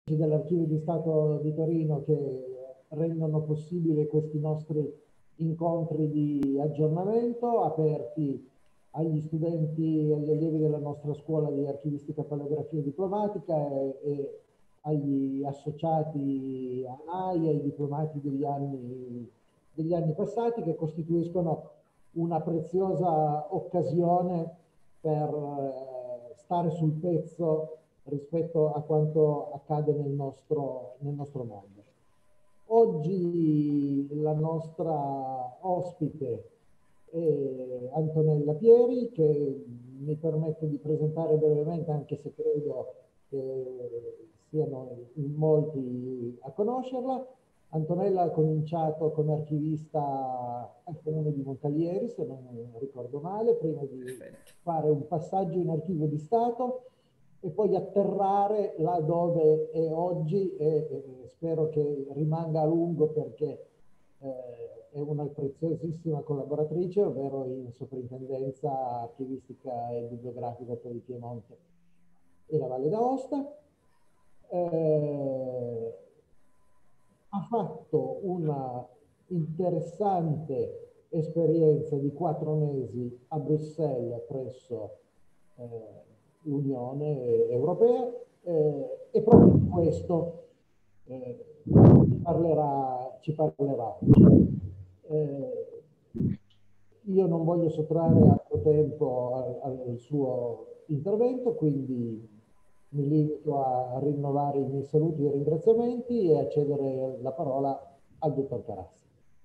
dell'Archivio di Stato di Torino che rendono possibile questi nostri incontri di aggiornamento aperti agli studenti e agli allievi della nostra scuola di archivistica, paleografia e diplomatica e agli associati ANAI e ai diplomati degli anni passati, che costituiscono una preziosa occasione per stare sul pezzo rispetto a quanto accade nel nostro mondo. Oggi la nostra ospite è Antonella Pieri, che mi permetto di presentare brevemente, anche se credo che siano in molti a conoscerla. Antonella ha cominciato come archivista al Comune di Moncalieri, se non ricordo male, prima di fare un passaggio in Archivio di Stato e poi atterrare là dove è oggi e spero che rimanga a lungo, perché è una preziosissima collaboratrice, ovvero in Soprintendenza Archivistica e Bibliografica per il Piemonte e la Valle d'Aosta. Ha fatto una interessante esperienza di 4 mesi a Bruxelles presso l'Unione Europea e proprio di questo ci parlerà. Io non voglio sottrarre altro tempo al suo intervento, quindi mi limito a rinnovare i miei saluti e ringraziamenti e a cedere la parola al dottor Carassi.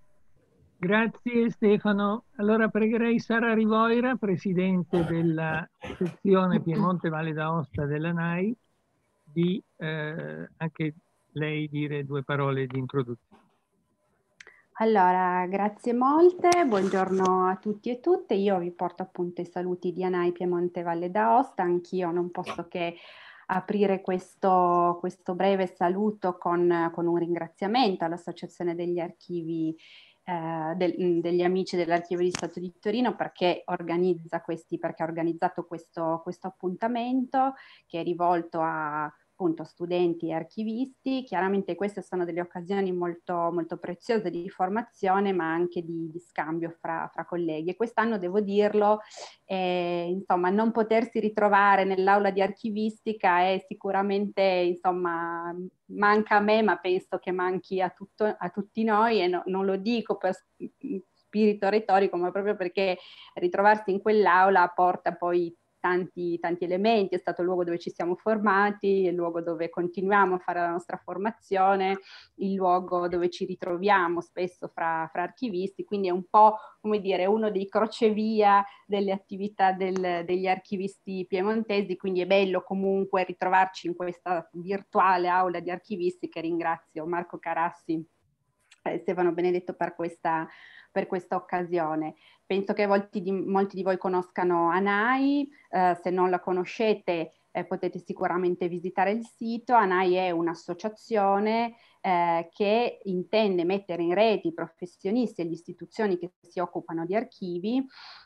Grazie Stefano. Allora pregherei Sara Rivoira, Presidente della sezione Piemonte Valle d'Aosta della NAI, di anche lei dire 2 parole di introduzione. Allora, grazie molte, buongiorno a tutti e tutte. Io vi porto appunto i saluti di ANAI Piemonte Valle d'Aosta. Anch'io non posso che aprire questo breve saluto con un ringraziamento all'Associazione degli Archivi degli amici dell'Archivio di Stato di Torino perché ha organizzato questo appuntamento che è rivolto a appunto studenti e archivisti. Chiaramente queste sono delle occasioni molto, molto preziose di formazione, ma anche di scambio fra colleghi. E quest'anno, devo dirlo, insomma, non potersi ritrovare nell'aula di archivistica è sicuramente, insomma, manca a me, ma penso che manchi a tutti noi, e non lo dico per spirito retorico, ma proprio perché ritrovarsi in quell'aula porta poi tanti elementi. È stato il luogo dove ci siamo formati, il luogo dove continuiamo a fare la nostra formazione, il luogo dove ci ritroviamo spesso fra archivisti, quindi è un po', come dire, uno dei crocevia delle attività degli archivisti piemontesi, quindi è bello comunque ritrovarci in questa virtuale aula di archivistica. Ringrazio Marco Carassi e Stefano Benedetto per questa occasione. Penso che molti di voi conoscano ANAI, se non la conoscete potete sicuramente visitare il sito. ANAI è un'associazione che intende mettere in rete i professionisti e le istituzioni che si occupano di archivi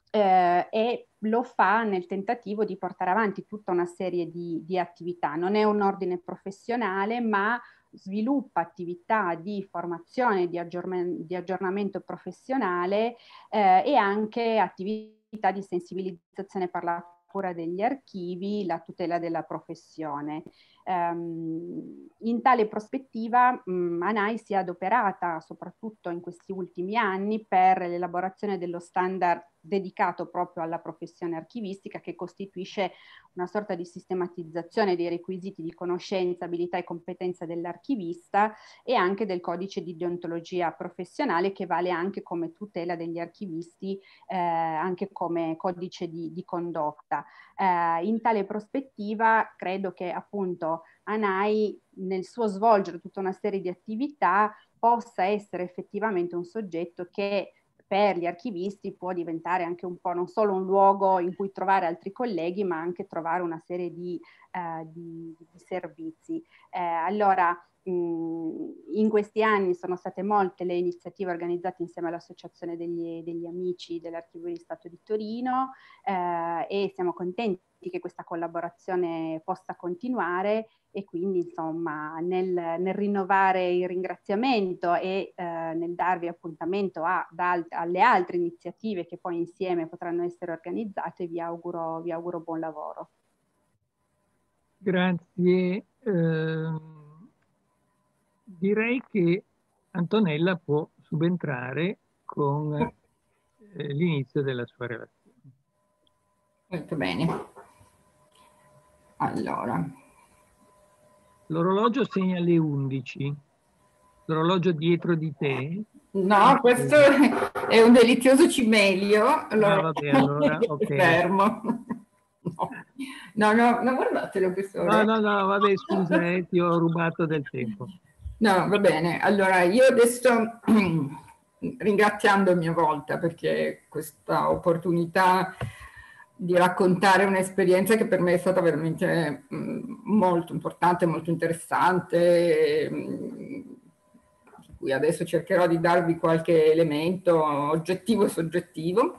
e lo fa nel tentativo di portare avanti tutta una serie di attività. Non è un ordine professionale, ma sviluppa attività di formazione, di aggiornamento professionale e anche attività di sensibilizzazione per la cura degli archivi, la tutela della professione. In tale prospettiva ANAI si è adoperata soprattutto in questi ultimi anni per l'elaborazione dello standard dedicato proprio alla professione archivistica, che costituisce una sorta di sistematizzazione dei requisiti di conoscenza, abilità e competenza dell'archivista e anche del codice di deontologia professionale, che vale anche come tutela degli archivisti, anche come codice di condotta. In tale prospettiva credo che appunto ANAI nel suo svolgere tutta una serie di attività possa essere effettivamente un soggetto che per gli archivisti può diventare anche un po' non solo un luogo in cui trovare altri colleghi, ma anche trovare una serie di servizi. Allora, in questi anni sono state molte le iniziative organizzate insieme all'Associazione degli Amici dell'Archivio di Stato di Torino, e siamo contenti che questa collaborazione possa continuare, e quindi insomma nel rinnovare il ringraziamento e nel darvi appuntamento alle altre iniziative che poi insieme potranno essere organizzate, vi auguro buon lavoro. Grazie. Direi che Antonella può subentrare con l'inizio della sua relazione. Molto bene. Allora. L'orologio segna le 11. L'orologio dietro di te? No, questo è un delizioso cimelio. Allora, vabbè, allora, ok. Fermo. No, guardatelo questo. No, vabbè, scusa, ti ho rubato del tempo. No, va bene. Allora, io adesso, ringraziando a mia volta, perché questa opportunità di raccontare un'esperienza che per me è stata veramente molto importante, molto interessante, di cui adesso cercherò di darvi qualche elemento oggettivo e soggettivo.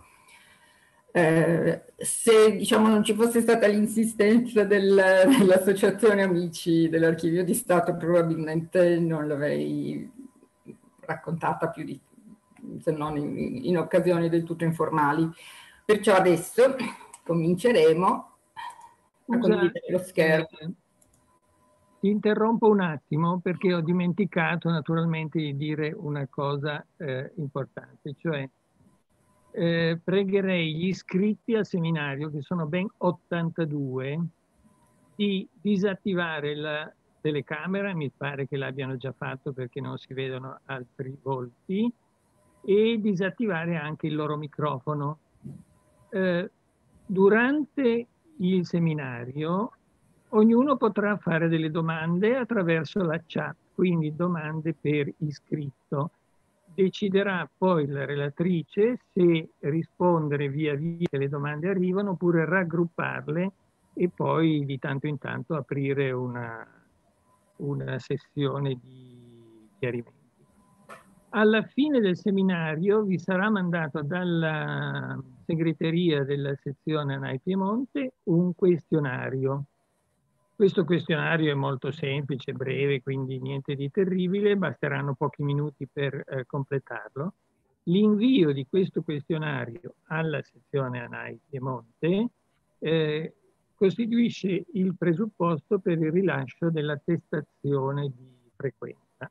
Se diciamo non ci fosse stata l'insistenza dell'Associazione Amici dell'Archivio di Stato, probabilmente non l'avrei raccontata più se non in occasioni del tutto informali. Perciò adesso cominceremo a condividere lo schermo. Ti interrompo un attimo perché ho dimenticato naturalmente di dire una cosa importante, cioè pregherei gli iscritti al seminario, che sono ben 82, di disattivare la telecamera, mi pare che l'abbiano già fatto perché non si vedono altri volti, e disattivare anche il loro microfono. Durante il seminario ognuno potrà fare delle domande attraverso la chat, quindi domande per iscritto. Deciderà poi la relatrice se rispondere via via che le domande arrivano oppure raggrupparle e poi di tanto in tanto aprire una sessione di chiarimenti. Alla fine del seminario vi sarà mandato dalla segreteria della sezione ANAI Piemonte un questionario. Questo questionario è molto semplice, breve, quindi niente di terribile, basteranno pochi minuti per completarlo. L'invio di questo questionario alla sezione ANAI Piemonte costituisce il presupposto per il rilascio dell'attestazione di frequenza.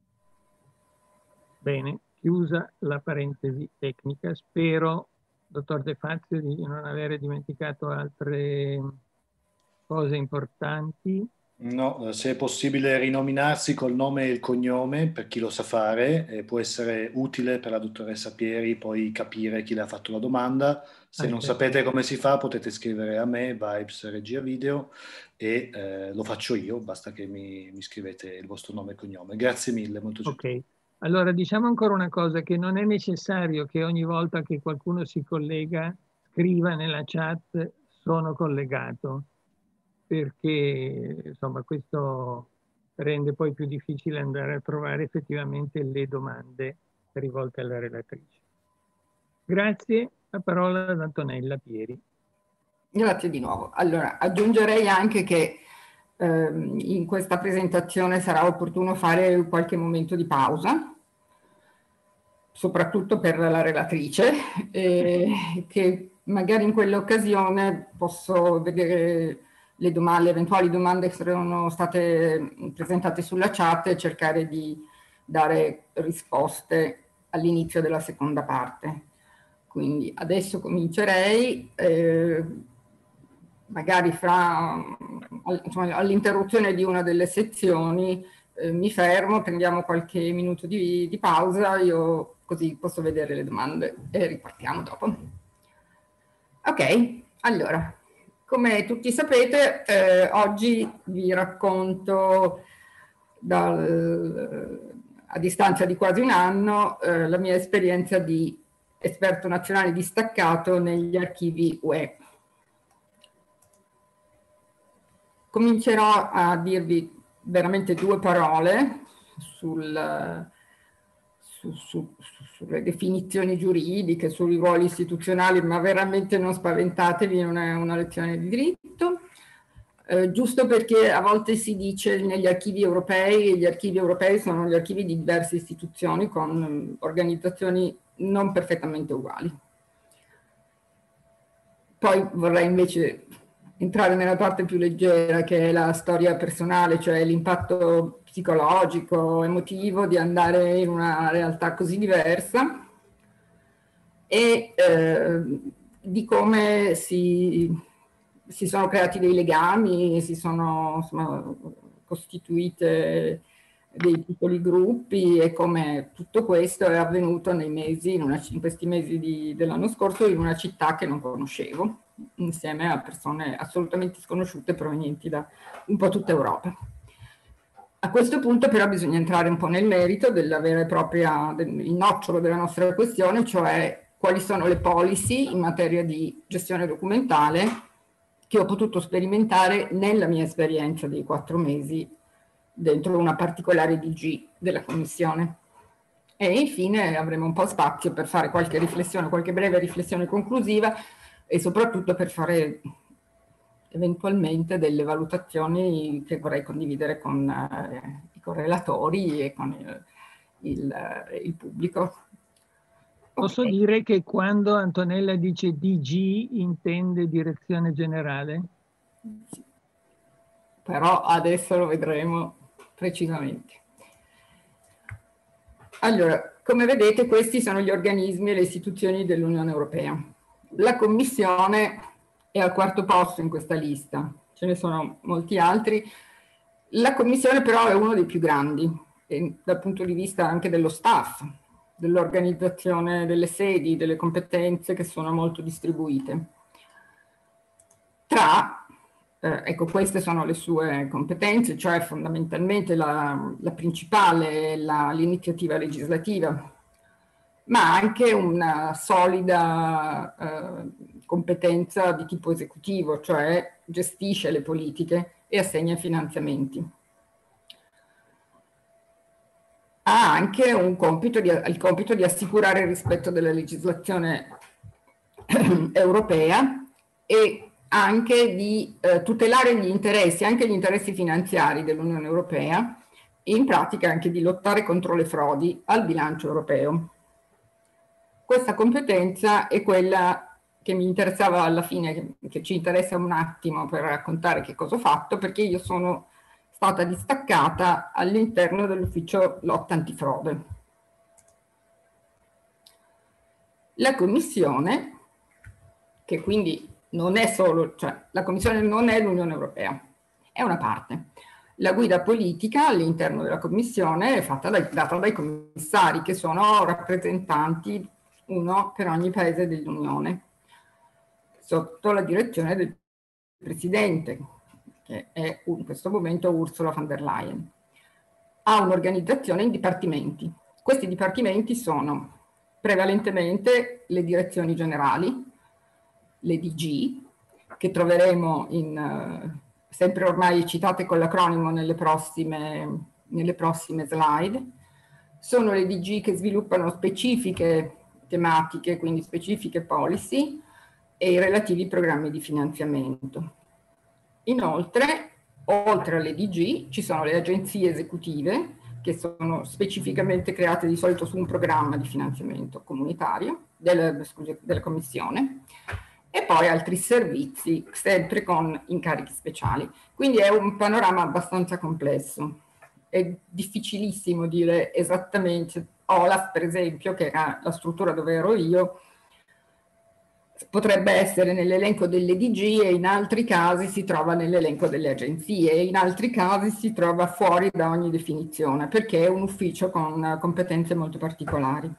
Bene, chiusa la parentesi tecnica, spero, dottor De Fazio, di non avere dimenticato altre cose importanti. No, se è possibile rinominarsi col nome e il cognome per chi lo sa fare, può essere utile per la dottoressa Pieri poi capire chi le ha fatto la domanda. Se non sapete come si fa potete scrivere a me, Vibes Regia Video, e lo faccio io, basta che mi scrivete il vostro nome e cognome. Grazie mille, molto gentile. Ok, allora diciamo ancora una cosa, che non è necessario che ogni volta che qualcuno si collega scriva nella chat "sono collegato", perché insomma questo rende poi più difficile andare a trovare effettivamente le domande rivolte alla relatrice. Grazie, la parola ad Antonella Pieri. Grazie di nuovo. Allora, aggiungerei anche che in questa presentazione sarà opportuno fare qualche momento di pausa, soprattutto per la relatrice, che magari in quell'occasione posso vedere le eventuali domande che saranno state presentate sulla chat e cercare di dare risposte all'inizio della seconda parte. Quindi adesso comincerei, magari all'interruzione di una delle sezioni mi fermo, prendiamo qualche minuto di pausa, io così posso vedere le domande e ripartiamo dopo. Ok, allora. Come tutti sapete, oggi vi racconto a distanza di quasi un anno la mia esperienza di esperto nazionale distaccato negli archivi UE. Comincerò a dirvi veramente due parole sulle definizioni giuridiche, sui ruoli istituzionali, ma veramente non spaventatevi, non è una lezione di diritto. Giusto perché a volte si dice negli archivi europei, e gli archivi europei sono gli archivi di diverse istituzioni con organizzazioni non perfettamente uguali. Poi vorrei invece entrare nella parte più leggera, che è la storia personale, cioè l'impatto psicologico, emotivo di andare in una realtà così diversa e di come si sono creati dei legami, si sono insomma, costituite dei piccoli gruppi e come tutto questo è avvenuto nei mesi, in questi mesi dell'anno scorso in una città che non conoscevo, insieme a persone assolutamente sconosciute provenienti da un po' tutta Europa. A questo punto però bisogna entrare un po' nel merito della vera e propria, il nocciolo della nostra questione, cioè quali sono le policy in materia di gestione documentale che ho potuto sperimentare nella mia esperienza dei 4 mesi dentro una particolare DG della Commissione. E infine avremo un po' spazio per fare qualche riflessione, qualche breve riflessione conclusiva e soprattutto per fare eventualmente delle valutazioni che vorrei condividere con i correlatori e con il pubblico. Posso dire che quando Antonella dice DG intende direzione generale? Sì. Però adesso lo vedremo precisamente. Allora, come vedete, questi sono gli organismi e le istituzioni dell'Unione Europea. La Commissione è al 4º posto in questa lista, ce ne sono molti altri. La Commissione però è uno dei più grandi, dal punto di vista anche dello staff, dell'organizzazione delle sedi, delle competenze che sono molto distribuite. Ecco, queste sono le sue competenze, cioè fondamentalmente la principale è l'iniziativa legislativa, ma anche una solida competenza di tipo esecutivo, cioè gestisce le politiche e assegna finanziamenti. Ha anche il compito di assicurare il rispetto della legislazione europea e anche di tutelare gli interessi, anche gli interessi finanziari dell'Unione Europea e in pratica anche di lottare contro le frodi al bilancio europeo. Questa competenza è quella che mi interessava alla fine, che ci interessa un attimo per raccontare che cosa ho fatto, perché io sono stata distaccata all'interno dell'ufficio lotta antifrode. La Commissione, che quindi non è solo, cioè la Commissione non è l'Unione Europea, è una parte. La guida politica all'interno della Commissione è data dai commissari, che sono rappresentanti, uno per ogni paese dell'Unione, sotto la direzione del Presidente, che è in questo momento Ursula von der Leyen. Ha un'organizzazione in dipartimenti. Questi dipartimenti sono prevalentemente le direzioni generali, le DG, che troveremo sempre ormai citate con l'acronimo nelle prossime slide. Sono le DG che sviluppano specifiche tematiche, quindi specifiche policy e i relativi programmi di finanziamento. Inoltre, oltre alle DG, ci sono le agenzie esecutive, che sono specificamente create di solito su un programma di finanziamento comunitario, della Commissione, e poi altri servizi, sempre con incarichi speciali. Quindi è un panorama abbastanza complesso. È difficilissimo dire esattamente. Olaf, per esempio, che era la struttura dove ero io, potrebbe essere nell'elenco delle DG e in altri casi si trova nell'elenco delle agenzie e in altri casi si trova fuori da ogni definizione, perché è un ufficio con competenze molto particolari.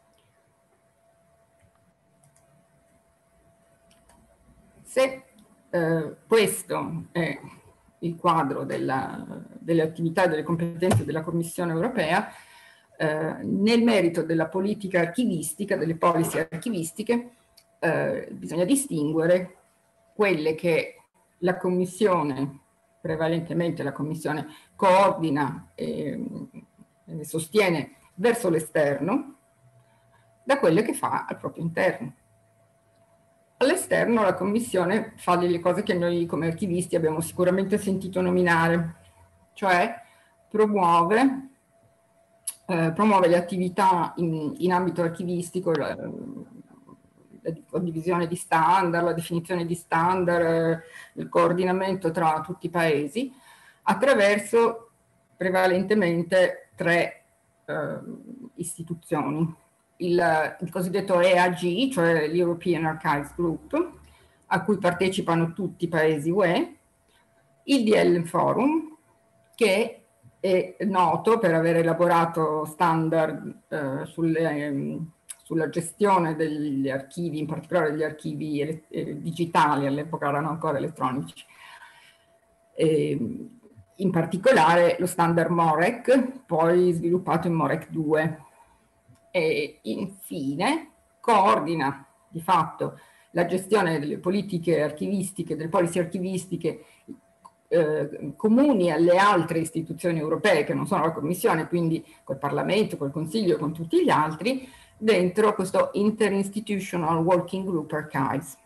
Se questo è il quadro delle attività e delle competenze della Commissione europea, nel merito della politica archivistica, delle policy archivistiche, bisogna distinguere quelle che la Commissione, prevalentemente la Commissione, coordina e le sostiene verso l'esterno da quelle che fa al proprio interno. All'esterno la Commissione fa delle cose che noi come archivisti abbiamo sicuramente sentito nominare, cioè promuove le attività in ambito archivistico, la condivisione di standard, la definizione di standard, il coordinamento tra tutti i paesi, attraverso prevalentemente 3 istituzioni. Il cosiddetto EAG, cioè l'European Archives Group, a cui partecipano tutti i paesi UE, il DL Forum, che è noto per aver elaborato standard sulla gestione degli archivi, in particolare degli archivi digitali, all'epoca erano ancora elettronici. In particolare lo standard MOREC, poi sviluppato in MOREC 2. E infine coordina di fatto la gestione delle politiche archivistiche, delle policy archivistiche comuni alle altre istituzioni europee che non sono la Commissione, quindi col Parlamento, col Consiglio, con tutti gli altri, dentro questo Interinstitutional Working Group Archives.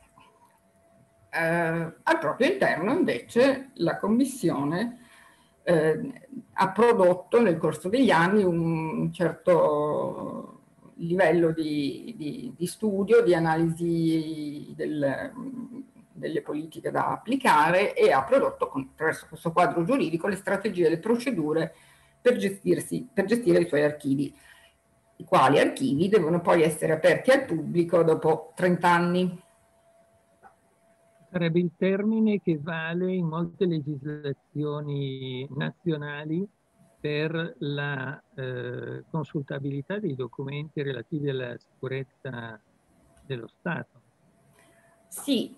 Al proprio interno invece la Commissione ha prodotto nel corso degli anni un certo livello di studio, di analisi delle politiche da applicare e ha prodotto attraverso questo quadro giuridico le strategie e le procedure per gestire i suoi archivi, i quali archivi devono poi essere aperti al pubblico dopo 30 anni. Sarebbe il termine che vale in molte legislazioni nazionali per la consultabilità dei documenti relativi alla sicurezza dello Stato. Sì,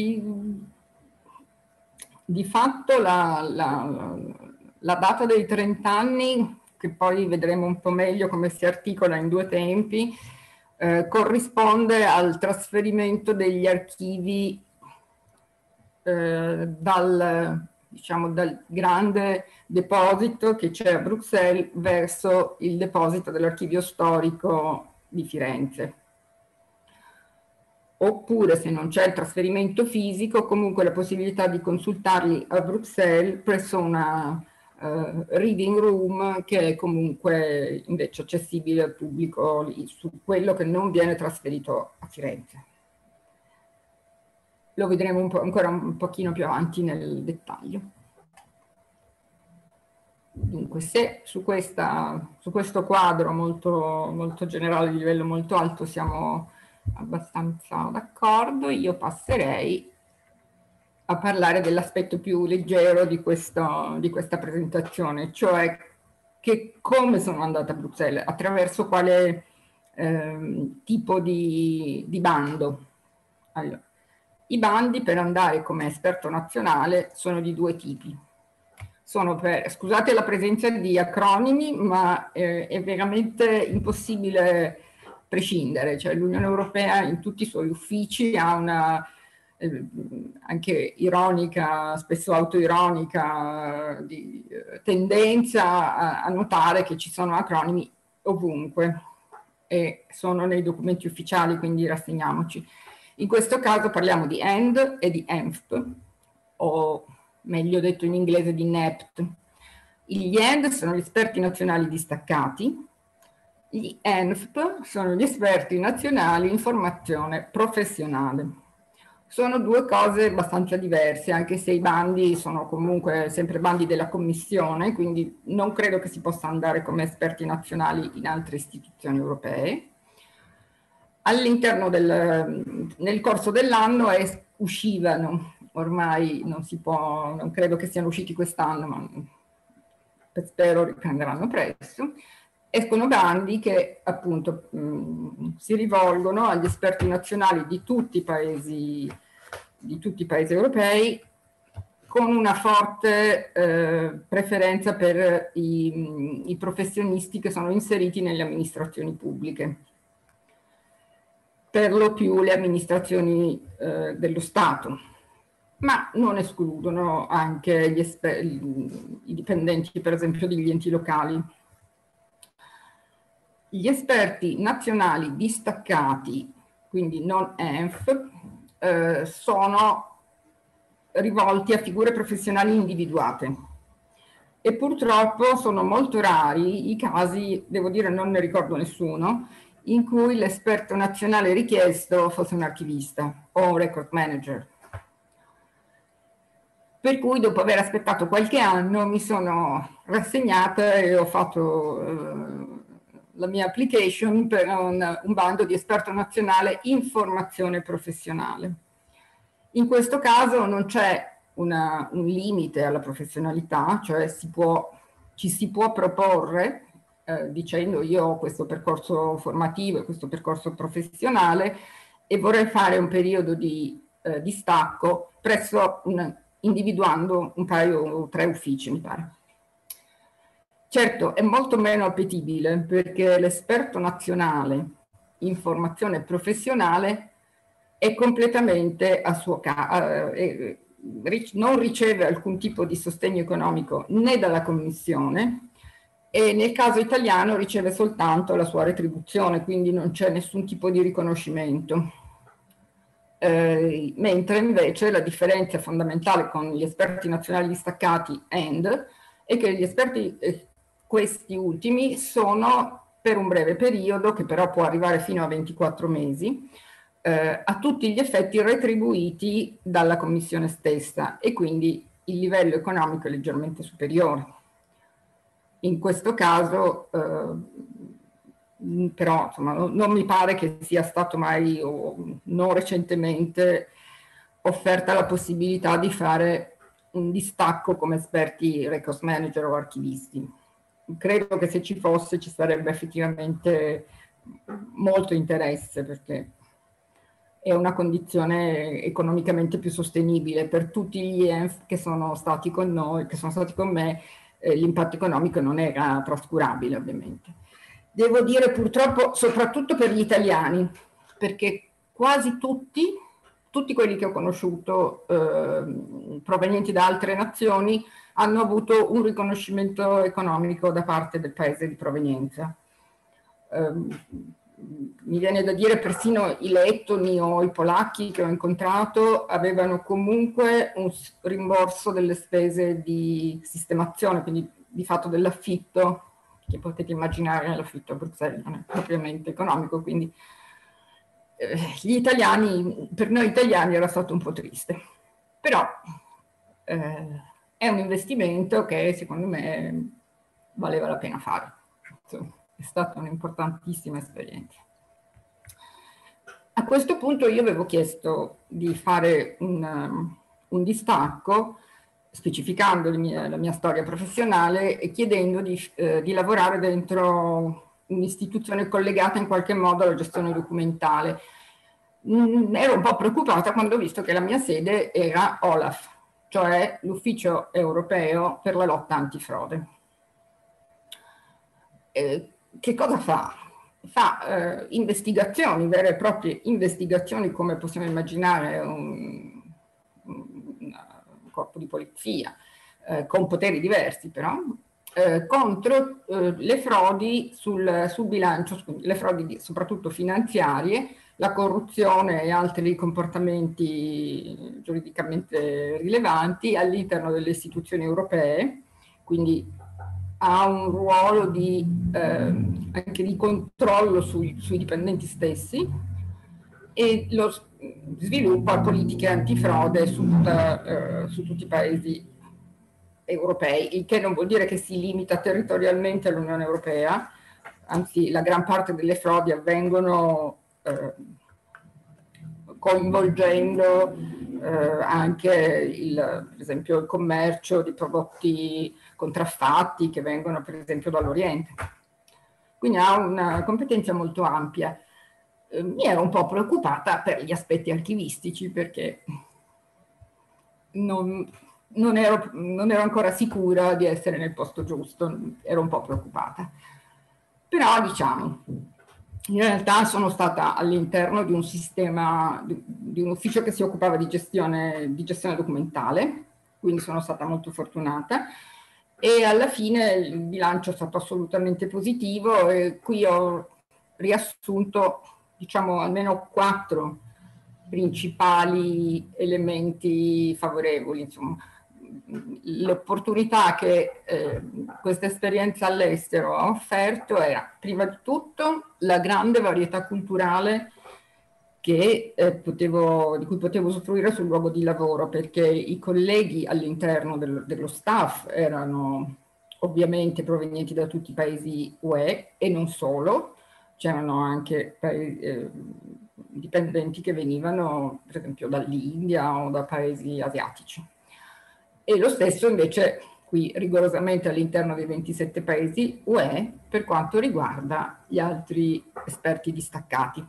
di fatto la data dei 30 anni, che poi vedremo un po' meglio come si articola in 2 tempi, corrisponde al trasferimento degli archivi dal grande deposito che c'è a Bruxelles verso il deposito dell'archivio storico di Firenze. Oppure, se non c'è il trasferimento fisico, comunque la possibilità di consultarli a Bruxelles presso una reading room che è comunque invece accessibile al pubblico lì, su quello che non viene trasferito a Firenze. Lo vedremo ancora un pochino più avanti nel dettaglio. Dunque, se su questo quadro molto generale, di livello molto alto, siamo abbastanza d'accordo, io passerei a parlare dell'aspetto più leggero di questa presentazione, cioè come sono andata a Bruxelles, attraverso quale tipo di bando. Allora, i bandi per andare come esperto nazionale sono di 2 tipi. Scusate la presenza di acronimi, ma è veramente impossibile prescindere. Cioè, l'Unione Europea in tutti i suoi uffici ha una anche ironica, spesso autoironica, tendenza a notare che ci sono acronimi ovunque e sono nei documenti ufficiali, quindi rassegniamoci. In questo caso parliamo di END e di ENFP, o meglio detto in inglese di NEPT. Gli END sono gli esperti nazionali distaccati, gli ENFP sono gli esperti nazionali in formazione professionale. Sono 2 cose abbastanza diverse, anche se i bandi sono comunque sempre bandi della Commissione, quindi non credo che si possa andare come esperti nazionali in altre istituzioni europee. All'interno nel corso dell'anno uscivano, ormai non credo che siano usciti quest'anno, ma spero riprenderanno presto, escono bandi che appunto si rivolgono agli esperti nazionali di tutti i paesi europei, con una forte preferenza per i professionisti che sono inseriti nelle amministrazioni pubbliche. Per lo più le amministrazioni dello Stato, ma non escludono anche i dipendenti, per esempio, degli enti locali. Gli esperti nazionali distaccati, quindi non ENF, sono rivolti a figure professionali individuate. E purtroppo sono molto rari i casi, devo dire non ne ricordo nessuno, in cui l'esperto nazionale richiesto fosse un archivista o un record manager. Per cui dopo aver aspettato qualche anno mi sono rassegnata e ho fatto la mia application per un bando di esperto nazionale in formazione professionale. In questo caso non c'è un limite alla professionalità, cioè ci si può proporre dicendo io ho questo percorso formativo e questo percorso professionale e vorrei fare un periodo di stacco individuando un paio o 3 uffici, mi pare. Certo, è molto meno appetibile perché l'esperto nazionale in formazione professionale è completamente a suo caso, non riceve alcun tipo di sostegno economico né dalla Commissione e nel caso italiano riceve soltanto la sua retribuzione, quindi non c'è nessun tipo di riconoscimento. Mentre invece la differenza fondamentale con gli esperti nazionali distaccati END è che gli esperti, questi ultimi, sono per un breve periodo, che però può arrivare fino a 24 mesi, a tutti gli effetti retribuiti dalla commissione stessa e quindi il livello economico è leggermente superiore. In questo caso però insomma, non mi pare che sia stato mai o non recentemente offerta la possibilità di fare un distacco come esperti records manager o archivisti. Credo che se ci fosse ci sarebbe effettivamente molto interesse perché è una condizione economicamente più sostenibile per tutti gli ENF che sono stati con noi, che sono stati con me, l'impatto economico non era trascurabile ovviamente. Devo dire purtroppo soprattutto per gli italiani, perché quasi tutti quelli che ho conosciuto provenienti da altre nazioni hanno avuto un riconoscimento economico da parte del paese di provenienza. Mi viene da dire persino i lettoni o i polacchi che ho incontrato avevano comunque un rimborso delle spese di sistemazione, quindi di fatto dell'affitto, che potete immaginare l'affitto a Bruxelles non è propriamente economico, quindi gli italiani, per noi italiani era stato un po' triste, però è un investimento che secondo me valeva la pena fare. Insomma, è stata un'importantissima esperienza. A questo punto io avevo chiesto di fare un distacco, specificando la mia storia professionale e chiedendo di lavorare dentro un'istituzione collegata in qualche modo alla gestione documentale. Ero un po' preoccupata quando ho visto che la mia sede era OLAF, cioè l'Ufficio Europeo per la lotta antifrode. Che cosa fa? Fa investigazioni, vere e proprie investigazioni, come possiamo immaginare un corpo di polizia, con poteri diversi però, contro le frodi sul bilancio, le frodi soprattutto finanziarie, la corruzione e altri comportamenti giuridicamente rilevanti all'interno delle istituzioni europee, quindi ha un ruolo anche di controllo sui dipendenti stessi e lo sviluppa politiche antifrode su tutti i paesi europei, il che non vuol dire che si limita territorialmente all'Unione Europea, anzi la gran parte delle frodi avvengono coinvolgendo anche per esempio il commercio di prodotti contraffatti che vengono per esempio dall'Oriente. Quindi ha una competenza molto ampia. Mi ero un po' preoccupata per gli aspetti archivistici perché non ero ancora sicura di essere nel posto giusto, ero un po' preoccupata. Però diciamo, in realtà sono stata all'interno di un sistema, di un ufficio che si occupava di gestione documentale, quindi sono stata molto fortunata, e alla fine il bilancio è stato assolutamente positivo e qui ho riassunto, diciamo, almeno 4 principali elementi favorevoli, insomma. L'opportunità che questa esperienza all'estero ha offerto era, prima di tutto, la grande varietà culturale che, di cui potevo usufruire sul luogo di lavoro, perché i colleghi all'interno dello staff erano ovviamente provenienti da tutti i paesi UE e non solo, c'erano anche dipendenti che venivano per esempio dall'India o da paesi asiatici. E lo stesso invece qui rigorosamente all'interno dei 27 paesi UE per quanto riguarda gli altri esperti distaccati.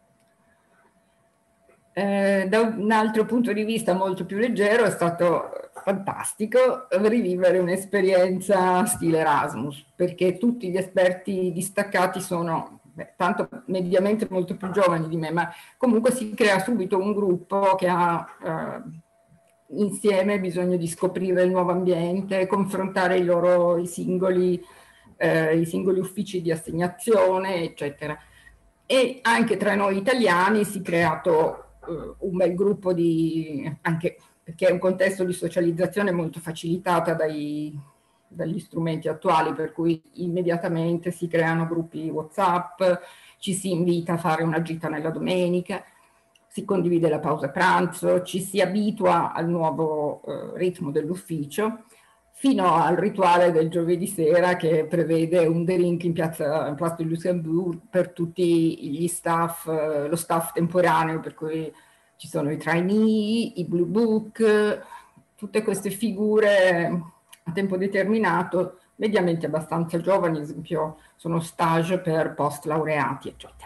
Da un altro punto di vista molto più leggero è stato fantastico rivivere un'esperienza stile Erasmus, perché tutti gli esperti distaccati sono tanto mediamente molto più giovani di me, ma comunque si crea subito un gruppo che ha insieme bisogno di scoprire il nuovo ambiente, confrontare i singoli uffici di assegnazione, eccetera. E anche tra noi italiani si è creato un bel gruppo anche perché è un contesto di socializzazione molto facilitata dagli strumenti attuali, per cui immediatamente si creano gruppi WhatsApp, ci si invita a fare una gita nella domenica, si condivide la pausa pranzo, ci si abitua al nuovo ritmo dell'ufficio, fino al rituale del giovedì sera che prevede un drink in Place du Luxembourg per tutti gli staff, lo staff temporaneo, per cui ci sono i trainee, i blue book, tutte queste figure a tempo determinato, mediamente abbastanza giovani, ad esempio sono stage per post laureati, eccetera.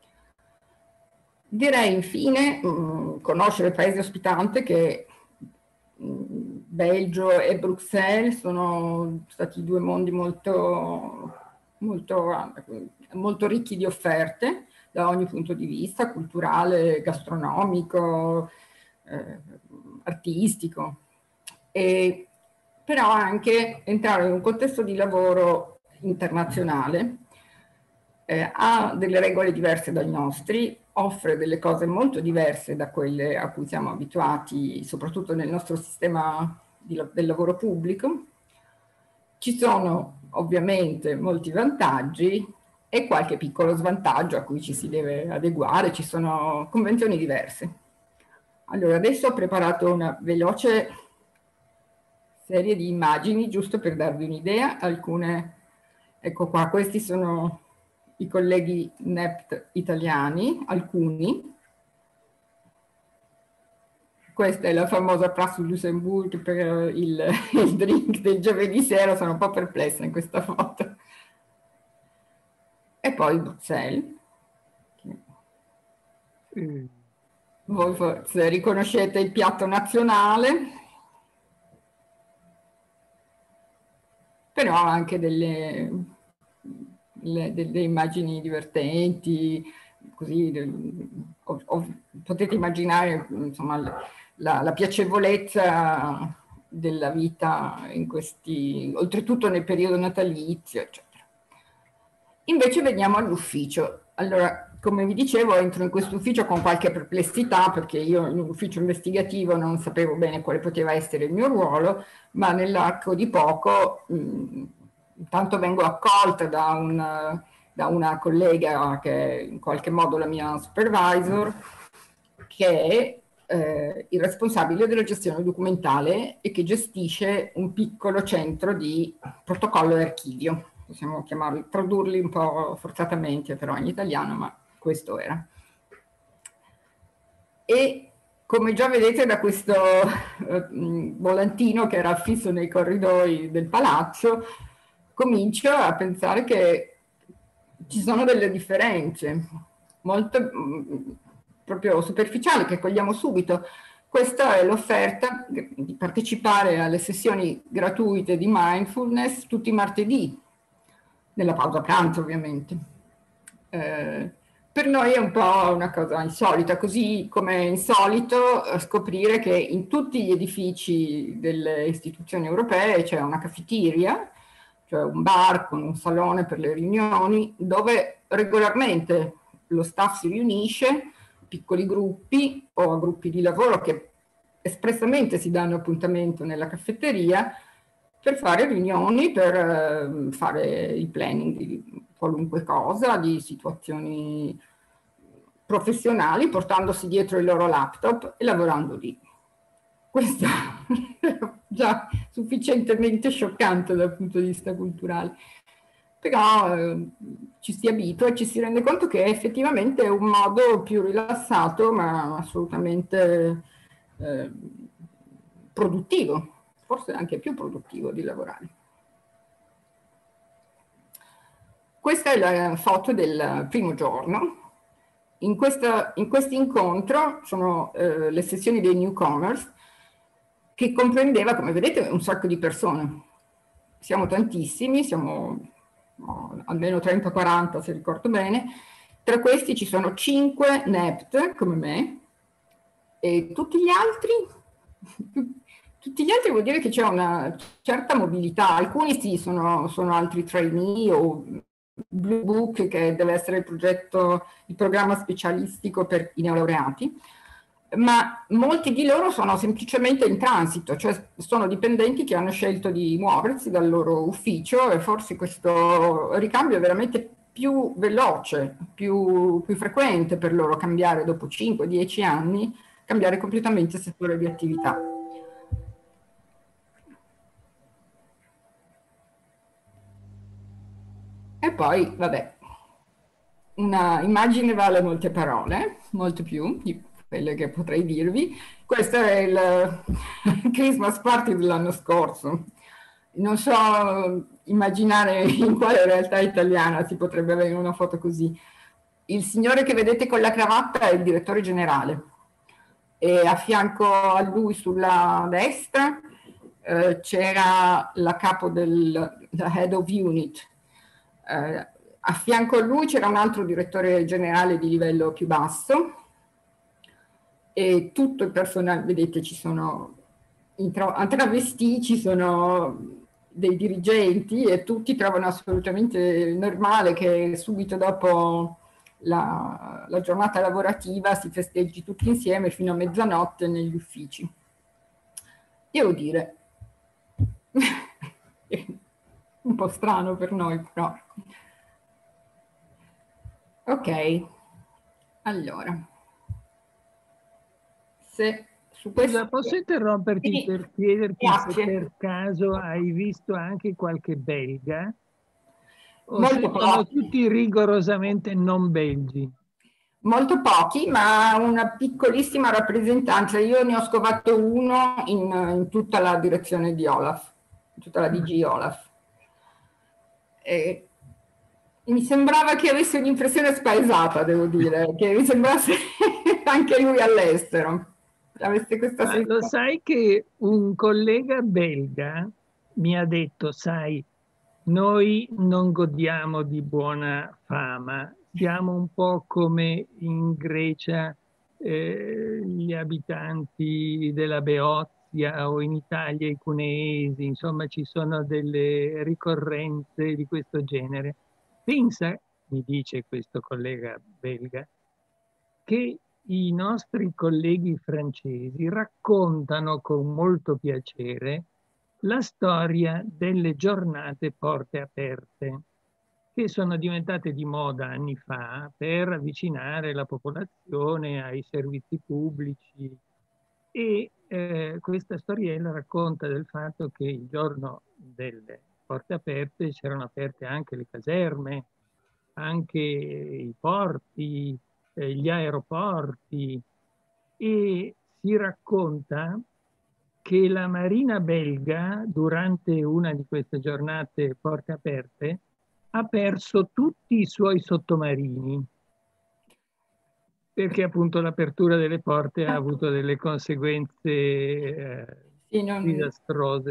Direi infine conoscere il paese ospitante, che Belgio e Bruxelles sono stati 2 mondi molto ricchi di offerte da ogni punto di vista, culturale, gastronomico, artistico, però anche entrare in un contesto di lavoro internazionale ha delle regole diverse dai nostri, offre delle cose molto diverse da quelle a cui siamo abituati, soprattutto nel nostro sistema del lavoro pubblico. Ci sono ovviamente molti vantaggi e qualche piccolo svantaggio a cui ci si deve adeguare, ci sono convenzioni diverse. Allora, adesso ho preparato una veloce serie di immagini, giusto per darvi un'idea. Alcune, ecco qua, questi sono i colleghi NEPT italiani, alcuni. Questa è la famosa Place du Luxembourg per il drink del giovedì sera, sono un po' perplessa in questa foto. E poi Bruxelles. Voi forse riconoscete il piatto nazionale, però anche delle immagini divertenti, così potete immaginare insomma la piacevolezza della vita in questi, oltretutto nel periodo natalizio, eccetera. Invece veniamo all'ufficio. Allora, come vi dicevo, entro in questo ufficio con qualche perplessità, perché io in un ufficio investigativo non sapevo bene quale poteva essere il mio ruolo, ma nell'arco di poco intanto vengo accolta da una collega che è in qualche modo la mia supervisor, che è il responsabile della gestione documentale e che gestisce un piccolo centro di protocollo e archivio. Possiamo chiamarli, tradurli un po' forzatamente però in italiano, ma questo era. E come già vedete da questo volantino che era affisso nei corridoi del palazzo, comincio a pensare che ci sono delle differenze molto proprio superficiali che cogliamo subito. Questa è l'offerta di partecipare alle sessioni gratuite di mindfulness tutti i martedì, nella pausa pranzo ovviamente. per noi è un po' una cosa insolita, così come è insolito scoprire che in tutti gli edifici delle istituzioni europee c'è una caffetteria, cioè un bar con un salone per le riunioni, dove regolarmente lo staff si riunisce, piccoli gruppi o a gruppi di lavoro che espressamente si danno appuntamento nella caffetteria per fare riunioni, per fare il planning di qualunque cosa, di situazioni professionali, portandosi dietro il loro laptop e lavorando lì. Questo è già sufficientemente scioccante dal punto di vista culturale. Però ci si abitua e ci si rende conto che effettivamente è un modo più rilassato, ma assolutamente produttivo, forse anche più produttivo di lavorare. Questa è la foto del primo giorno. In questo incontro sono le sessioni dei newcomers, che comprendeva, come vedete, un sacco di persone. Siamo tantissimi, siamo almeno 30-40 se ricordo bene. Tra questi ci sono 5 NEPT come me, e tutti gli altri vuol dire che c'è una certa mobilità. Alcuni sì, sono altri trainee o Blue Book, che deve essere il programma specialistico per i neolaureati, ma molti di loro sono semplicemente in transito, cioè sono dipendenti che hanno scelto di muoversi dal loro ufficio, e forse questo ricambio è veramente più veloce, più frequente per loro, cambiare dopo 5-10 anni, cambiare completamente il settore di attività. E poi, vabbè, una immagine vale molte parole, molte più di quelle che potrei dirvi. Questo è il Christmas party dell'anno scorso. Non so immaginare in quale realtà italiana si potrebbe avere una foto così. Il signore che vedete con la cravatta è il direttore generale, e a fianco a lui sulla destra c'era la capo la head of unit. A fianco a lui c'era un altro direttore generale di livello più basso, e tutto il personale, vedete, ci sono a travestì, ci sono dei dirigenti, e tutti trovano assolutamente normale che subito dopo la giornata lavorativa si festeggi tutti insieme fino a mezzanotte negli uffici. Devo dire, un po' strano per noi, però. Ok, allora, se su questo... Scusa, posso interromperti sì, per chiederti grazie. se per caso hai visto anche qualche belga? O Molto se sono pochi. tutti rigorosamente non belgi? Molto pochi, ma una piccolissima rappresentanza. Io ne ho scovato uno in tutta la direzione di Olaf, tutta la DG Olaf. Mi sembrava che avesse un'impressione spaesata, devo dire, che mi sembrasse anche lui all'estero. Avesse questa sensazione. Lo sai che un collega belga mi ha detto, sai, noi non godiamo di buona fama, siamo un po' come in Grecia gli abitanti della Beozia, o in Italia i cuneesi, insomma ci sono delle ricorrenze di questo genere. Pensa, mi dice questo collega belga, che i nostri colleghi francesi raccontano con molto piacere la storia delle giornate porte aperte, che sono diventate di moda anni fa per avvicinare la popolazione ai servizi pubblici. E questa storiella racconta del fatto che il giorno delle porte aperte c'erano aperte anche le caserme, anche i porti, gli aeroporti, e si racconta che la Marina belga, durante una di queste giornate porte aperte, ha perso tutti i suoi sottomarini, perché appunto l'apertura delle porte ha avuto delle conseguenze disastrose.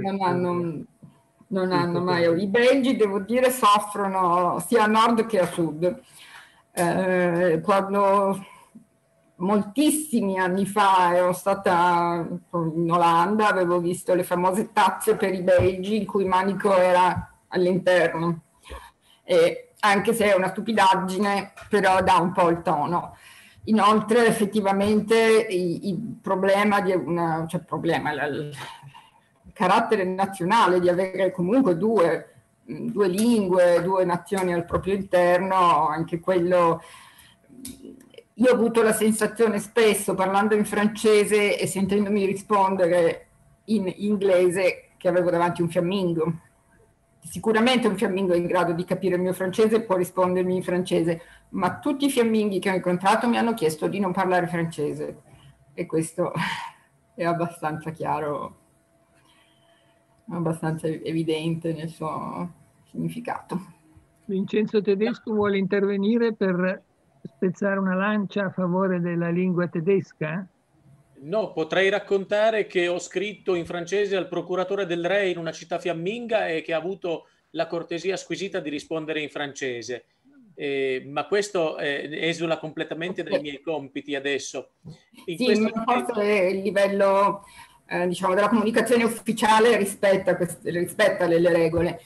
Non hanno mai. I belgi, devo dire, soffrono sia a nord che a sud. Quando moltissimi anni fa ero stata in Olanda, avevo visto le famose tazze per i belgi il cui manico era all'interno, anche se è una stupidaggine, però dà un po' il tono. Inoltre effettivamente il problema il carattere nazionale di avere comunque due lingue, due nazioni al proprio interno, anche quello. Io ho avuto la sensazione spesso, parlando in francese e sentendomi rispondere in inglese, che avevo davanti un fiammingo. Sicuramente un fiammingo è in grado di capire il mio francese e può rispondermi in francese, ma tutti i fiamminghi che ho incontrato mi hanno chiesto di non parlare francese, e questo è abbastanza chiaro, abbastanza evidente nel suo significato. Vincenzo Tedesco vuole intervenire per spezzare una lancia a favore della lingua tedesca? No, potrei raccontare che ho scritto in francese al procuratore del re in una città fiamminga e che ha avuto la cortesia squisita di rispondere in francese. Ma questo esula completamente dai miei compiti adesso. Ma forse il livello diciamo, della comunicazione ufficiale rispetta le regole.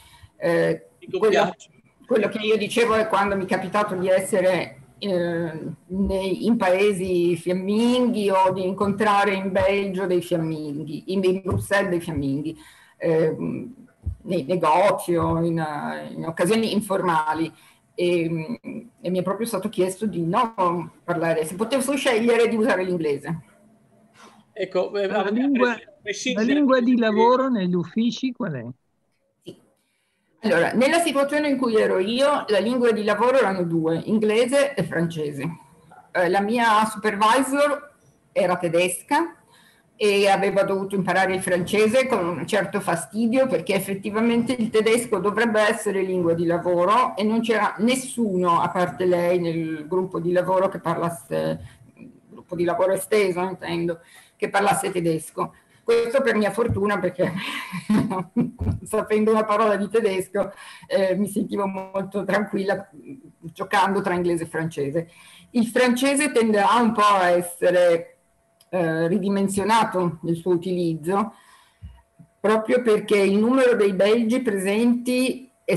Quello che io dicevo è quando mi è capitato di essere in paesi fiamminghi o di incontrare in Belgio dei fiamminghi, in Bruxelles dei fiamminghi, nei negozi o in occasioni informali. E mi è proprio stato chiesto di non parlare, se potevo scegliere di usare l'inglese. Ecco, la lingua di lavoro negli uffici qual è? Sì. Allora, nella situazione in cui ero io, la lingua di lavoro erano due, inglese e francese. La mia supervisor era tedesca e aveva dovuto imparare il francese con un certo fastidio, perché effettivamente il tedesco dovrebbe essere lingua di lavoro e non c'era nessuno, a parte lei, nel gruppo di lavoro che parlasse, gruppo di lavoro esteso intendo, che parlasse tedesco. Questo per mia fortuna, perché sapendo una parola di tedesco mi sentivo molto tranquilla giocando tra inglese e francese. Il francese tenderà un po' a essere ridimensionato nel suo utilizzo, proprio perché il numero dei belgi presenti è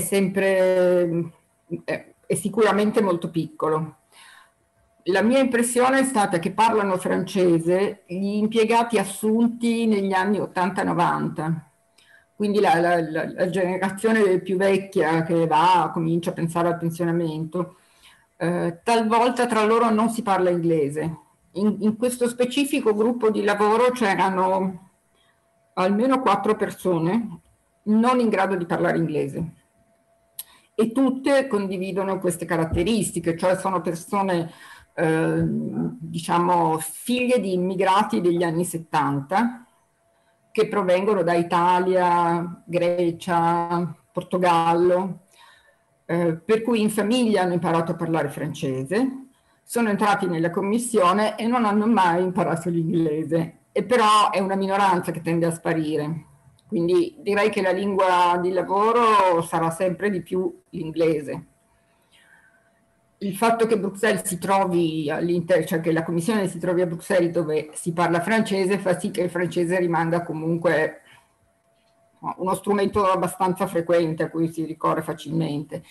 sicuramente molto piccolo. La mia impressione è stata che parlano francese gli impiegati assunti negli anni 80-90, quindi la generazione più vecchia che comincia a pensare al pensionamento. Talvolta tra loro non si parla inglese. In questo specifico gruppo di lavoro c'erano almeno 4 persone non in grado di parlare inglese e tutte condividono queste caratteristiche, cioè sono persone diciamo figlie di immigrati degli anni 70 che provengono da Italia, Grecia, Portogallo, per cui in famiglia hanno imparato a parlare francese, sono entrati nella commissione e non hanno mai imparato l'inglese, e però è una minoranza che tende a sparire. Quindi direi che la lingua di lavoro sarà sempre di più l'inglese. Il fatto che Bruxelles si trovi all'interno, cioè che la commissione si trovi a Bruxelles dove si parla francese, fa sì che il francese rimanga comunque uno strumento abbastanza frequente a cui si ricorre facilmente.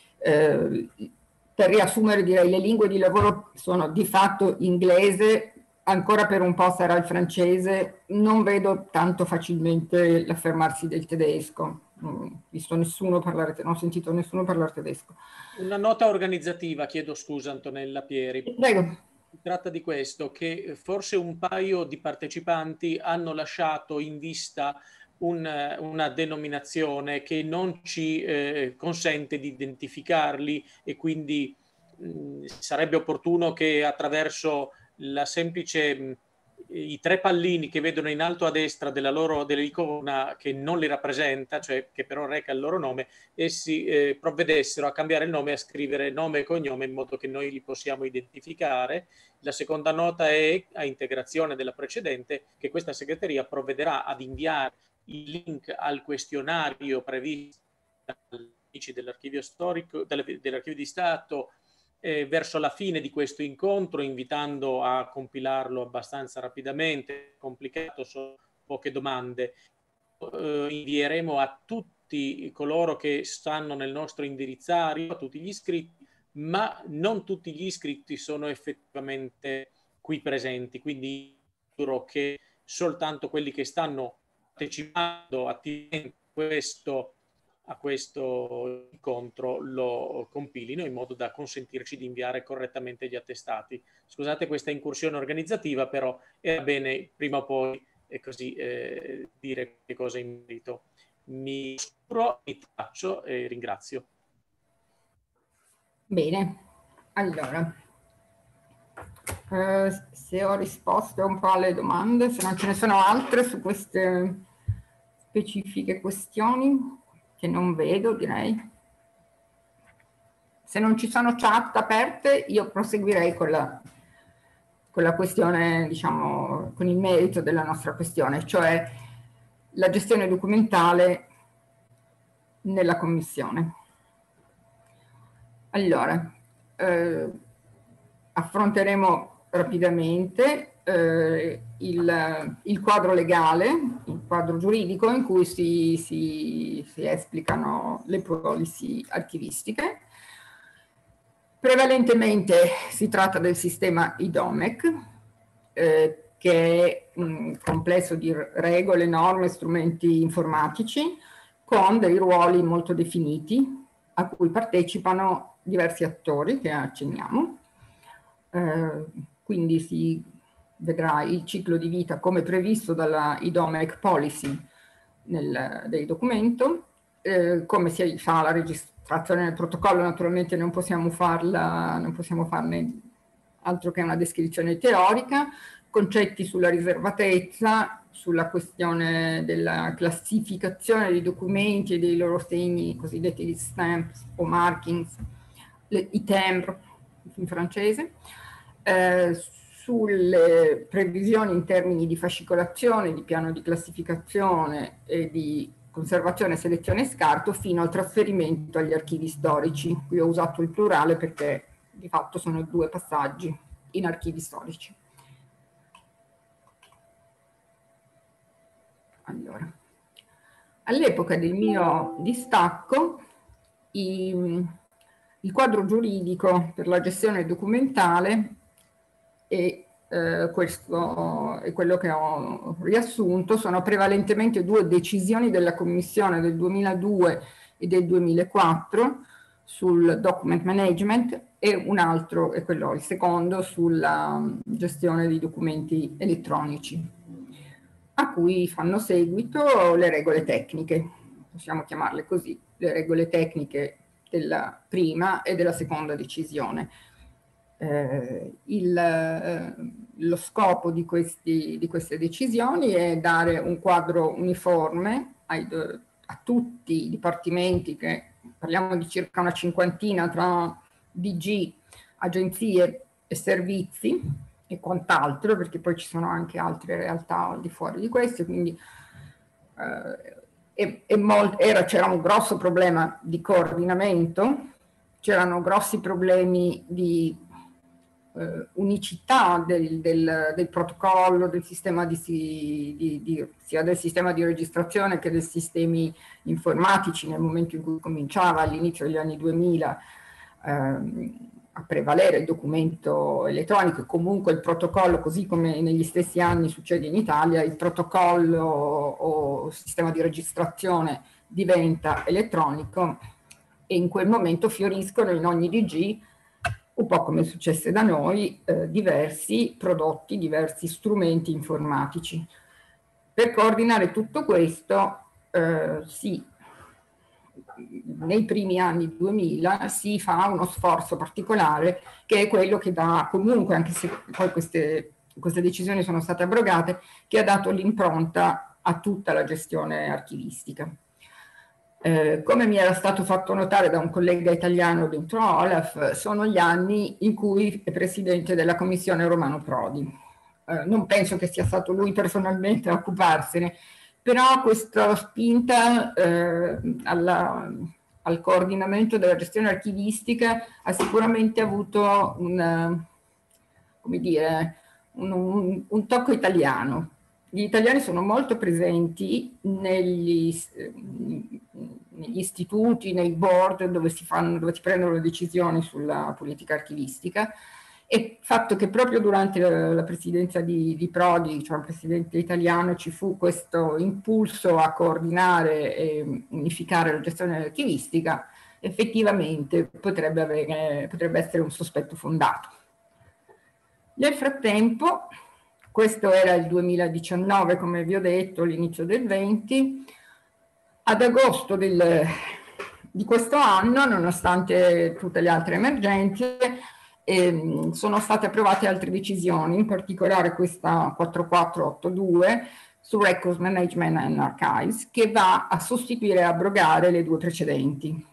Per riassumere, direi le lingue di lavoro sono di fatto inglese, ancora per un po' sarà il francese, non vedo tanto facilmente l'affermarsi del tedesco, non ho sentito nessuno parlare tedesco. Una nota organizzativa, chiedo scusa Antonella Pieri. Prego. Si tratta di questo, che forse un paio di partecipanti hanno lasciato in vista una denominazione che non ci consente di identificarli, e quindi sarebbe opportuno che attraverso la semplice i 3 pallini che vedono in alto a destra dell'icona che non li rappresenta, cioè che però reca il loro nome, essi provvedessero a cambiare il nome e a scrivere nome e cognome in modo che noi li possiamo identificare. La seconda nota è, a integrazione della precedente, che questa segreteria provvederà ad inviare il link al questionario previsto dagli amici dell'archivio storico, dell'archivio di Stato, verso la fine di questo incontro, invitando a compilarlo abbastanza rapidamente, complicato, sono poche domande, invieremo a tutti coloro che stanno nel nostro indirizzario, a tutti gli iscritti, ma non tutti gli iscritti sono effettivamente qui presenti, quindi spero che soltanto quelli che stanno partecipando attivamente a questo incontro lo compilino in modo da consentirci di inviare correttamente gli attestati. Scusate questa incursione organizzativa, però era bene prima o poi così dire che cosa in merito. Mi taccio e ringrazio. Bene, allora, se ho risposto un po' alle domande, se non ce ne sono altre su queste specifiche questioni, che non vedo, direi. Se non ci sono chat aperte, io proseguirei con la questione, diciamo, con il merito della nostra questione, cioè la gestione documentale nella commissione. Allora, affronteremo rapidamente il quadro legale, il quadro giuridico in cui si esplicano le policy archivistiche. Prevalentemente si tratta del sistema IDOMEC, che è un complesso di regole, norme, strumenti informatici con dei ruoli molto definiti a cui partecipano diversi attori che accenniamo. Quindi si vedrà il ciclo di vita come previsto dalla IDOMEC Policy del documento, come si fa la registrazione nel protocollo. Naturalmente non possiamo farne altro che una descrizione teorica, concetti sulla riservatezza, sulla questione della classificazione dei documenti e dei loro segni, cosiddetti stamps o markings, i timbres in francese, sulle previsioni in termini di fascicolazione, di piano di classificazione e di conservazione, selezione e scarto, fino al trasferimento agli archivi storici. Qui ho usato il plurale perché di fatto sono 2 passaggi in archivi storici. Allora, all'epoca del mio distacco, il quadro giuridico per la gestione documentale e questo è quello che ho riassunto, sono prevalentemente 2 decisioni della Commissione del 2002 e del 2004 sul document management e un altro, è quello, il secondo, sulla gestione dei documenti elettronici, a cui fanno seguito le regole tecniche, possiamo chiamarle così, le regole tecniche della prima e della seconda decisione. Lo scopo di queste decisioni è dare un quadro uniforme a tutti i dipartimenti, che parliamo di circa una cinquantina tra DG, agenzie e servizi e quant'altro, perché poi ci sono anche altre realtà al di fuori di queste, quindi c'era un grosso problema di coordinamento, c'erano grossi problemi di unicità del protocollo, del sistema sia del sistema di registrazione che dei sistemi informatici nel momento in cui cominciava all'inizio degli anni 2000 a prevalere il documento elettronico e comunque il protocollo, così come negli stessi anni succede in Italia, il protocollo o sistema di registrazione diventa elettronico e in quel momento fioriscono in ogni DG, un po' come successe da noi, diversi prodotti, diversi strumenti informatici. Per coordinare tutto questo, nei primi anni 2000 si fa uno sforzo particolare, che è quello che dà comunque, anche se poi queste decisioni sono state abrogate, che ha dato l'impronta a tutta la gestione archivistica. Come mi era stato fatto notare da un collega italiano dentro Olaf, sono gli anni in cui è presidente della commissione Romano Prodi. Non penso che sia stato lui personalmente a occuparsene, però questa spinta al coordinamento della gestione archivistica ha sicuramente avuto un tocco italiano. Gli italiani sono molto presenti negli istituti, nei board dove si prendono le decisioni sulla politica archivistica, e fatto che proprio durante la presidenza di Prodi, cioè il presidente italiano, ci fu questo impulso a coordinare e unificare la gestione archivistica, effettivamente potrebbe essere un sospetto fondato. Nel frattempo, questo era il 2019, come vi ho detto, l'inizio del 20, ad agosto di questo anno, nonostante tutte le altre emergenze, sono state approvate altre decisioni, in particolare questa 4482 su Records Management and Archives, che va a sostituire e abrogare le due precedenti.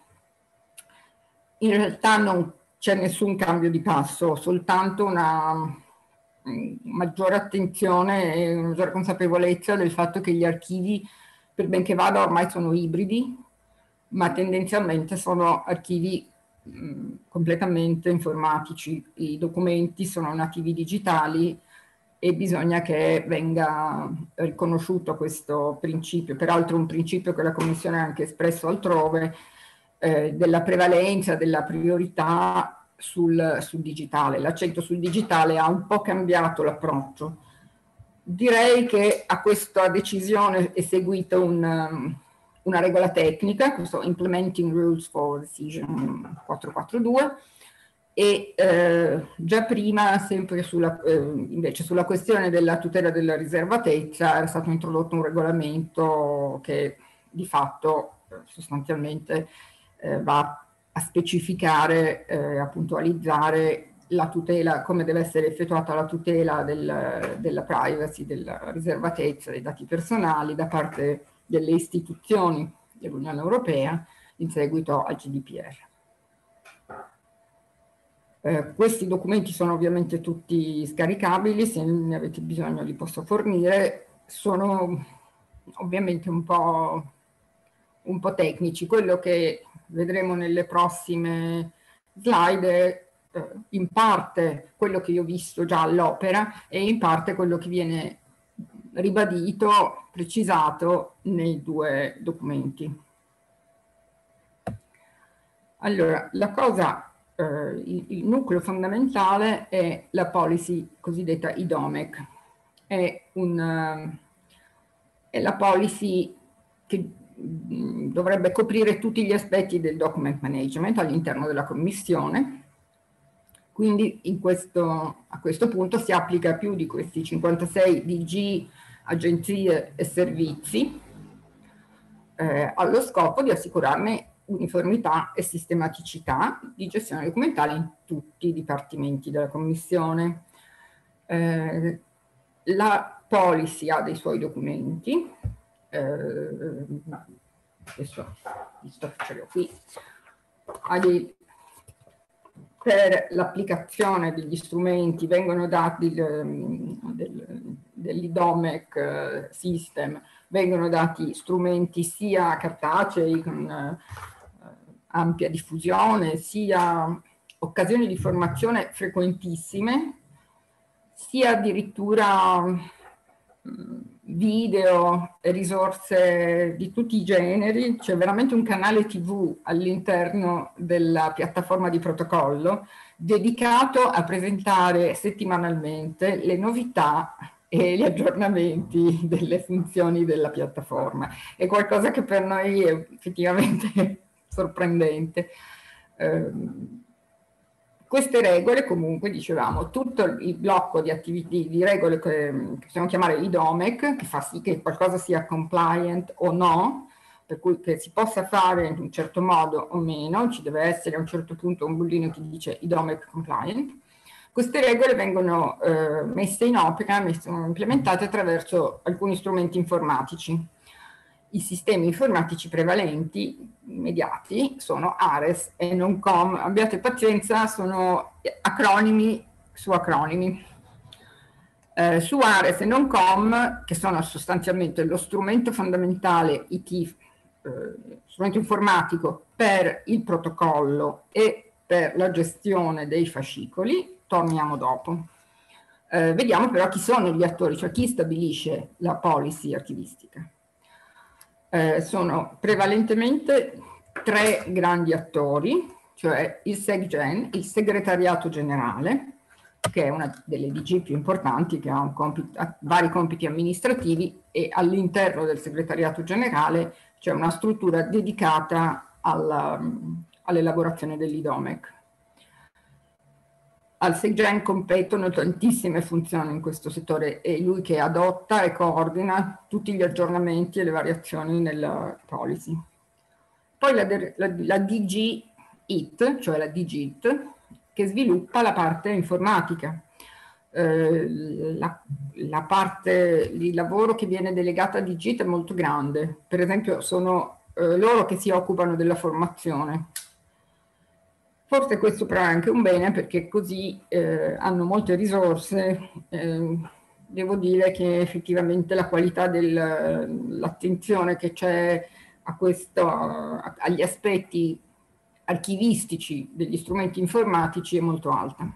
In realtà non c'è nessun cambio di passo, soltanto una maggiore attenzione e una maggiore consapevolezza del fatto che gli archivi, per ben che vada, ormai sono ibridi, ma tendenzialmente sono archivi completamente informatici. I documenti sono nativi digitali e bisogna che venga riconosciuto questo principio, peraltro un principio che la Commissione ha anche espresso altrove, della prevalenza, della priorità sul digitale. L'accento sul digitale ha un po' cambiato l'approccio. Direi che a questa decisione è seguita una regola tecnica, questo Implementing Rules for Decision 442, e già prima, sempre invece sulla questione della tutela della riservatezza, era stato introdotto un regolamento che di fatto sostanzialmente va a specificare, a puntualizzare la tutela, come deve essere effettuata la tutela della privacy, della riservatezza dei dati personali da parte delle istituzioni dell'Unione Europea in seguito al GDPR. Questi documenti sono ovviamente tutti scaricabili, se ne avete bisogno li posso fornire, sono ovviamente un po' tecnici. Quello che vedremo nelle prossime slide è in parte quello che io ho visto già all'opera e in parte quello che viene ribadito, precisato nei due documenti. Allora, il nucleo fondamentale è la policy cosiddetta IDOMEC. È la policy che dovrebbe coprire tutti gli aspetti del document management all'interno della Commissione. Quindi a questo punto si applica più di questi 56 DG, agenzie e servizi, allo scopo di assicurarne uniformità e sistematicità di gestione documentale in tutti i dipartimenti della Commissione. La policy ha dei suoi documenti, adesso visto che ce l'ho qui, per l'applicazione degli strumenti vengono dati dell'IDOMEC system, vengono dati strumenti sia cartacei con ampia diffusione, sia occasioni di formazione frequentissime, sia addirittura video e risorse di tutti i generi. C'è veramente un canale TV all'interno della piattaforma di protocollo dedicato a presentare settimanalmente le novità e gli aggiornamenti delle funzioni della piattaforma. È qualcosa che per noi è effettivamente sorprendente. Queste regole, comunque, dicevamo, tutto il blocco di regole che possiamo chiamare IDOMEC, che fa sì che qualcosa sia compliant o no, per cui che si possa fare in un certo modo o meno, ci deve essere a un certo punto un bollino che dice IDOMEC compliant. Queste regole vengono messe in opera, implementate attraverso alcuni strumenti informatici. I sistemi informatici prevalenti, immediati, sono ARES e NONCOM. Abbiate pazienza, sono acronimi su acronimi. Su ARES e NONCOM, che sono sostanzialmente lo strumento fondamentale IT strumento informatico per il protocollo e per la gestione dei fascicoli, torniamo dopo. Vediamo però chi sono gli attori, cioè chi stabilisce la policy archivistica. Sono prevalentemente 3 grandi attori, cioè il SecGen, il Segretariato Generale, che è una delle DG più importanti, che ha vari compiti amministrativi, e all'interno del Segretariato Generale c'è una struttura dedicata all'elaborazione dell'IDOMEC. Al SecGen competono tantissime funzioni in questo settore, è lui che adotta e coordina tutti gli aggiornamenti e le variazioni nella policy. Poi la DG IT, cioè la DGIT, che sviluppa la parte informatica. La parte di lavoro che viene delegata a DGIT è molto grande. Per esempio sono loro che si occupano della formazione. Forse questo però è anche un bene, perché così hanno molte risorse. Devo dire che effettivamente la qualità dell'attenzione che c'è agli aspetti archivistici degli strumenti informatici è molto alta.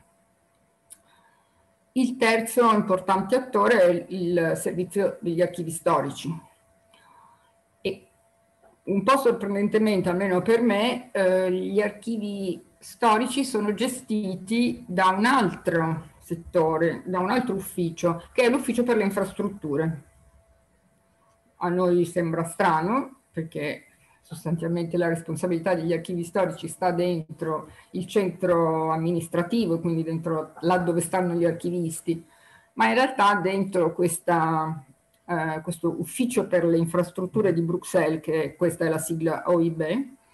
Il terzo importante attore è il servizio degli archivi storici. E un po' sorprendentemente, almeno per me, gli archivi storici sono gestiti da un altro settore, da un altro ufficio, che è l'ufficio per le infrastrutture. A noi sembra strano, perché sostanzialmente la responsabilità degli archivi storici sta dentro il centro amministrativo, quindi dentro là dove stanno gli archivisti, ma in realtà dentro questo ufficio per le infrastrutture di Bruxelles, questa è la sigla OIB,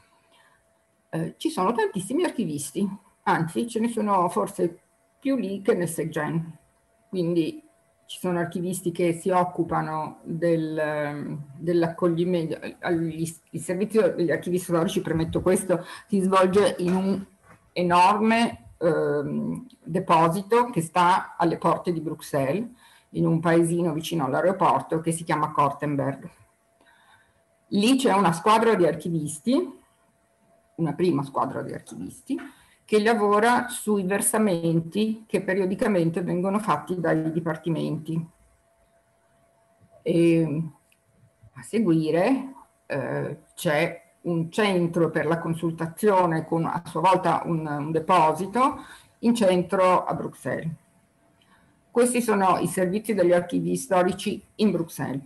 ci sono tantissimi archivisti, anzi ce ne sono forse più lì che nel SecGen. Quindi ci sono archivisti che si occupano dell'accoglimento. Il servizio degli archivi storici, premetto questo, si svolge in un enorme deposito che sta alle porte di Bruxelles, in un paesino vicino all'aeroporto che si chiama Kortenberg. Lì c'è una squadra di archivisti, una prima squadra di archivisti, che lavora sui versamenti che periodicamente vengono fatti dai dipartimenti. E a seguire c'è un centro per la consultazione con a sua volta un deposito in centro a Bruxelles. Questi sono i servizi degli archivi storici in Bruxelles.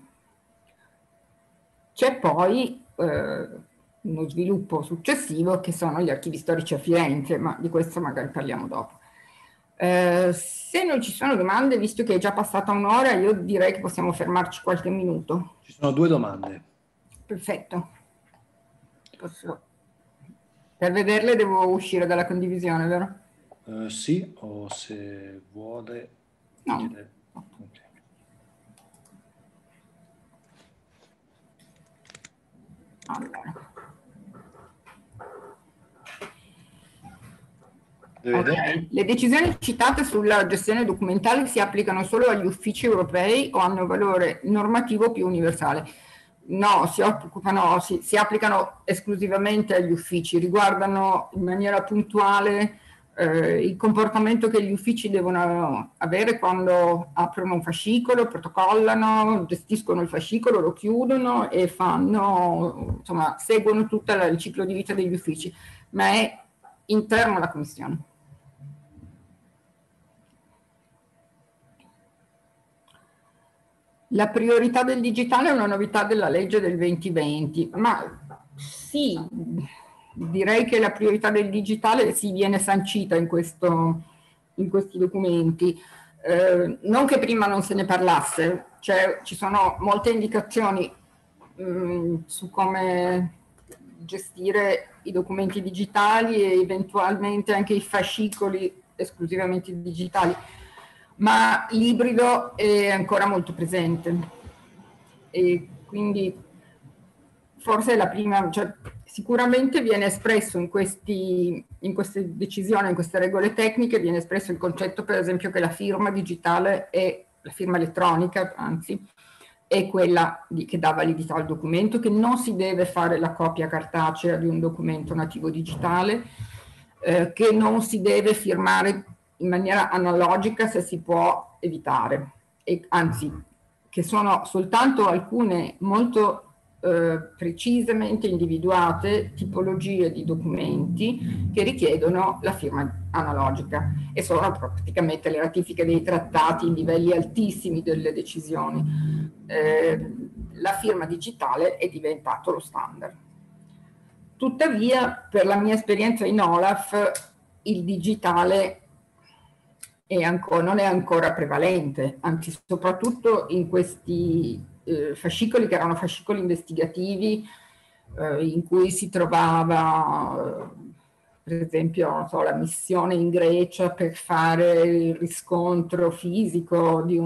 C'è poi uno sviluppo successivo che sono gli archivi storici a Firenze, ma di questo magari parliamo dopo. Se non ci sono domande, visto che è già passata un'ora, io direi che possiamo fermarci qualche minuto. Ci sono 2 domande. Perfetto. Per vederle devo uscire dalla condivisione, vero? Sì, o se vuole... No. Okay. Allora. Okay. Le decisioni citate sulla gestione documentale si applicano solo agli uffici europei o hanno valore normativo più universale? No, si applicano esclusivamente agli uffici, riguardano in maniera puntuale il comportamento che gli uffici devono avere quando aprono un fascicolo, protocollano, gestiscono il fascicolo, lo chiudono e insomma, seguono tutto il ciclo di vita degli uffici, ma è interno alla Commissione. La priorità del digitale è una novità della legge del 2020, ma sì, direi che la priorità del digitale viene sancita in questi documenti. Non che prima non se ne parlasse, ci sono molte indicazioni su come gestire i documenti digitali e eventualmente anche i fascicoli esclusivamente digitali, ma l'ibrido è ancora molto presente e quindi forse è la prima, sicuramente viene espresso in queste decisioni, in queste regole tecniche, viene espresso il concetto per esempio che la firma digitale è la firma elettronica, anzi, è quella che dà validità al documento, che non si deve fare la copia cartacea di un documento nativo digitale, che non si deve firmare in maniera analogica se si può evitare, e anzi che sono soltanto alcune molto precisamente individuate tipologie di documenti che richiedono la firma analogica, e sono praticamente le ratifiche dei trattati in livelli altissimi delle decisioni. La firma digitale è diventato lo standard. Tuttavia, per la mia esperienza in OLAF, il digitale non è ancora prevalente, anzi soprattutto in questi fascicoli che erano fascicoli investigativi, in cui si trovava per esempio, non so, la missione in Grecia per fare il riscontro fisico di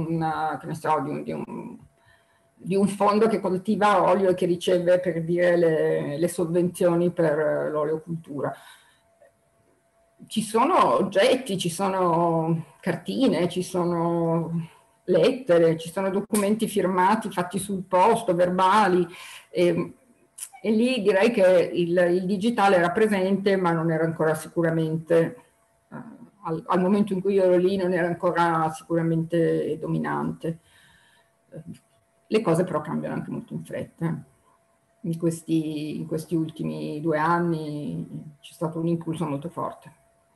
un fondo che coltiva olio e che riceve, per dire, le sovvenzioni per l'oleocultura. Ci sono oggetti, ci sono cartine, ci sono lettere, ci sono documenti firmati, fatti sul posto, verbali, e lì direi che il digitale era presente, ma non era ancora sicuramente, al momento in cui io ero lì, non era ancora sicuramente dominante. Le cose però cambiano anche molto in fretta. In questi ultimi 2 anni c'è stato un impulso molto forte.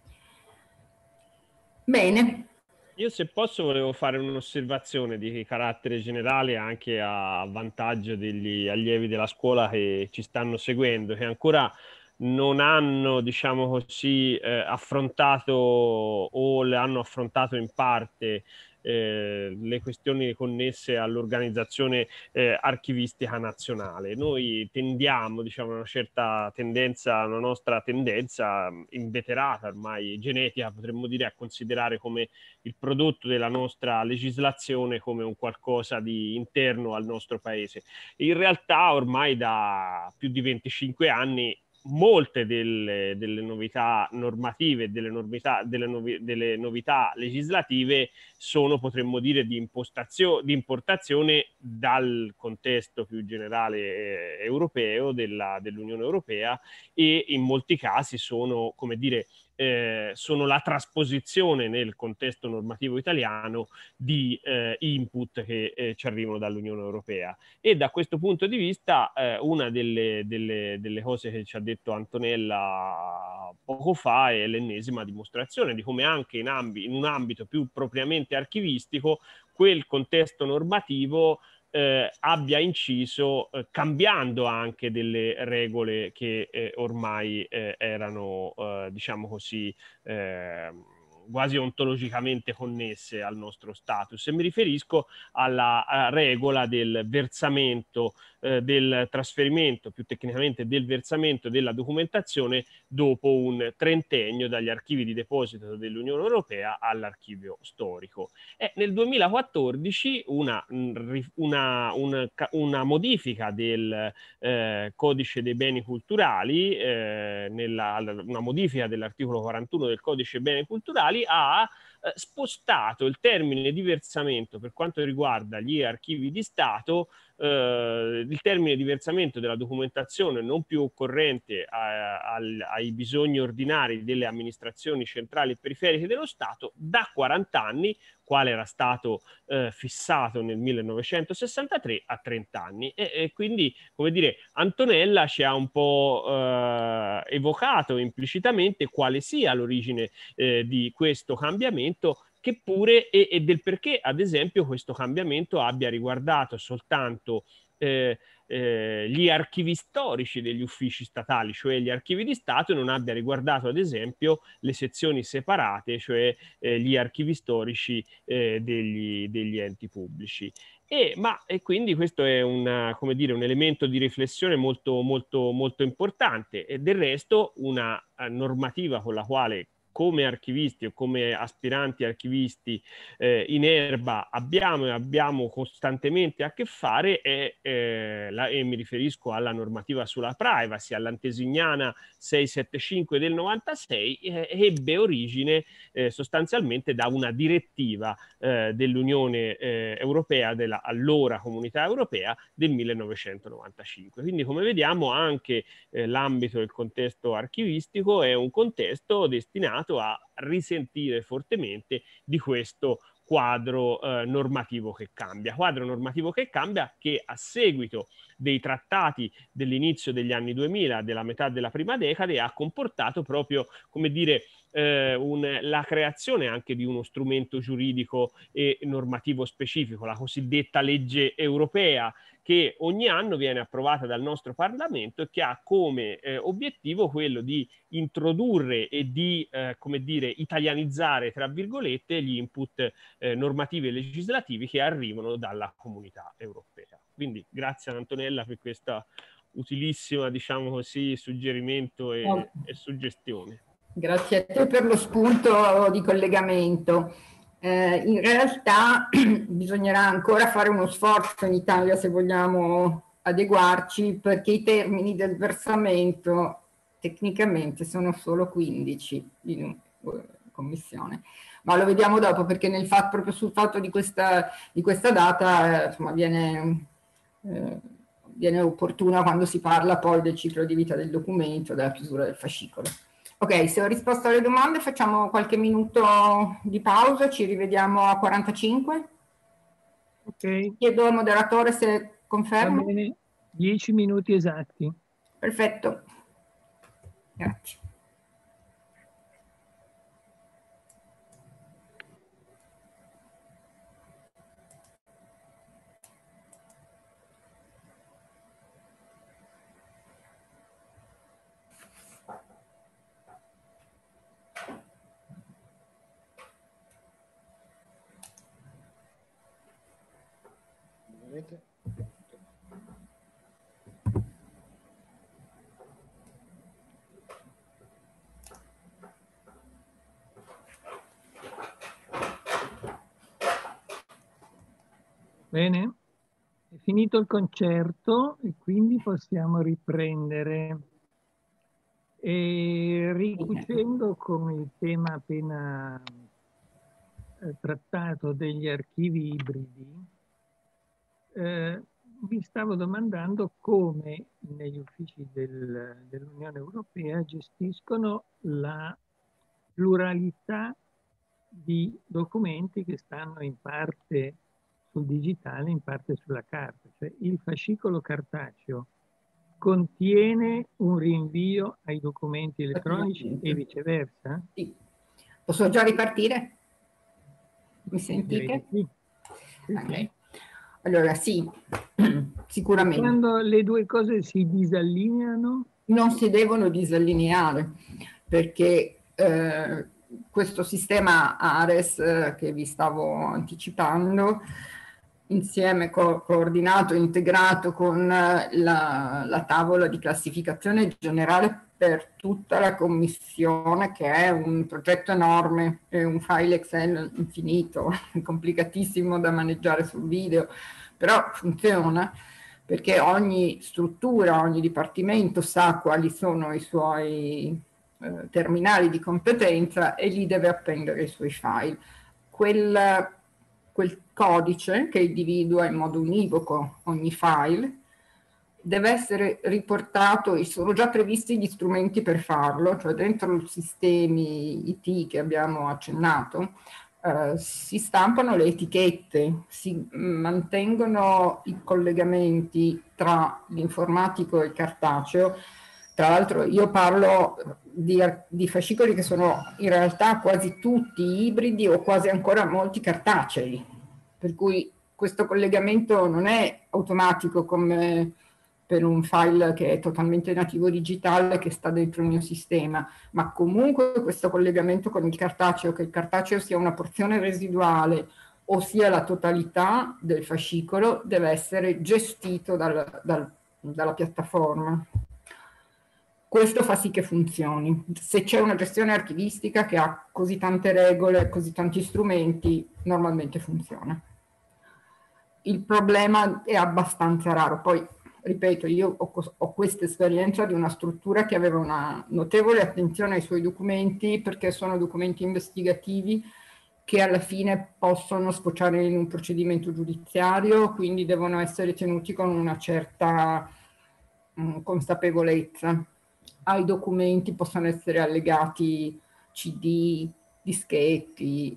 Bene. Io, se posso, volevo fare un'osservazione di carattere generale anche a vantaggio degli allievi della scuola che ci stanno seguendo, che ancora non hanno, diciamo così, affrontato o le hanno affrontato in parte le questioni connesse all'organizzazione archivistica nazionale. Noi tendiamo, diciamo, una certa tendenza, una nostra tendenza inveterata, ormai genetica, potremmo dire, a considerare come il prodotto della nostra legislazione come un qualcosa di interno al nostro paese. In realtà ormai da più di 25 anni molte delle novità normative, delle novità legislative sono, potremmo dire, di importazione dal contesto più generale europeo, dell'Unione Europea, e in molti casi sono, come dire, sono la trasposizione nel contesto normativo italiano di input che ci arrivano dall'Unione Europea. E da questo punto di vista una delle cose che ci ha detto Antonella poco fa è l'ennesima dimostrazione di come anche in un ambito più propriamente archivistico quel contesto normativo abbia inciso, cambiando anche delle regole che ormai erano, diciamo così, quasi ontologicamente connesse al nostro status. E mi riferisco alla regola del versamento, del trasferimento, più tecnicamente del versamento della documentazione dopo un trentennio dagli archivi di deposito dell'Unione Europea all'archivio storico. Nel 2014 una modifica del codice dei beni culturali, una modifica dell'articolo 41 del codice dei beni culturali ha spostato il termine di versamento per quanto riguarda gli archivi di Stato, il termine di versamento della documentazione non più occorrente ai bisogni ordinari delle amministrazioni centrali e periferiche dello Stato, da 40 anni, quale era stato fissato nel 1963, a 30 anni. E quindi, come dire, Antonella ci ha un po' evocato implicitamente quale sia l'origine di questo cambiamento, che pure e del perché, ad esempio, questo cambiamento abbia riguardato soltanto gli archivi storici degli uffici statali, cioè gli archivi di Stato, e non abbia riguardato, ad esempio, le sezioni separate, cioè gli archivi storici degli enti pubblici. E quindi questo è come dire, un elemento di riflessione molto, molto, molto importante. E del resto una normativa con la quale come archivisti o come aspiranti archivisti in erba abbiamo costantemente a che fare e mi riferisco alla normativa sulla privacy, all'antesignana 675 del 96, ebbe origine sostanzialmente da una direttiva dell'Unione Europea, della allora Comunità Europea del 1995. Quindi, come vediamo, anche l'ambito del contesto archivistico è un contesto destinato a risentire fortemente di questo quadro normativo che cambia. Quadro normativo che cambia, che a seguito dei trattati dell'inizio degli anni 2000, della metà della prima decade, ha comportato proprio, come dire, la creazione anche di uno strumento giuridico e normativo specifico, la cosiddetta legge europea, che ogni anno viene approvata dal nostro Parlamento e che ha come obiettivo quello di introdurre e di, come dire, italianizzare, tra virgolette, gli input normativi e legislativi che arrivano dalla Comunità Europea. Quindi grazie ad Antonella per questa utilissima, diciamo così, suggerimento e suggestione. Grazie a te per lo spunto di collegamento. In realtà bisognerà ancora fare uno sforzo in Italia se vogliamo adeguarci, perché i termini del versamento tecnicamente sono solo 15 in commissione. Ma lo vediamo dopo, perché proprio sul fatto di questa data insomma, viene opportuna quando si parla poi del ciclo di vita del documento, della chiusura del fascicolo. Ok, se ho risposto alle domande facciamo qualche minuto di pausa, ci rivediamo a 45. Ok. Chiedo al moderatore se conferma. Va bene, 10 minuti esatti. Perfetto. Grazie. Bene, è finito il concerto e quindi possiamo riprendere. E ricucendo con il tema appena trattato degli archivi ibridi, vi stavo domandando come negli uffici dell'Unione Europea gestiscono la pluralità di documenti che stanno in parte sul digitale, in parte sulla carta. Cioè il fascicolo cartaceo contiene un rinvio ai documenti elettronici e viceversa? Sì. Posso già ripartire? Mi sentite? Sì. Okay. Allora sì, sicuramente. Quando le due cose si disallineano? Non si devono disallineare, perché questo sistema ARES che vi stavo anticipando, insieme coordinato e integrato con la tavola di classificazione generale per tutta la commissione, che è un progetto enorme, è un file Excel infinito, complicatissimo da maneggiare sul video, però funziona perché ogni struttura, ogni dipartimento sa quali sono i suoi terminali di competenza e lì deve appendere i suoi file. Quel codice che individua in modo univoco ogni file deve essere riportato, e sono già previsti gli strumenti per farlo, cioè dentro i sistemi IT che abbiamo accennato, si stampano le etichette, si mantengono i collegamenti tra l'informatico e il cartaceo. Tra l'altro io parlo di fascicoli che sono in realtà quasi tutti ibridi o quasi ancora molti cartacei, per cui questo collegamento non è automatico come per un file che è totalmente nativo digitale che sta dentro il mio sistema, ma comunque questo collegamento con il cartaceo, che il cartaceo sia una porzione residuale o sia la totalità del fascicolo, deve essere gestito dalla piattaforma. Questo fa sì che funzioni. Se c'è una gestione archivistica che ha così tante regole, così tanti strumenti, normalmente funziona. Il problema è abbastanza raro. Poi, ripeto, io ho questa esperienza di una struttura che aveva una notevole attenzione ai suoi documenti, perché sono documenti investigativi che alla fine possono sfociare in un procedimento giudiziario, quindi devono essere tenuti con una certa consapevolezza. Ai documenti possono essere allegati CD, dischetti,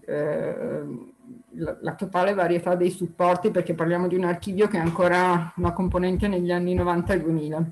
la totale varietà dei supporti, perché parliamo di un archivio che è ancora una componente negli anni 90 e 2000.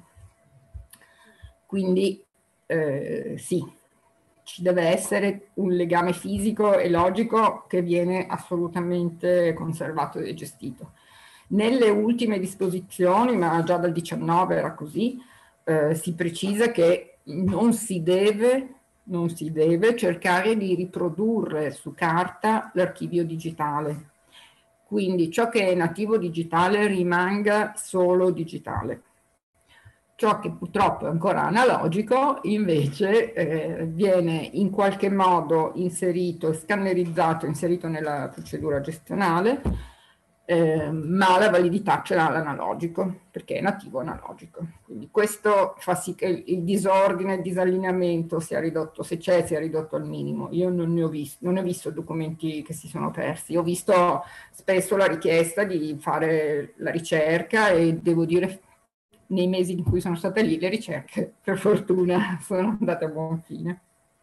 Quindi sì, ci deve essere un legame fisico e logico che viene assolutamente conservato e gestito. Nelle ultime disposizioni, ma già dal 19 era così, si precisa che non si deve cercare di riprodurre su carta l'archivio digitale. Quindi ciò che è nativo digitale rimanga solo digitale. Ciò che purtroppo è ancora analogico invece viene in qualche modo inserito, scannerizzato, inserito nella procedura gestionale, ma la validità ce l'ha l'analogico, perché è nativo analogico. Quindi questo fa sì che il disordine, il disallineamento sia ridotto, se c'è, sia ridotto al minimo. Io non ho visto documenti che si sono persi. Ho visto spesso la richiesta di fare la ricerca e devo dire, nei mesi in cui sono stata lì, le ricerche, per fortuna, sono andate a buon fine.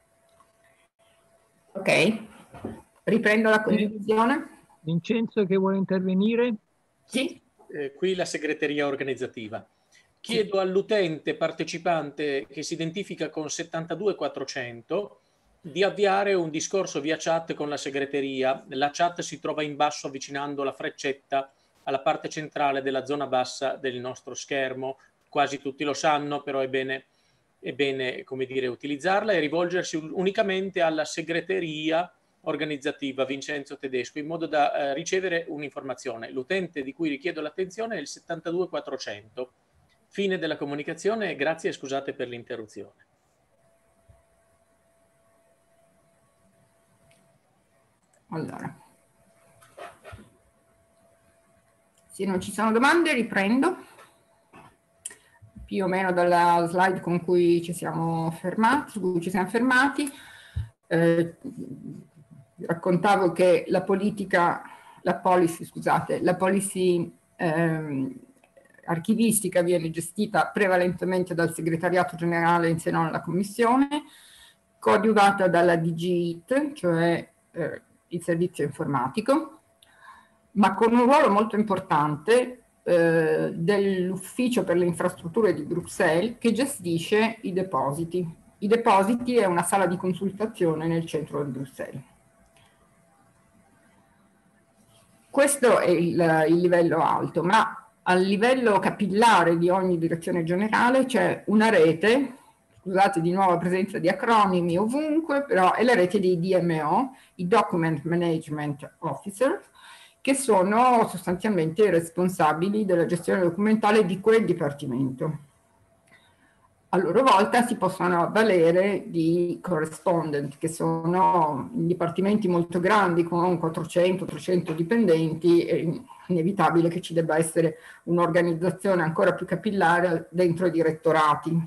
Ok, riprendo la condivisione. Vincenzo, che vuole intervenire? Sì. Qui la segreteria organizzativa. Chiedo all'utente partecipante che si identifica con 72400 di avviare un discorso via chat con la segreteria. La chat si trova in basso avvicinando la freccetta alla parte centrale della zona bassa del nostro schermo. Quasi tutti lo sanno, però è bene come dire, utilizzarla e rivolgersi unicamente alla segreteria organizzativa Vincenzo Tedesco in modo da ricevere un'informazione. L'utente di cui richiedo l'attenzione è il 72400. Fine della comunicazione, grazie e scusate per l'interruzione. Allora, se non ci sono domande riprendo più o meno dalla slide con cui ci siamo fermati, su cui ci siamo fermati. Raccontavo che la policy archivistica viene gestita prevalentemente dal segretariato generale in seno alla commissione, coadiuvata dalla DG-IT, cioè il servizio informatico, ma con un ruolo molto importante dell'Ufficio per le infrastrutture di Bruxelles, che gestisce i depositi. I depositi è una sala di consultazione nel centro di Bruxelles. Questo è il livello alto, ma a livello capillare di ogni direzione generale c'è una rete, scusate di nuovo la presenza di acronimi ovunque, però è la rete dei DMO, i Document Management Officer, che sono sostanzialmente i responsabili della gestione documentale di quel dipartimento. A loro volta si possono avvalere di correspondent, che sono dipartimenti molto grandi con 400-300 dipendenti. È inevitabile che ci debba essere un'organizzazione ancora più capillare dentro i direttorati.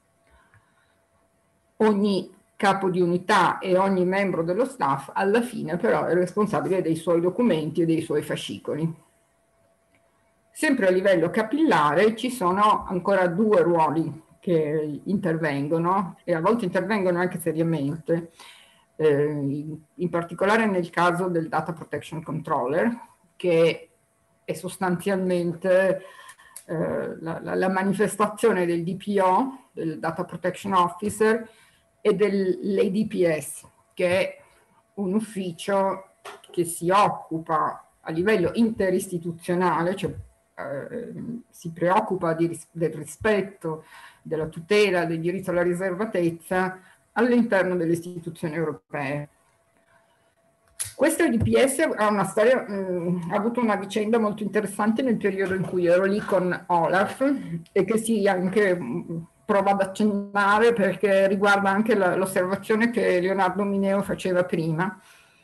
Ogni capo di unità e ogni membro dello staff alla fine però è responsabile dei suoi documenti e dei suoi fascicoli. Sempre a livello capillare ci sono ancora due ruoli che intervengono e a volte intervengono anche seriamente, in particolare nel caso del Data Protection Controller, che è sostanzialmente la manifestazione del DPO, del Data Protection Officer, e dell'ADPS, che è un ufficio che si occupa a livello interistituzionale, cioè si preoccupa del rispetto, della tutela del diritto alla riservatezza all'interno delle istituzioni europee. Questo DPS ha una storia, ha avuto una vicenda molto interessante nel periodo in cui ero lì con Olaf e che si anche provo ad accennare perché riguarda anche l'osservazione che Leonardo Mineo faceva prima,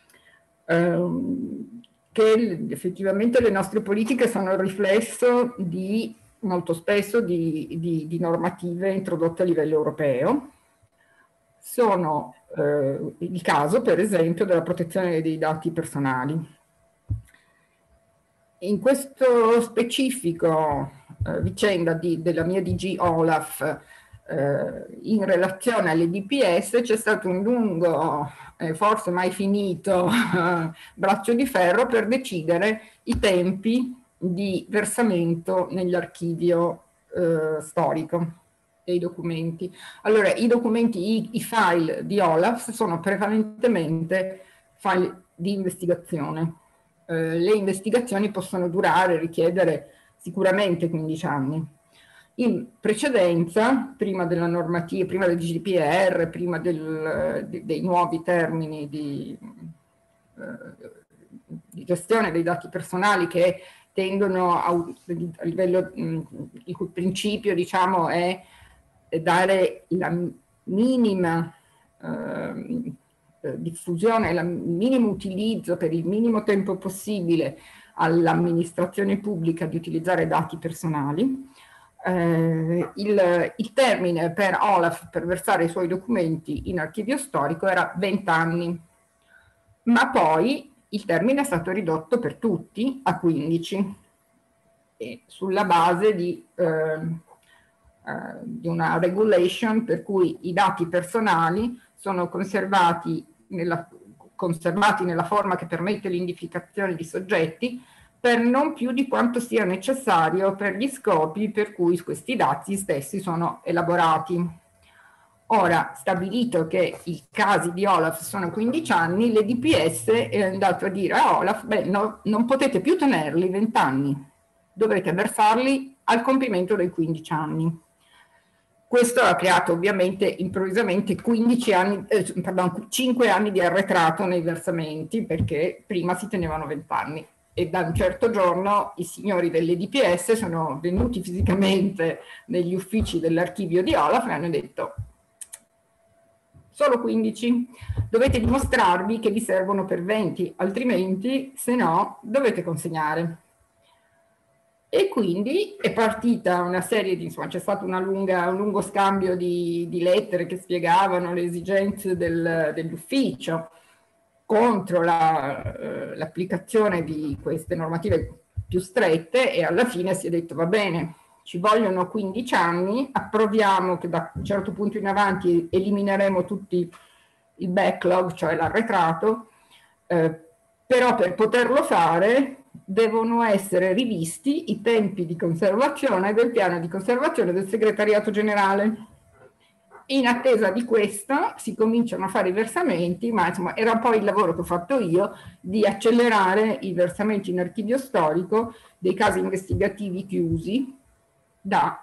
che effettivamente le nostre politiche sono il riflesso molto spesso di normative introdotte a livello europeo. Sono il caso, per esempio, della protezione dei dati personali. In questo specifico vicenda della mia DG Olaf in relazione alle DPS c'è stato un lungo, forse mai finito, braccio di ferro per decidere i tempi di versamento nell'archivio storico dei documenti. Allora, i documenti, i file di Olaf sono prevalentemente file di investigazione. Le investigazioni possono richiedere sicuramente 15 anni. In precedenza, prima della normativa, prima del GDPR, prima dei nuovi termini di gestione dei dati personali che tendono a livello, il cui principio, diciamo, è dare la minima diffusione, il minimo utilizzo per il minimo tempo possibile all'amministrazione pubblica di utilizzare dati personali. Il termine per Olaf per versare i suoi documenti in archivio storico era 20 anni, ma poi il termine è stato ridotto per tutti a 15, e sulla base di una regulation per cui i dati personali sono conservati nella forma che permette l'identificazione di soggetti per non più di quanto sia necessario per gli scopi per cui questi dati stessi sono elaborati. Ora, stabilito che i casi di Olaf sono 15 anni, le DPS è andato a dire a Olaf, beh, no, non potete più tenerli 20 anni, dovrete versarli al compimento dei 15 anni. Questo ha creato ovviamente improvvisamente 5 anni di arretrato nei versamenti, perché prima si tenevano 20 anni. E da un certo giorno i signori delle DPS sono venuti fisicamente negli uffici dell'archivio di Olaf e hanno detto: solo 15, dovete dimostrarvi che vi servono per 20, altrimenti, se no, dovete consegnare. E quindi è partita una serie di, insomma, c'è stato un lungo scambio di lettere che spiegavano le esigenze dell'ufficio contro l'applicazione di queste normative più strette, e alla fine si è detto: va bene, ci vogliono 15 anni, approviamo che da un certo punto in avanti elimineremo tutti il backlog, cioè l'arretrato, però per poterlo fare devono essere rivisti i tempi di conservazione del piano di conservazione del segretariato generale. In attesa di questo si cominciano a fare i versamenti, ma insomma era poi il lavoro che ho fatto io di accelerare i versamenti in archivio storico dei casi investigativi chiusi da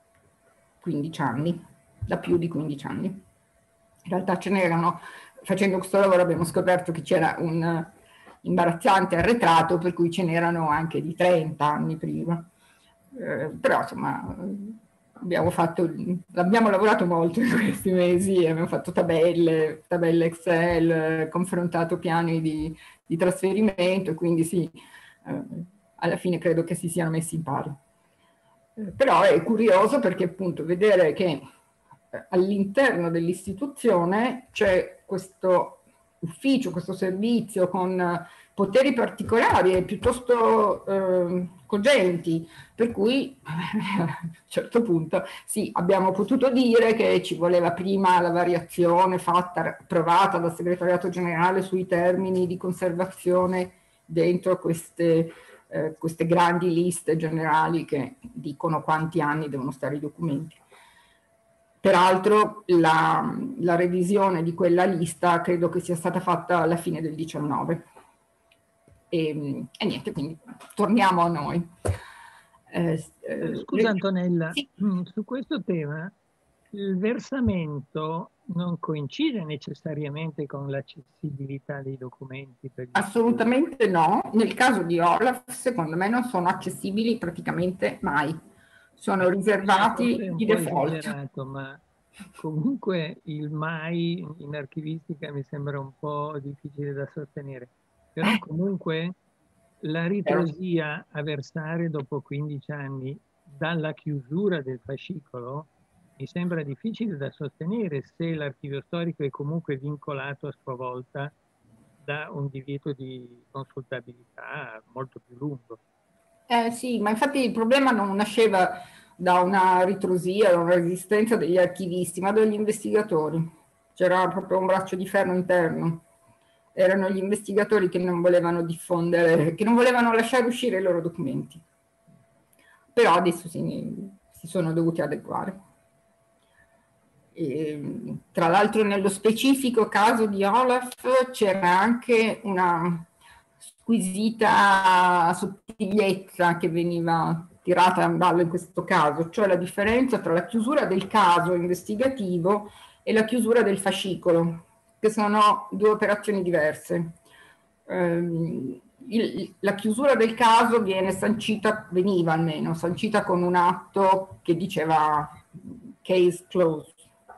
15 anni, da più di 15 anni. In realtà ce n'erano, facendo questo lavoro abbiamo scoperto che c'era un imbarazzante arretrato per cui ce n'erano anche di 30 anni prima. Però insomma abbiamo lavorato molto in questi mesi, abbiamo fatto tabelle Excel, confrontato piani di trasferimento, e quindi sì, alla fine credo che si siano messi in pari. Però è curioso perché appunto vedere che all'interno dell'istituzione c'è questo ufficio, questo servizio con poteri particolari e piuttosto cogenti, per cui a un certo punto sì, abbiamo potuto dire che ci voleva prima la variazione approvata dal segretariato generale sui termini di conservazione dentro queste grandi liste generali che dicono quanti anni devono stare i documenti. Peraltro la revisione di quella lista credo che sia stata fatta alla fine del 19. E niente, quindi torniamo a noi. Scusa Antonella, sì. Su questo tema il versamento non coincide necessariamente con l'accessibilità dei documenti? Assolutamente no. Nel caso di Olaf, secondo me, non sono accessibili praticamente mai. sono riservati è un di po' default. esagerato, ma comunque il mai in archivistica mi sembra un po' difficile da sostenere. Però comunque la ritrosia a versare dopo 15 anni dalla chiusura del fascicolo mi sembra difficile da sostenere se l'archivio storico è comunque vincolato a sua volta da un divieto di consultabilità molto più lungo. Sì, ma infatti il problema non nasceva da una ritrosia, da una resistenza degli archivisti, ma dagli investigatori. C'era proprio un braccio di ferro interno. Erano gli investigatori che non volevano diffondere, che non volevano lasciare uscire i loro documenti. Però adesso si sono dovuti adeguare. E, tra l'altro nello specifico caso di Olaf c'era anche una squisita sottigliezza che veniva tirata in ballo in questo caso, cioè la differenza tra la chiusura del caso investigativo e la chiusura del fascicolo, che sono due operazioni diverse. La chiusura del caso veniva almeno sancita con un atto che diceva case closed,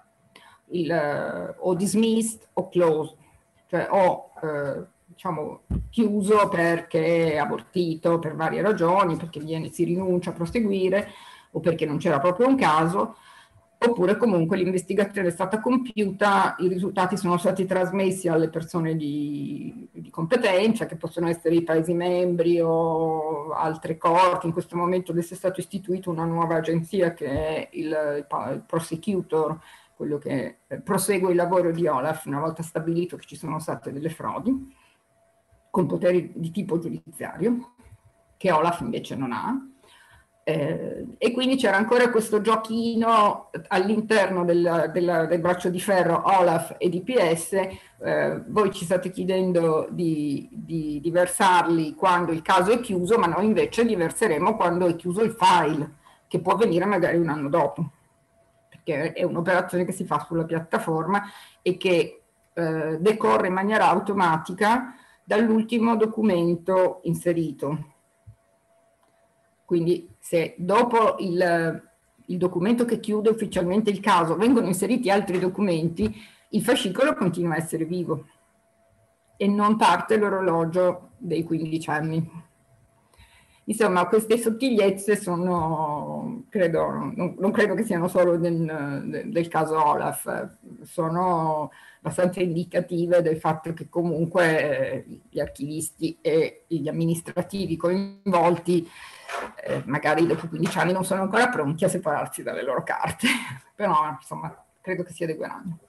o dismissed o closed, cioè o diciamo chiuso perché abortito per varie ragioni, perché si rinuncia a proseguire o perché non c'era proprio un caso, oppure comunque l'investigazione è stata compiuta, i risultati sono stati trasmessi alle persone di competenza, che possono essere i Paesi membri o altre corti. In questo momento adesso è stata istituita una nuova agenzia che è il prosecutor, quello che prosegue il lavoro di Olaf una volta stabilito che ci sono state delle frodi, con poteri di tipo giudiziario, che Olaf invece non ha. E quindi c'era ancora questo giochino all'interno del braccio di ferro Olaf e DPS. Voi ci state chiedendo di versarli quando il caso è chiuso, ma noi invece li verseremo quando è chiuso il file, che può avvenire magari un anno dopo, perché è un'operazione che si fa sulla piattaforma e che decorre in maniera automatica dall'ultimo documento inserito. Quindi se dopo il documento che chiude ufficialmente il caso vengono inseriti altri documenti, il fascicolo continua a essere vivo e non parte l'orologio dei 15 anni. Insomma, queste sottigliezze sono, non credo che siano solo del caso Olaf, sono abbastanza indicative del fatto che comunque gli archivisti e gli amministrativi coinvolti magari dopo 15 anni non sono ancora pronti a separarsi dalle loro carte, però insomma credo che si adegueranno.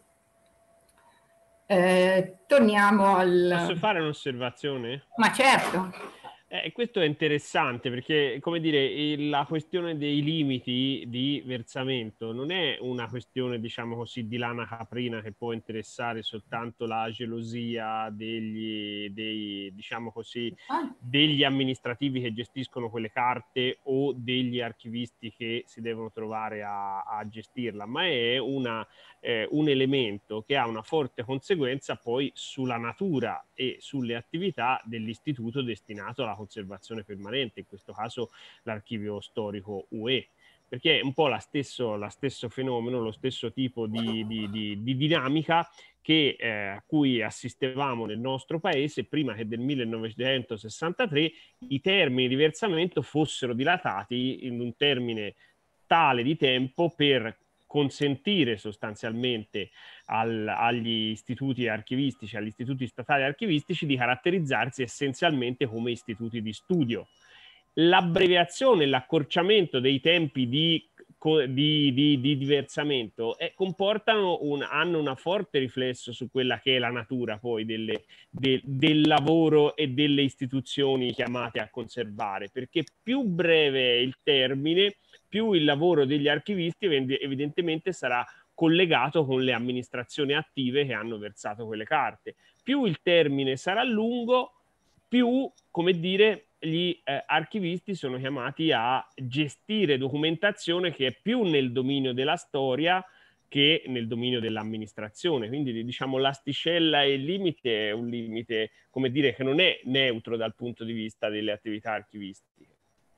Torniamo al... Posso fare un'osservazione? Ma certo. Questo è interessante perché, come dire, la questione dei limiti di versamento non è una questione, diciamo così, di lana caprina che può interessare soltanto la gelosia diciamo così, degli amministrativi che gestiscono quelle carte o degli archivisti che si devono trovare a gestirla, ma è un elemento che ha una forte conseguenza poi sulla natura e sulle attività dell'istituto destinato alla conservazione permanente, in questo caso l'archivio storico UE, perché è un po' lo stesso fenomeno, lo stesso tipo di dinamica a cui assistevamo nel nostro paese prima che del 1963 i termini di versamento fossero dilatati in un termine tale di tempo per consentire sostanzialmente agli istituti archivistici, agli istituti statali archivistici di caratterizzarsi essenzialmente come istituti di studio. L'abbreviazione, l'accorciamento dei tempi di diversamento hanno una forte riflesso su quella che è la natura poi del lavoro e delle istituzioni chiamate a conservare, perché più breve è il termine, più il lavoro degli archivisti evidentemente sarà collegato con le amministrazioni attive che hanno versato quelle carte. Più il termine sarà lungo, più, come dire, gli archivisti sono chiamati a gestire documentazione che è più nel dominio della storia che nel dominio dell'amministrazione. Quindi, diciamo, l'asticella e il limite è un limite, come dire, che non è neutro dal punto di vista delle attività archivistiche.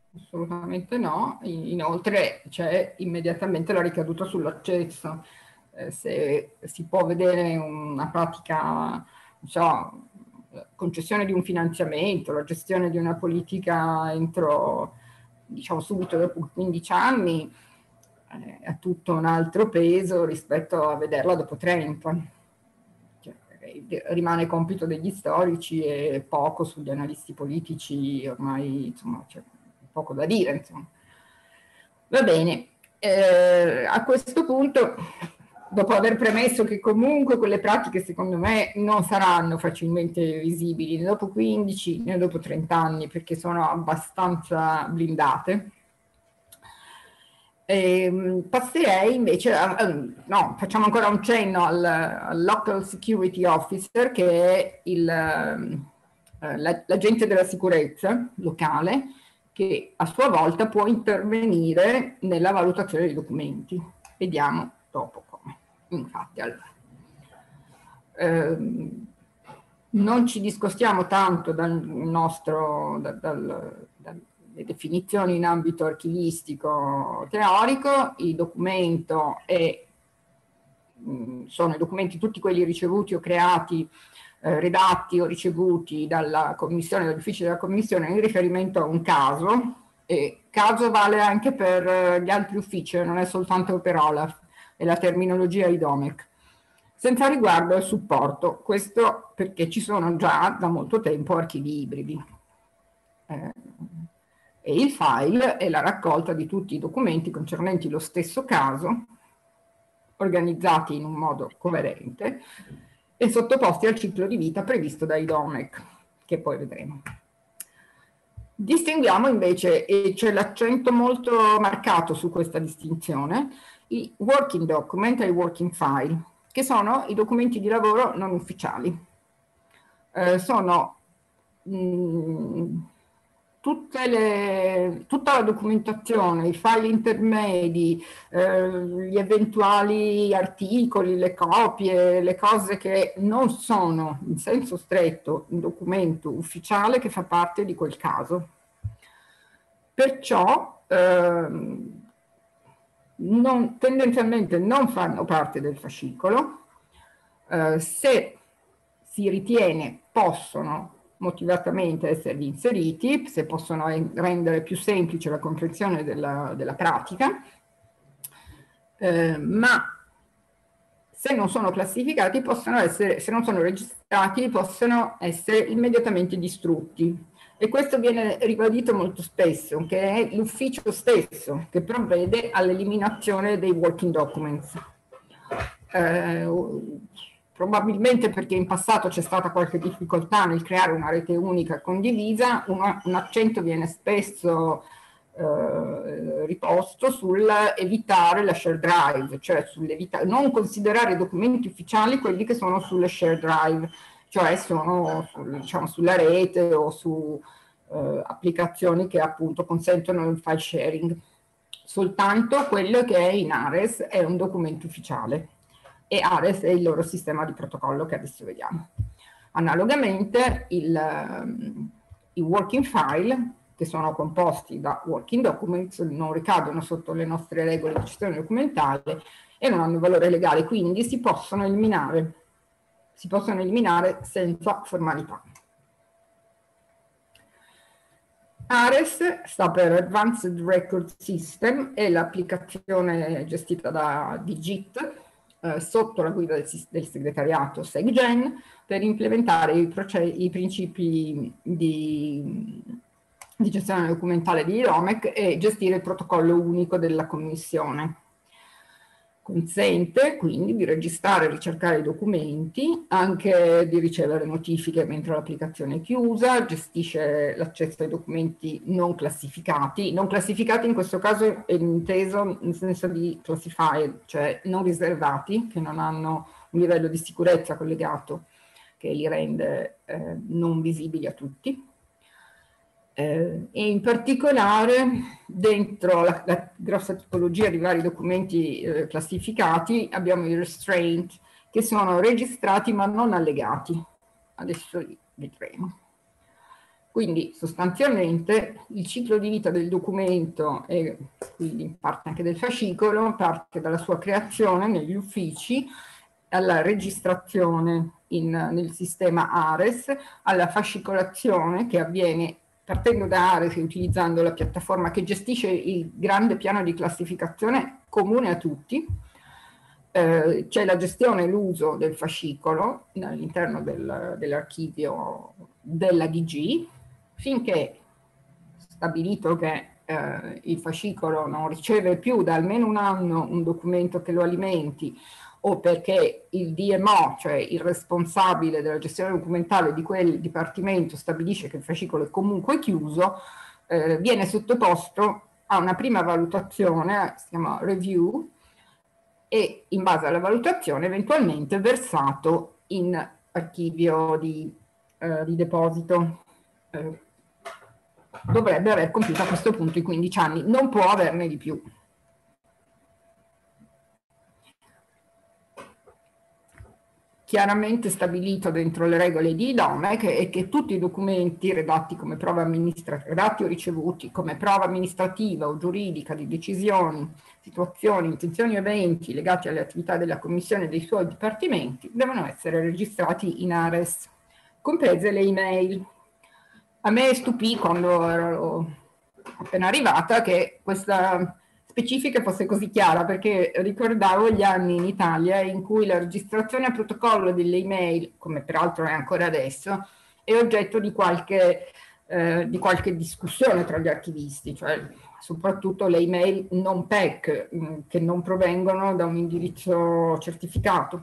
assolutamente no. Inoltre c'è immediatamente la ricaduta sull'accesso. Se si può vedere una pratica, non so, concessione di un finanziamento, la gestione di una politica entro, diciamo, subito dopo 15 anni, ha tutto un altro peso rispetto a vederla dopo 30. Cioè, rimane compito degli storici e poco sugli analisti politici, ormai insomma c'è poco da dire. Insomma. Va bene, a questo punto, dopo aver premesso che comunque quelle pratiche secondo me non saranno facilmente visibili né dopo 15 né dopo 30 anni perché sono abbastanza blindate, passerei invece no, facciamo ancora un cenno al Local Security Officer, che è l'agente della sicurezza locale, che a sua volta può intervenire nella valutazione dei documenti. Vediamo dopo come. Infatti, allora, non ci discostiamo tanto dalle definizioni in ambito archivistico teorico. Il documento sono i documenti tutti quelli ricevuti o creati, redatti o ricevuti dalla commissione, dall'ufficio della commissione in riferimento a un caso, e caso vale anche per gli altri uffici, non è soltanto per OLAF, è la terminologia IDOMEC, senza riguardo al supporto, questo perché ci sono già da molto tempo archivi ibridi. E il file è la raccolta di tutti i documenti concernenti lo stesso caso, organizzati in un modo coerente e sottoposti al ciclo di vita previsto da IDOMEC, che poi vedremo. Distinguiamo invece, e c'è l'accento molto marcato su questa distinzione, i working document e i working file, che sono i documenti di lavoro non ufficiali. Sono tutta la documentazione, i file intermedi, gli eventuali articoli, le copie, le cose che non sono in senso stretto un documento ufficiale che fa parte di quel caso. Perciò tendenzialmente non fanno parte del fascicolo, se si ritiene possono motivatamente esservi inseriti, se possono rendere più semplice la comprensione della pratica, ma se non sono classificati possono essere, se non sono registrati, possono essere immediatamente distrutti. E questo viene ribadito molto spesso, che è l'ufficio stesso che provvede all'eliminazione dei working documents. Probabilmente perché in passato c'è stata qualche difficoltà nel creare una rete unica condivisa, un accento viene spesso riposto sul evitare la share drive, cioè non considerare i documenti ufficiali quelli che sono sulle share drive, cioè sono diciamo, sulla rete o su applicazioni che appunto consentono il file sharing. Soltanto quello che è in Ares è un documento ufficiale e Ares è il loro sistema di protocollo che adesso vediamo. Analogamente i working file, che sono composti da working documents, non ricadono sotto le nostre regole di gestione documentale e non hanno valore legale, quindi si possono eliminare senza formalità. Ares sta per Advanced Record System, è l'applicazione gestita da Digit sotto la guida del segretariato SegGen per implementare i principi di gestione documentale di IDOMEC e gestire il protocollo unico della commissione. Consente quindi di registrare e ricercare i documenti, anche di ricevere notifiche mentre l'applicazione è chiusa, gestisce l'accesso ai documenti non classificati. Non classificati in questo caso è inteso nel senso di classified, cioè non riservati, che non hanno un livello di sicurezza collegato che li rende non visibili a tutti. E in particolare dentro la grossa tipologia di vari documenti classificati abbiamo i restraint, che sono registrati ma non allegati. Adesso li vedremo. Quindi sostanzialmente il ciclo di vita del documento e quindi in parte anche del fascicolo parte dalla sua creazione negli uffici, alla registrazione nel sistema ARES, alla fascicolazione che avviene partendo da ARES e utilizzando la piattaforma che gestisce il grande piano di classificazione comune a tutti. C'è la gestione e l'uso del fascicolo all'interno dell'archivio della DG, finché stabilito che il fascicolo non riceve più da almeno un anno un documento che lo alimenti, o perché il DMO, cioè il responsabile della gestione documentale di quel dipartimento, stabilisce che il fascicolo è comunque chiuso, viene sottoposto a una prima valutazione, si chiama review, e in base alla valutazione eventualmente versato in archivio di deposito. Dovrebbe aver compiuto a questo punto i 15 anni, non può averne di più. Chiaramente stabilito dentro le regole di IDOME è che tutti i documenti redatti come prova redatti o ricevuti come prova amministrativa o giuridica di decisioni, situazioni, intenzioni o eventi legati alle attività della Commissione e dei suoi dipartimenti devono essere registrati in ARES, comprese le email. A me stupì quando ero appena arrivata che questa specifica fosse così chiara, perché ricordavo gli anni in Italia in cui la registrazione a protocollo delle email, come peraltro è ancora adesso, è oggetto di qualche discussione tra gli archivisti, cioè soprattutto le email non PEC che non provengono da un indirizzo certificato.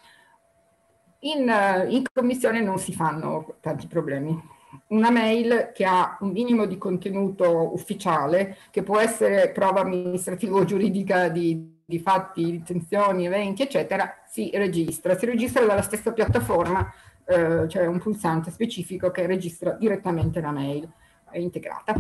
In commissione non si fanno tanti problemi. Una mail che ha un minimo di contenuto ufficiale, che può essere prova amministrativa o giuridica di fatti, intenzioni, eventi, eccetera, si registra dalla stessa piattaforma, c'è un pulsante specifico che registra direttamente la mail, è integrata.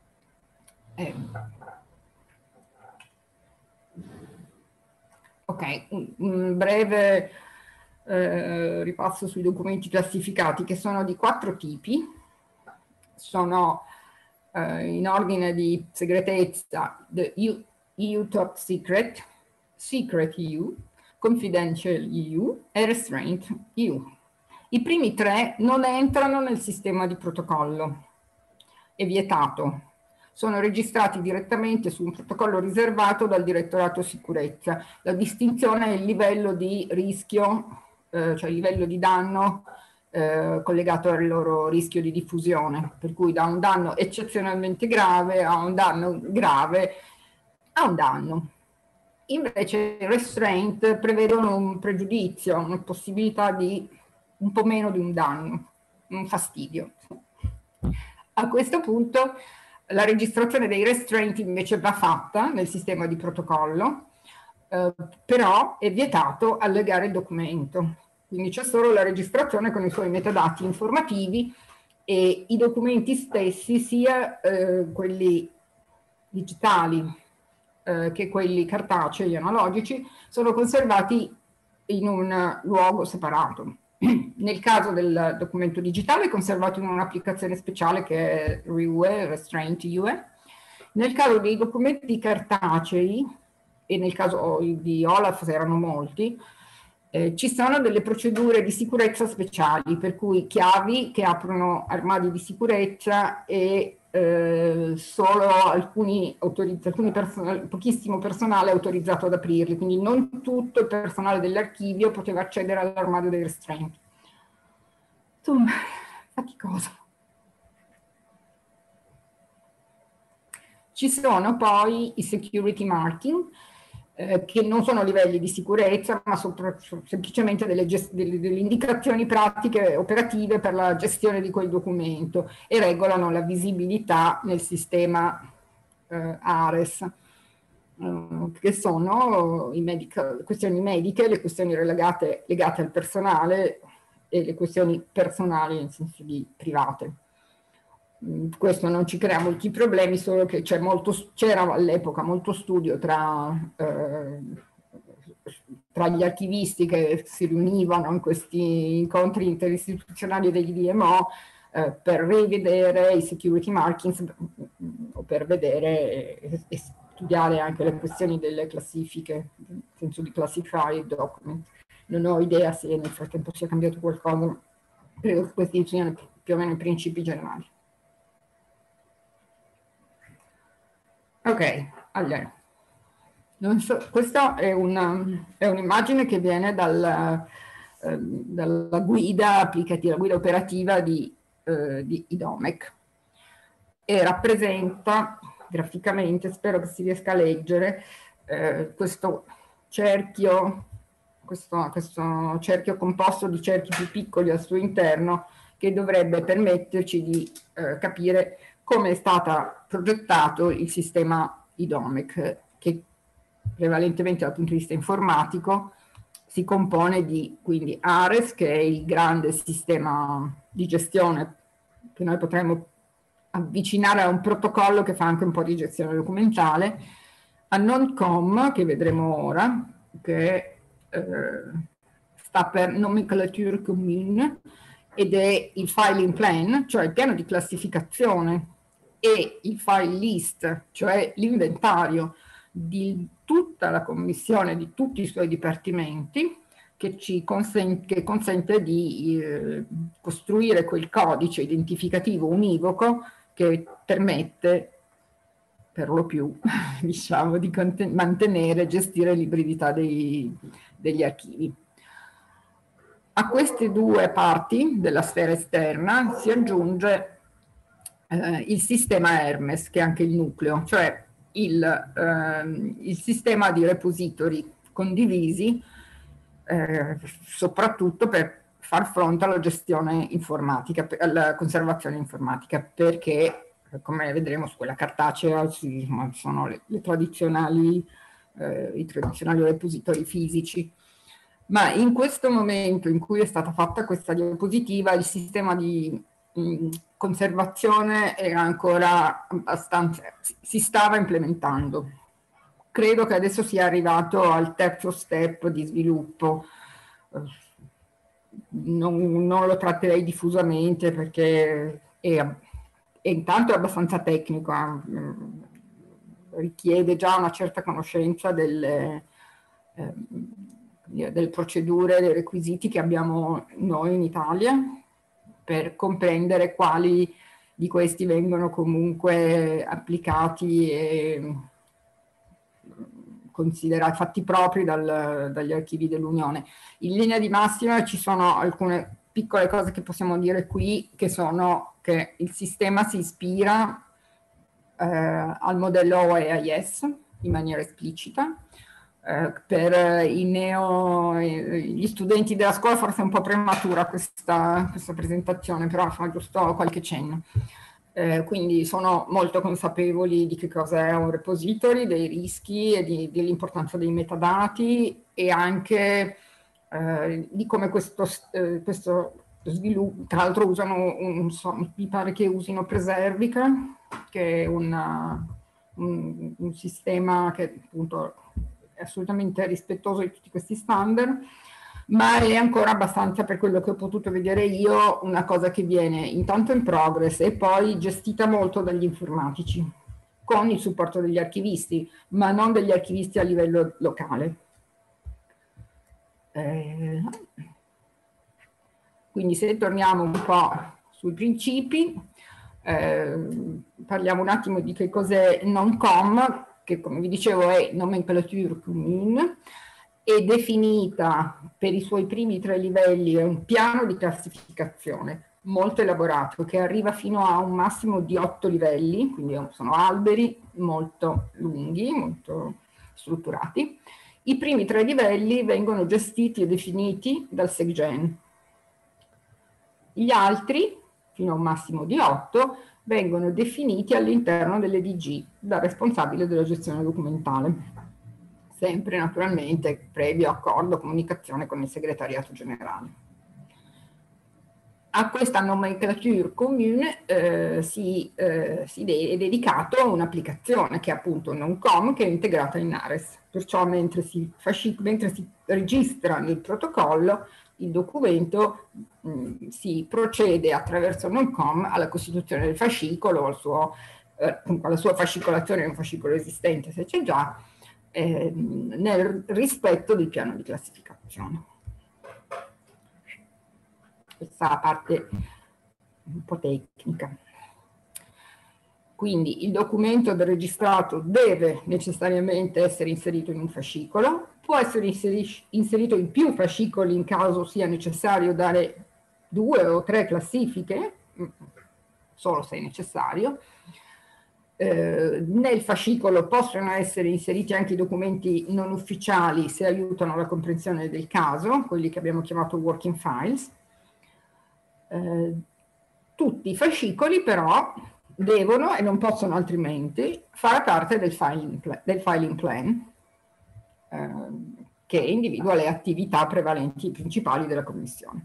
Ok, un breve ripasso sui documenti classificati, che sono di 4 tipi. Sono in ordine di segretezza: the EU Top Secret, Secret EU, Confidential EU e Restraint EU. I primi 3 non entrano nel sistema di protocollo, è vietato. Sono registrati direttamente su un protocollo riservato dal Direttorato Sicurezza. La distinzione è il livello di rischio, cioè il livello di danno collegato al loro rischio di diffusione, per cui da un danno eccezionalmente grave a un danno grave a un danno. Invece i restraint prevedono un pregiudizio, una possibilità di un po' meno di un danno, un fastidio. A questo punto la registrazione dei restraint invece va fatta nel sistema di protocollo, però è vietato allegare il documento. Quindi c'è solo la registrazione con i suoi metadati informativi, e i documenti stessi, sia quelli digitali che quelli cartacei analogici, sono conservati in un luogo separato. Nel caso del documento digitale è conservato in un'applicazione speciale che è REUE, Restraint UE. Nel caso dei documenti cartacei, e nel caso di Olaf erano molti, ci sono delle procedure di sicurezza speciali, per cui chiavi che aprono armadi di sicurezza e solo pochissimo personale è autorizzato ad aprirli, quindi non tutto il personale dell'archivio poteva accedere all'armadio dei restraint. Insomma, faticoso. Ci sono poi i security marking, che non sono livelli di sicurezza, ma semplicemente delle indicazioni pratiche operative per la gestione di quel documento, e regolano la visibilità nel sistema ARES, che sono le questioni mediche, le questioni legate al personale e le questioni personali nel senso di private. Questo non ci crea molti problemi, solo che c'era all'epoca molto studio tra gli archivisti che si riunivano in questi incontri interistituzionali degli DMO per rivedere i security markings o per vedere e studiare anche le questioni delle classifiche, nel senso di classified document. Non ho idea se nel frattempo sia cambiato qualcosa, credo che questi siano più o meno i principi generali. Ok, allora, questa è un'immagine che viene dalla guida applicativa, la guida operativa di IDOMEC, e rappresenta graficamente, spero che si riesca a leggere, questo cerchio composto di cerchi più piccoli al suo interno, che dovrebbe permetterci di capire come è stato progettato il sistema IDOMEC, che prevalentemente dal punto di vista informatico si compone di quindi ARES, che è il grande sistema di gestione che noi potremmo avvicinare a un protocollo che fa anche un po' di gestione documentale, a NONCOM, che vedremo ora, che sta per Nomenclature Commune, ed è il filing plan, cioè il piano di classificazione, e il file list, cioè l'inventario di tutta la commissione, di tutti i suoi dipartimenti, che consente di costruire quel codice identificativo univoco che permette per lo più, diciamo, di mantenere e gestire l'ibridità degli archivi. A queste due parti della sfera esterna si aggiunge il sistema Hermes, che è anche il nucleo, cioè il sistema di repository condivisi, soprattutto per far fronte alla gestione informatica, alla conservazione informatica, perché, come vedremo su quella cartacea, sono i tradizionali repository fisici. Ma in questo momento in cui è stata fatta questa diapositiva, il sistema di conservazione era ancora abbastanza, si stava implementando. Credo che adesso sia arrivato al terzo step di sviluppo. Non lo tratterei diffusamente perché intanto è abbastanza tecnico, richiede già una certa conoscenza delle procedure, dei requisiti che abbiamo noi in Italia, per comprendere quali di questi vengono comunque applicati e considerati, fatti propri dagli archivi dell'Unione. In linea di massima ci sono alcune piccole cose che possiamo dire qui, che sono che il sistema si ispira al modello OEIS in maniera esplicita. Per gli studenti della scuola forse è un po' prematura questa presentazione, però fa giusto qualche cenno. Quindi sono molto consapevoli di che cosa è un repository, dei rischi e dell'importanza dei metadati, e anche di come questo sviluppo, tra l'altro usano mi pare che usino Preservica, che è un sistema che appunto è assolutamente rispettoso di tutti questi standard, ma è ancora abbastanza, per quello che ho potuto vedere io, una cosa che viene intanto in progress e poi gestita molto dagli informatici, con il supporto degli archivisti, ma non degli archivisti a livello locale. Quindi se torniamo un po' sui principi, parliamo un attimo di che cos'è NONCOM, che come vi dicevo è Nomenclature Commune, è definita per i suoi primi 3 livelli, è un piano di classificazione molto elaborato che arriva fino a un massimo di 8 livelli, quindi sono alberi molto lunghi, molto strutturati. I primi 3 livelli vengono gestiti e definiti dal SecGen. Gli altri, fino a un massimo di 8, vengono definiti all'interno delle DG dal responsabile della gestione documentale, sempre naturalmente previo accordo, comunicazione con il segretariato generale. A questa nomenclature comune è dedicato un'applicazione che è appunto NONCOM, che è integrata in ARES. Perciò mentre si registra il protocollo, il documento si procede attraverso non-com alla costituzione del fascicolo, alla sua fascicolazione in un fascicolo esistente se c'è già, nel rispetto del piano di classificazione. Questa parte un po' tecnica. Quindi il documento del registrato deve necessariamente essere inserito in un fascicolo, può essere inserito in più fascicoli in caso sia necessario dare 2 o 3 classifiche, solo se è necessario. Nel fascicolo possono essere inseriti anche i documenti non ufficiali se aiutano la comprensione del caso, quelli che abbiamo chiamato working files. Tutti i fascicoli però devono e non possono altrimenti fare parte del filing plan che individua le attività prevalenti e principali della Commissione.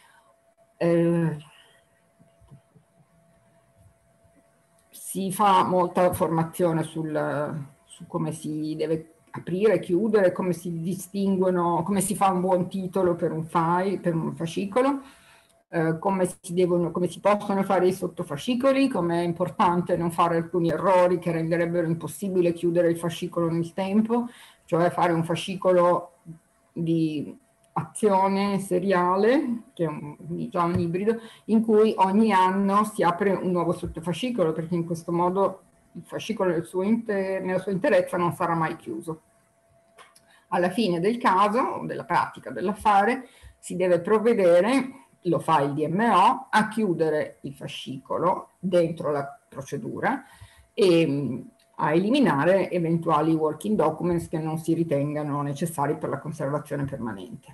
Si fa molta formazione su come si deve aprire, chiudere, come si distinguono, come si fa un buon titolo per un file, per un fascicolo, come si possono fare i sottofascicoli, come è importante non fare alcuni errori che renderebbero impossibile chiudere il fascicolo nel tempo, cioè fare un fascicolo di azione seriale, che è già un ibrido, in cui ogni anno si apre un nuovo sottofascicolo, perché in questo modo il fascicolo nella sua interezza non sarà mai chiuso. Alla fine del caso, della pratica dell'affare, si deve provvedere, lo fa il DMO, a chiudere il fascicolo dentro la procedura e a eliminare eventuali working documents che non si ritengano necessari per la conservazione permanente.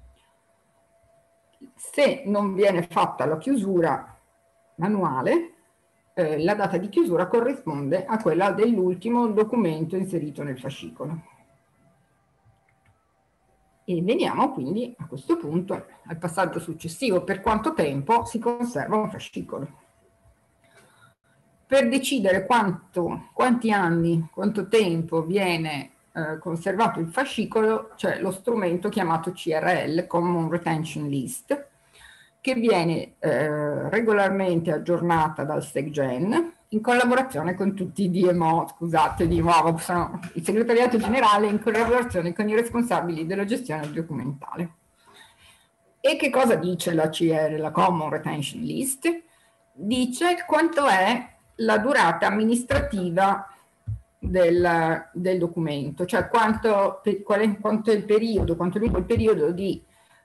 Se non viene fatta la chiusura manuale, la data di chiusura corrisponde a quella dell'ultimo documento inserito nel fascicolo. E veniamo quindi a questo punto al passaggio successivo: per quanto tempo si conserva un fascicolo. Per decidere quanti anni, quanto tempo viene conservato il fascicolo, c'è lo strumento chiamato CRL, Common Retention List, che viene regolarmente aggiornata dal SecGen in collaborazione con tutti i DMO, scusate di nuovo, sono il segretariato generale in collaborazione con i responsabili della gestione documentale. E che cosa dice la CR, la Common Retention List? Dice quanto è la durata amministrativa del documento, cioè quanto è il periodo, quanto è lungo il periodo di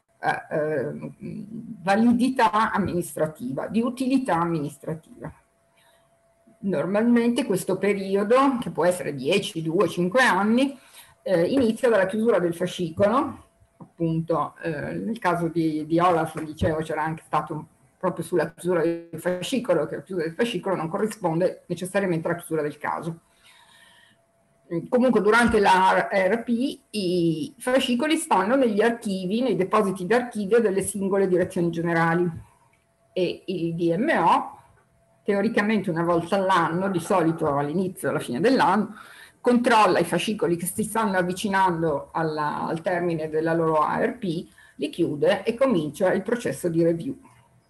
validità amministrativa, di utilità amministrativa. Normalmente questo periodo, che può essere 10, 2, 5 anni, inizia dalla chiusura del fascicolo. Appunto, nel caso di Olaf, dicevo, c'era anche stato proprio sulla chiusura del fascicolo, che la chiusura del fascicolo non corrisponde necessariamente alla chiusura del caso. Comunque durante la RP i fascicoli stanno negli archivi, nei depositi d'archivio delle singole direzioni generali e il DMO, teoricamente una volta all'anno, di solito all'inizio o alla fine dell'anno, controlla i fascicoli che si stanno avvicinando al termine della loro ARP, li chiude e comincia il processo di review.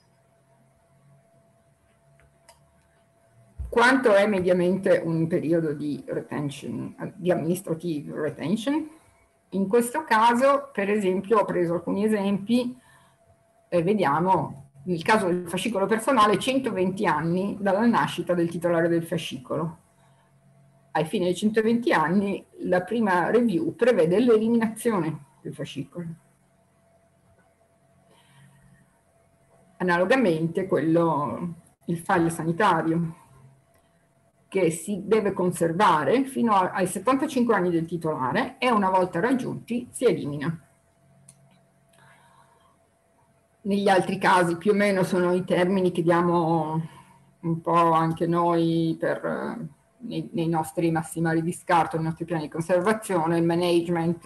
Quanto è mediamente un periodo di retention, di administrative retention? In questo caso, per esempio, ho preso alcuni esempi e vediamo. Nel caso del fascicolo personale, 120 anni dalla nascita del titolare del fascicolo. Ai fini dei 120 anni, la prima review prevede l'eliminazione del fascicolo. Analogamente, il file sanitario, che si deve conservare fino ai 75 anni del titolare e una volta raggiunti si elimina. Negli altri casi più o meno sono i termini che diamo un po' anche noi nei nostri massimali di scarto, nei nostri piani di conservazione, il management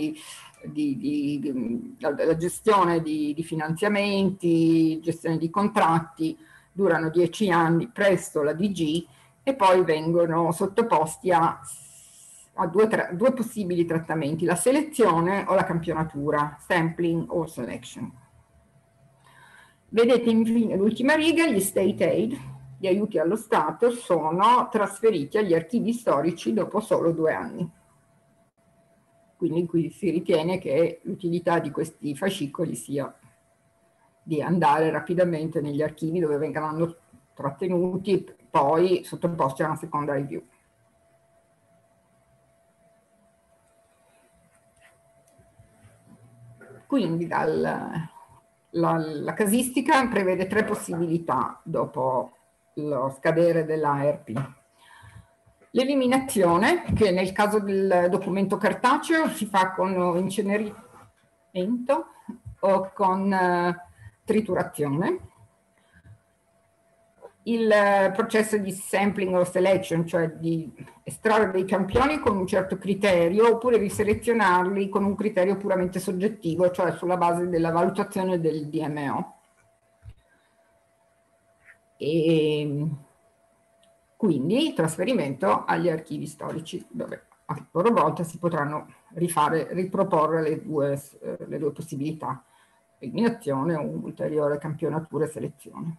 la gestione di finanziamenti, gestione di contratti, durano 10 anni presso la DG e poi vengono sottoposti a ha due possibili trattamenti, la selezione o la campionatura, sampling o selection. Vedete infine l'ultima riga, gli state aid, gli aiuti allo Stato, sono trasferiti agli archivi storici dopo solo 2 anni. Quindi qui si ritiene che l'utilità di questi fascicoli sia di andare rapidamente negli archivi dove vengono trattenuti, poi sottoposti a una seconda review. Quindi la casistica prevede 3 possibilità dopo lo scadere dell'ARP. L'eliminazione, che nel caso del documento cartaceo si fa con incenerimento o con triturazione. Il processo di sampling o selection, cioè di estrarre dei campioni con un certo criterio oppure di selezionarli con un criterio puramente soggettivo, cioè sulla base della valutazione del DMO. E quindi trasferimento agli archivi storici, dove a loro volta si potranno riproporre le due possibilità, eliminazione o un'ulteriore campionatura e selezione.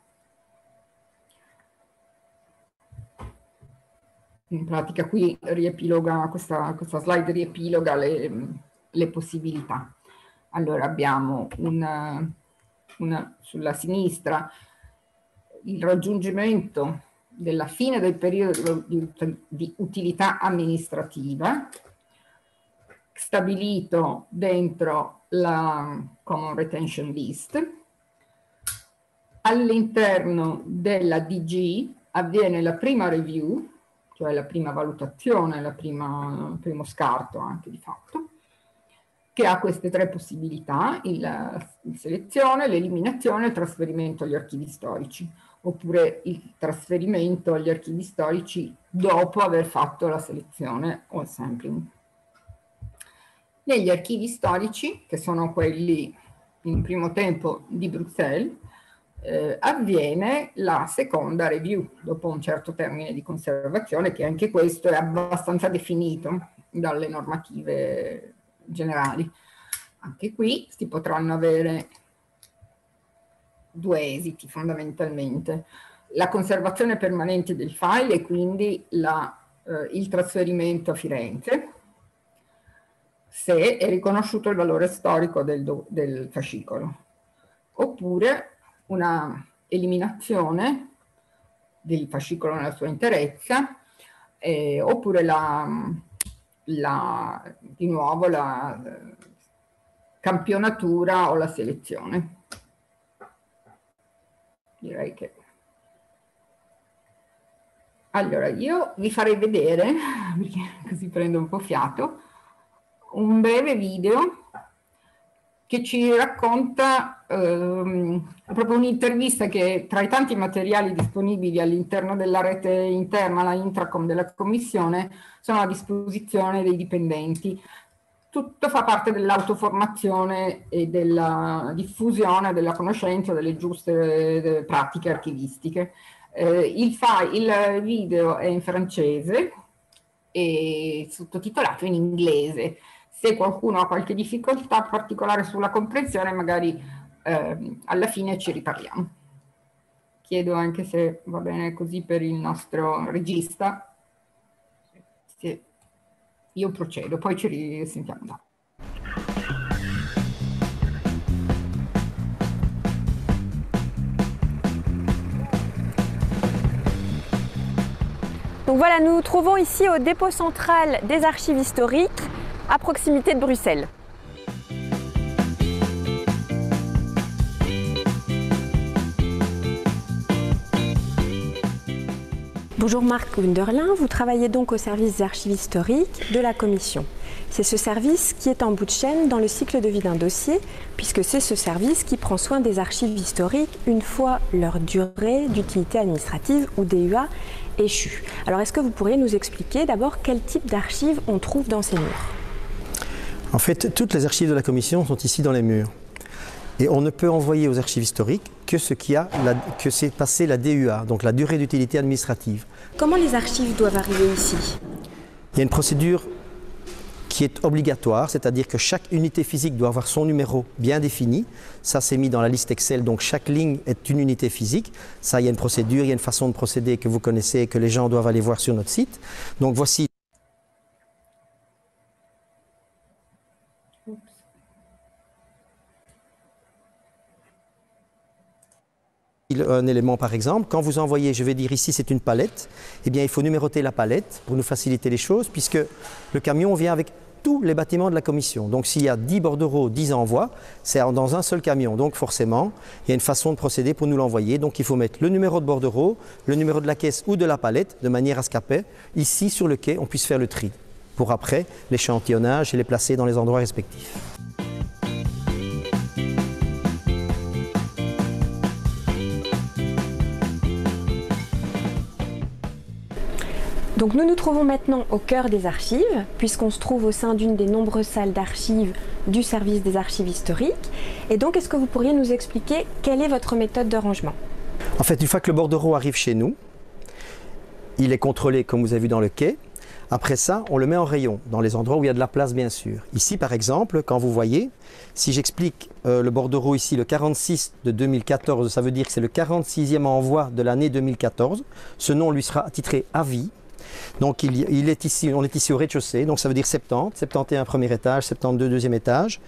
In pratica qui riepiloga, questa slide riepiloga le possibilità. Allora abbiamo sulla sinistra il raggiungimento della fine del periodo di utilità amministrativa, stabilito dentro la Common Retention List. All'interno della DG avviene la prima review, cioè la prima valutazione, il primo scarto anche di fatto, che ha queste 3 possibilità, la selezione, l'eliminazione e il trasferimento agli archivi storici, oppure il trasferimento agli archivi storici dopo aver fatto la selezione o il sampling. Negli archivi storici, che sono quelli in primo tempo di Bruxelles, avviene la seconda review dopo un certo termine di conservazione, che anche questo è abbastanza definito dalle normative generali. Anche qui si potranno avere 2 esiti fondamentalmente: la conservazione permanente del file e quindi il trasferimento a Firenze, se è riconosciuto il valore storico del fascicolo, oppure una eliminazione del fascicolo nella sua interezza, oppure di nuovo la campionatura o la selezione. Direi che... Allora, io vi farei vedere, perché così prendo un po' fiato, un breve video che ci racconta proprio un'intervista che tra i tanti materiali disponibili all'interno della rete interna, la Intracom della Commissione, sono a disposizione dei dipendenti. Tutto fa parte dell'autoformazione e della diffusione della conoscenza delle giuste pratiche archivistiche. Il video è in francese e sottotitolato in inglese. Se qualcuno ha qualche difficoltà particolare sulla comprensione, magari alla fine ci riparliamo. Chiedo anche se va bene così per il nostro regista. Sì. Io procedo, poi ci risentiamo dopo. Donc voilà, nous nous trouvons ici au dépôt central des archives historiques, à proximité de Bruxelles. Bonjour Marc Wunderlin, vous travaillez donc au service des archives historiques de la Commission. C'est ce service qui est en bout de chaîne dans le cycle de vie d'un dossier, puisque c'est ce service qui prend soin des archives historiques une fois leur durée d'utilité administrative ou DUA échue. Alors est-ce que vous pourriez nous expliquer d'abord quel type d'archives on trouve dans ces murs? En fait, toutes les archives de la Commission sont ici dans les murs. Et on ne peut envoyer aux archives historiques que ce que s'est passé la DUA, donc la durée d'utilité administrative. Comment les archives doivent arriver ici? Il y a une procédure qui est obligatoire, c'est-à-dire que chaque unité physique doit avoir son numéro bien défini. Ça, c'est mis dans la liste Excel, donc chaque ligne est une unité physique. Ça, il y a une procédure, il y a une façon de procéder que vous connaissez et que les gens doivent aller voir sur notre site. Donc voici un élément par exemple. Quand vous envoyez, je vais dire ici c'est une palette, eh bien il faut numéroter la palette pour nous faciliter les choses, puisque le camion vient avec tous les bâtiments de la commission. Donc s'il y a 10 bordereaux, 10 envois, c'est dans un seul camion. Donc forcément, il y a une façon de procéder pour nous l'envoyer. Donc il faut mettre le numéro de bordereau, le numéro de la caisse ou de la palette, de manière à ce qu'après, ici sur le quai, on puisse faire le tri, pour après l'échantillonnage et les placer dans les endroits respectifs. Donc nous nous trouvons maintenant au cœur des archives, puisqu'on se trouve au sein d'une des nombreuses salles d'archives du service des archives historiques. Et donc, est-ce que vous pourriez nous expliquer quelle est votre méthode de rangement? En fait, une fois que le bordereau arrive chez nous, il est contrôlé comme vous avez vu dans le quai. Après ça, on le met en rayon, dans les endroits où il y a de la place bien sûr. Ici par exemple, quand vous voyez, si j'explique le bordereau ici, le 46 de 2014, ça veut dire que c'est le 46e envoi de l'année 2014. Ce nom lui sera attitré à vie. Donc on est ici au rez-de-chaussée, donc ça veut dire 70, 71 premier étage, 72 deuxième étage.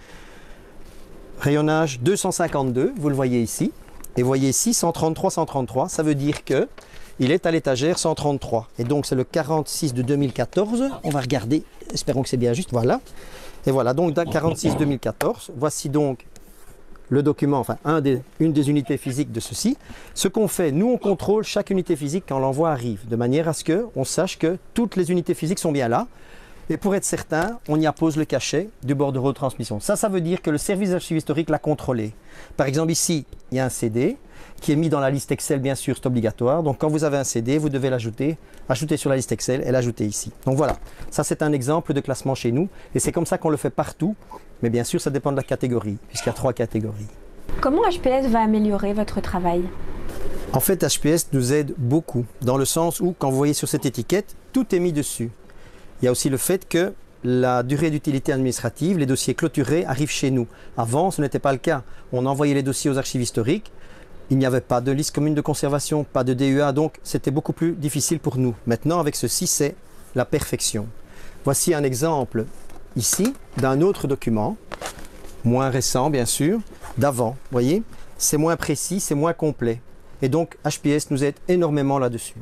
Rayonnage 252, vous le voyez ici. Et vous voyez ici 133, 133, ça veut dire que il est à l'étagère 133. Et donc c'est le 46 de 2014. On va regarder, espérons que c'est bien juste, voilà. Et voilà, donc 46 2014. Voici donc le document, enfin une des unités physiques de ceci. Ce qu'on fait, nous on contrôle chaque unité physique quand l'envoi arrive, de manière à ce qu'on sache que toutes les unités physiques sont bien là. Et pour être certain, on y appose le cachet du bordereau de transmission. Ça veut dire que le service d'archives historiques l'a contrôlé. Par exemple ici, il y a un CD qui est mis dans la liste Excel, bien sûr, c'est obligatoire. Donc quand vous avez un CD, vous devez l'ajouter, ajouter sur la liste Excel et l'ajouter ici. Donc voilà, ça c'est un exemple de classement chez nous. Et c'est comme ça qu'on le fait partout. Mais bien sûr, ça dépend de la catégorie, puisqu'il y a 3 catégories. Comment HPS va améliorer votre travail? En fait, HPS nous aide beaucoup, dans le sens où, quand vous voyez sur cette étiquette, tout est mis dessus. Il y a aussi le fait que la durée d'utilité administrative, les dossiers clôturés arrivent chez nous. Avant, ce n'était pas le cas. On envoyait les dossiers aux archives historiques. Il n'y avait pas de liste commune de conservation, pas de DEA, donc c'était beaucoup plus difficile pour nous. Maintenant, avec ceci, c'est la perfection. Voici un exemple ici d'un autre document, moins récent bien sûr, d'avant. Vous voyez, c'est moins précis, c'est moins complet. Et donc HPS nous aide énormément là-dessus.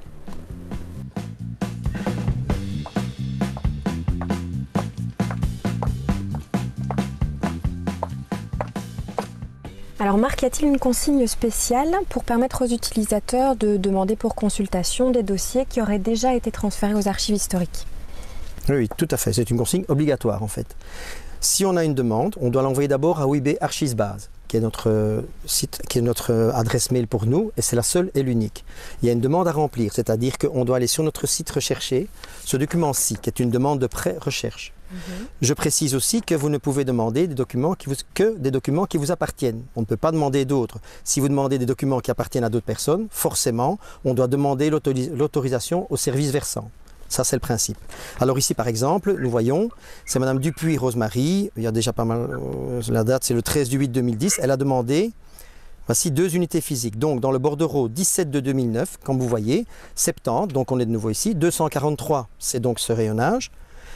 Alors Marc, y a-t-il une consigne spéciale pour permettre aux utilisateurs de demander pour consultation des dossiers qui auraient déjà été transférés aux archives historiques? Oui, tout à fait. C'est une consigne obligatoire en fait. Si on a une demande, on doit l'envoyer d'abord à OIB Archivesbase, qui est notre site, qui est notre adresse mail pour nous, et c'est la seule et l'unique. Il y a une demande à remplir, c'est-à-dire qu'on doit aller sur notre site rechercher ce document-ci, qui est une demande de pré-recherche. Je précise aussi que vous ne pouvez demander des documents que des documents qui vous appartiennent. On ne peut pas demander d'autres. Si vous demandez des documents qui appartiennent à d'autres personnes, forcément, on doit demander l'autorisation au service versant. Ça, c'est le principe. Alors ici, par exemple, nous voyons, c'est Madame Dupuis Rosemary, il y a déjà pas mal, la date, c'est le 13 du 8 2010, elle a demandé, voici 2 unités physiques. Donc, dans le bordereau 17 de 2009, comme vous voyez, 70, donc on est de nouveau ici, 243, c'est donc ce rayonnage.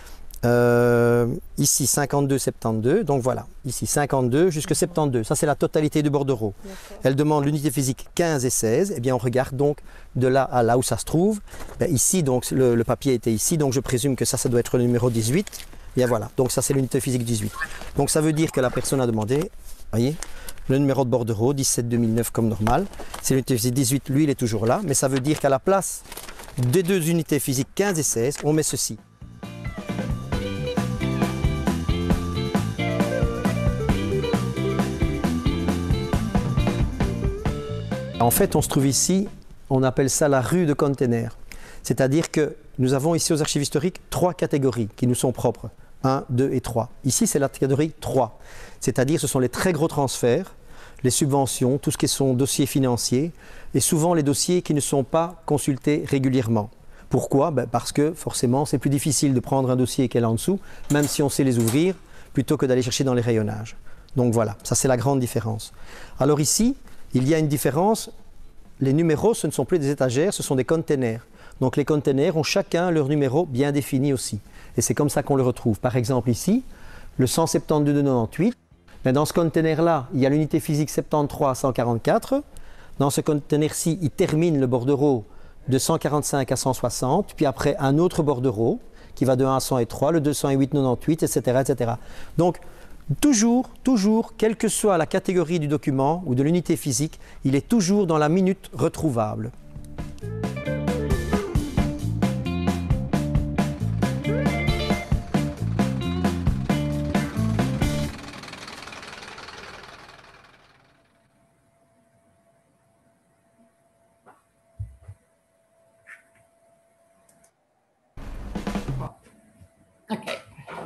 Ici 52, 72, donc voilà, ici 52 jusqu'à 72, ça c'est la totalité du bordereau. Elle demande l'unité physique 15 et 16, et bien on regarde donc de là à là où ça se trouve. Ben, ici donc le papier était ici, donc je présume que ça doit être le numéro 18, bien voilà, donc ça c'est l'unité physique 18. Donc ça veut dire que la personne a demandé, voyez, le numéro de bordereau 17-2009 comme normal, c'est l'unité physique 18, lui il est toujours là, mais ça veut dire qu'à la place des 2 unités physiques 15 et 16, on met ceci. En fait, on se trouve ici, on appelle ça la rue de container. C'est-à-dire que nous avons ici aux archives historiques 3 catégories qui nous sont propres. 1, 2 et 3. Ici, c'est la catégorie 3. C'est-à-dire ce sont les très gros transferts, les subventions, tout ce qui sont dossiers financiers, et souvent les dossiers qui ne sont pas consultés régulièrement. Pourquoi? Parce que forcément, c'est plus difficile de prendre un dossier qui est là en dessous, même si on sait les ouvrir, plutôt que d'aller chercher dans les rayonnages. Donc voilà, ça c'est la grande différence. Alors ici, il y a une différence. Les numéros, ce ne sont plus des étagères, ce sont des containers. Donc les containers ont chacun leur numéro bien défini aussi. Et c'est comme ça qu'on le retrouve. Par exemple ici, le 172-98, mais dans ce container-là, il y a l'unité physique 73-144. Dans ce container-ci, il termine le bordereau de 145 à 160, puis après un autre bordereau qui va de 1 à 103, le 208-98, etc., etc. Donc, toujours, quelle que soit la catégorie du document ou de l'unité physique, il est toujours dans la minute retrouvable. Ok.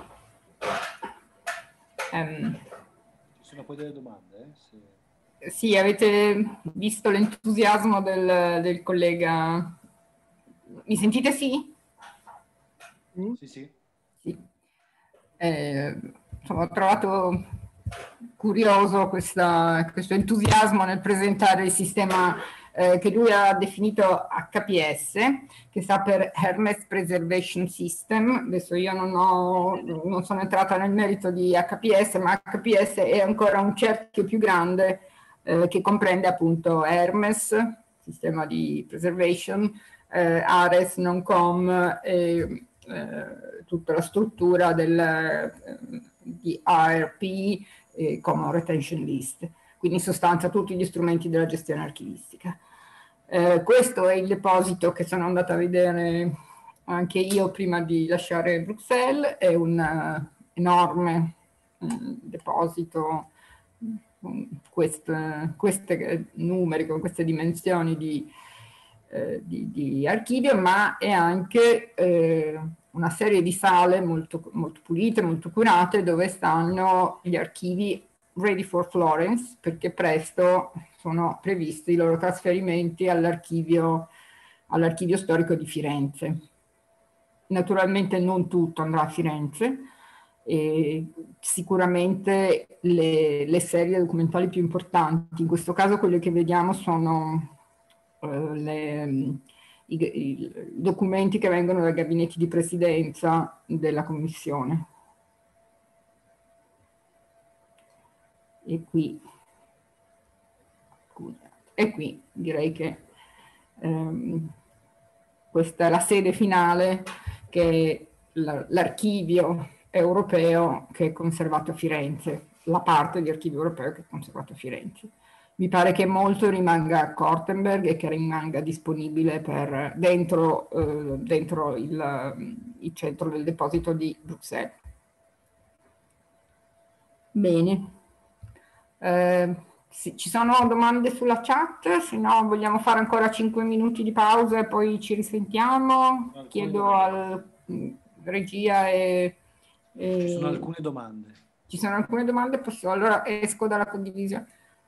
Ci sono poi delle domande? Sì, avete visto l'entusiasmo del collega? Mi sentite sì? Sì, sì. Sì. Insomma, ho trovato curioso questo entusiasmo nel presentare il sistema che lui ha definito HPS, che sta per Hermes Preservation System. Adesso io non sono entrata nel merito di HPS, ma HPS è ancora un cerchio più grande che comprende appunto Hermes, sistema di preservation, Ares, NONCOM e tutta la struttura di ARP e Common Retention List. Quindi in sostanza tutti gli strumenti della gestione archivistica. Questo è il deposito che sono andata a vedere anche io prima di lasciare Bruxelles. È un enorme deposito con questi numeri, con queste dimensioni di archivio, ma è anche una serie di sale molto, molto pulite, molto curate, dove stanno gli archivi ready for Florence, perché presto sono previsti i loro trasferimenti all'archivio storico di Firenze. Naturalmente non tutto andrà a Firenze, e sicuramente le serie documentali più importanti, in questo caso quelle che vediamo sono i documenti che vengono dai gabinetti di presidenza della Commissione. E qui direi che questa è la sede finale, che è l'archivio europeo che è conservato a Firenze, la parte di archivio europeo che è conservato a Firenze. Mi pare che molto rimanga a Kortenberg e che rimanga disponibile dentro il centro del deposito di Bruxelles. Bene. Sì, ci sono domande sulla chat? Se no vogliamo fare ancora 5 minuti di pausa e poi ci risentiamo. Chiedo al regia Ci sono alcune domande. Ci sono alcune domande? Allora esco dalla condivisione.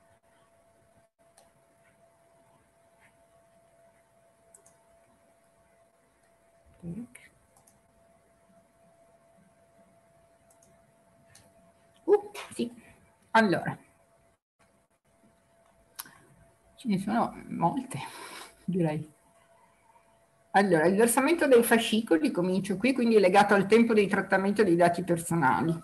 Sì. Allora. Ce ne sono molte, direi. Allora, il versamento dei fascicoli, comincio qui, quindi è legato al tempo di trattamento dei dati personali.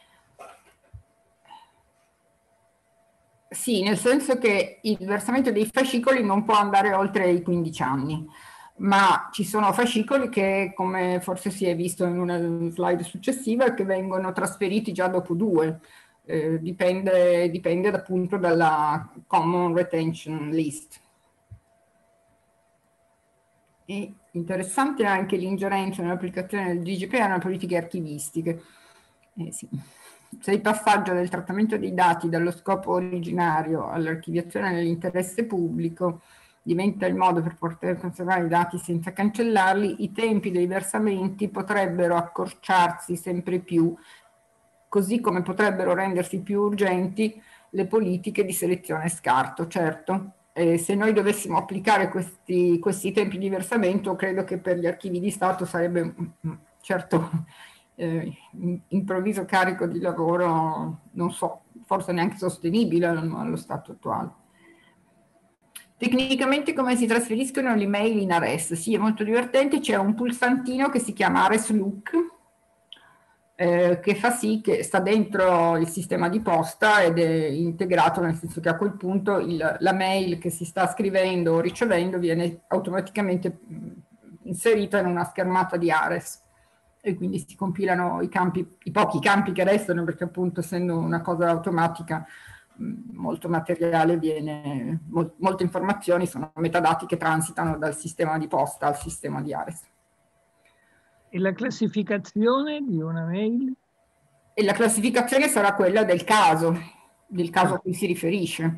Sì, nel senso che il versamento dei fascicoli non può andare oltre i 15 anni, ma ci sono fascicoli che, come forse si è visto in una slide successiva, che vengono trasferiti già dopo 2. Dipende appunto dalla Common Retention List. È interessante anche l'ingerenza nell'applicazione del GDPR nelle politiche archivistiche. Sì. Se il passaggio del trattamento dei dati dallo scopo originario all'archiviazione nell'interesse pubblico diventa il modo per poter conservare i dati senza cancellarli, i tempi dei versamenti potrebbero accorciarsi sempre più, così come potrebbero rendersi più urgenti le politiche di selezione e scarto. Certo, se noi dovessimo applicare questi tempi di versamento, credo che per gli archivi di Stato sarebbe un certo improvviso carico di lavoro, non so, forse neanche sostenibile allo stato attuale. Tecnicamente come si trasferiscono le email in Ares? Sì, è molto divertente, c'è un pulsantino che si chiama Ares Look, che fa sì che sta dentro il sistema di posta ed è integrato, nel senso che a quel punto la mail che si sta scrivendo o ricevendo viene automaticamente inserita in una schermata di Ares e quindi si compilano i pochi campi che restano, perché appunto essendo una cosa automatica molto materiale molte informazioni sono metadati che transitano dal sistema di posta al sistema di Ares. E la classificazione di una mail? E la classificazione sarà quella del caso a cui si riferisce,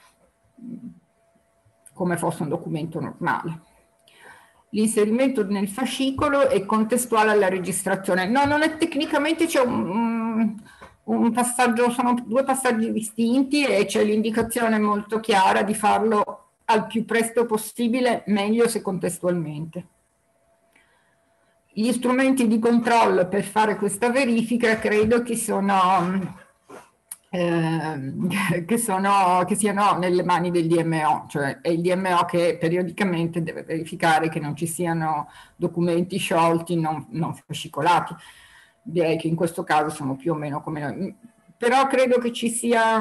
come fosse un documento normale. L'inserimento nel fascicolo è contestuale alla registrazione. No, non è tecnicamente, c'è un passaggio, sono due passaggi distinti e c'è l'indicazione molto chiara di farlo al più presto possibile, meglio se contestualmente. Gli strumenti di controllo per fare questa verifica credo che siano nelle mani del DMO, cioè è il DMO che periodicamente deve verificare che non ci siano documenti sciolti, non fascicolati. Direi che in questo caso sono più o meno come noi, però credo che ci sia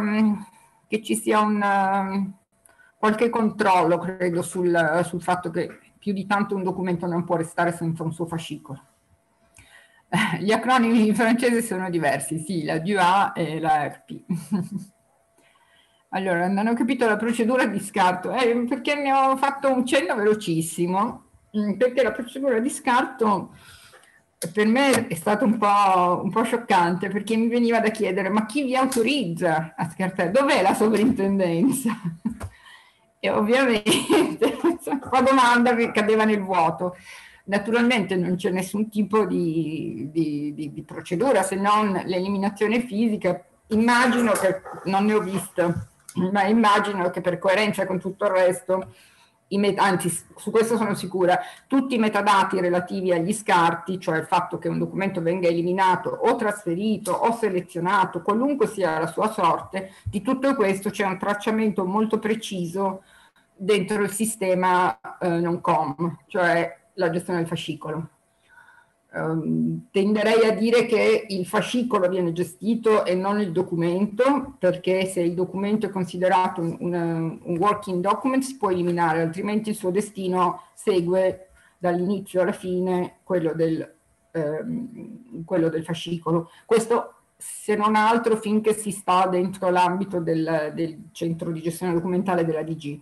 qualche controllo, credo, sul fatto che più di tanto un documento non può restare senza un suo fascicolo. Gli acronimi in francese sono diversi, sì, la DUA e la RP. Allora, non ho capito la procedura di scarto, perché ne ho fatto un cenno velocissimo, perché la procedura di scarto per me è stato un po' scioccante, perché mi veniva da chiedere: ma chi vi autorizza a scartare? Dov'è la sovrintendenza? E ovviamente questa domanda che cadeva nel vuoto. Naturalmente non c'è nessun tipo di procedura se non l'eliminazione fisica. Immagino che, non ne ho visto, ma immagino che per coerenza con tutto il resto, anzi su questo sono sicura, tutti i metadati relativi agli scarti, cioè il fatto che un documento venga eliminato o trasferito o selezionato, qualunque sia la sua sorte, di tutto questo c'è un tracciamento molto preciso dentro il sistema non-com, cioè la gestione del fascicolo. Tenderei a dire che il fascicolo viene gestito e non il documento, perché se il documento è considerato un working document si può eliminare, altrimenti il suo destino segue dall'inizio alla fine quello del fascicolo. Questo, se non altro, finché si sta dentro l'ambito del centro di gestione documentale della DG.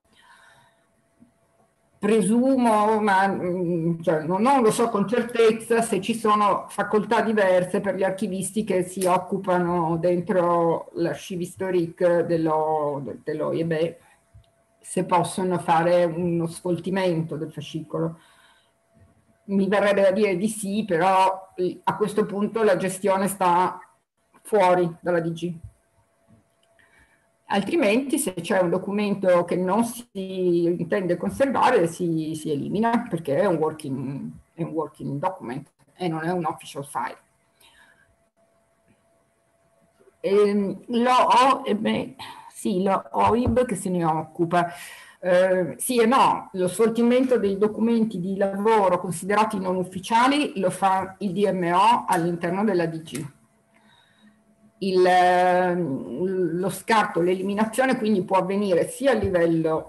Presumo, ma cioè, non lo so con certezza, se ci sono facoltà diverse per gli archivisti che si occupano dentro l'archive historique dell'OIB, se possono fare uno sfoltimento del fascicolo. Mi verrebbe da dire di sì, però a questo punto la gestione sta fuori dalla DG. Altrimenti, se c'è un documento che non si intende conservare, si elimina, perché è un working document e non è un official file. L'OIB che se ne occupa. Sì e no, lo sfoltimento dei documenti di lavoro considerati non ufficiali lo fa il DMO all'interno della DG. Lo scarto, l'eliminazione quindi può avvenire sia a livello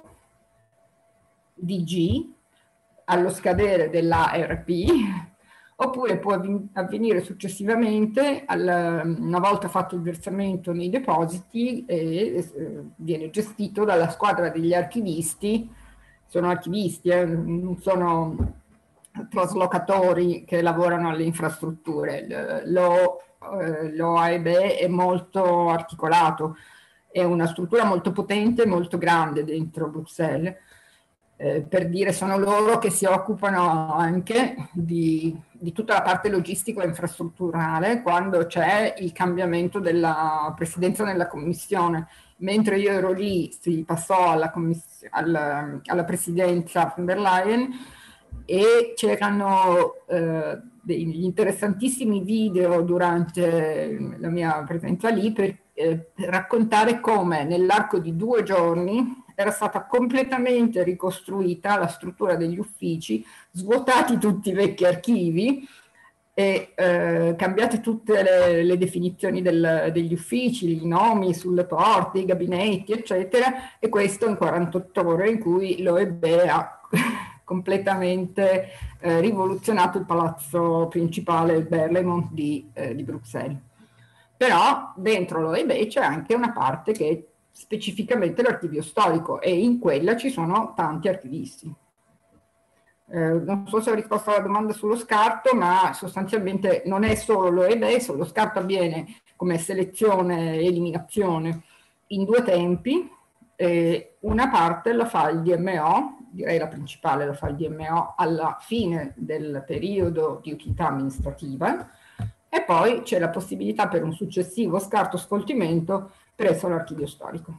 DG, allo scadere dell'ARP, oppure può avvenire successivamente, una volta fatto il versamento nei depositi, e viene gestito dalla squadra degli archivisti. Sono archivisti, non sono traslocatori che lavorano alle infrastrutture. L'OAIB è molto articolato, è una struttura molto potente, molto grande dentro Bruxelles, per dire sono loro che si occupano anche di tutta la parte logistica e infrastrutturale quando c'è il cambiamento della presidenza nella commissione. Mentre io ero lì si passò alla presidenza von der Leyen e c'erano degli interessantissimi video durante la mia presenza lì per raccontare come nell'arco di 2 giorni era stata completamente ricostruita la struttura degli uffici, svuotati tutti i vecchi archivi e cambiate tutte le definizioni degli uffici, i nomi sulle porte, i gabinetti, eccetera, e questo in 48 ore in cui l'OEB ha completamente rivoluzionato il palazzo principale, il Berlaymont di Bruxelles. Però dentro l'OEB c'è anche una parte che è specificamente l'archivio storico e in quella ci sono tanti archivisti. Non so se ho risposto alla domanda sullo scarto, ma sostanzialmente non è solo l'OEB, lo scarto avviene come selezione e eliminazione in 2 tempi. Una parte la fa il DMO, direi la principale la fa il DMO alla fine del periodo di utilità amministrativa, e poi c'è la possibilità per un successivo scarto sfoltimento presso l'archivio storico.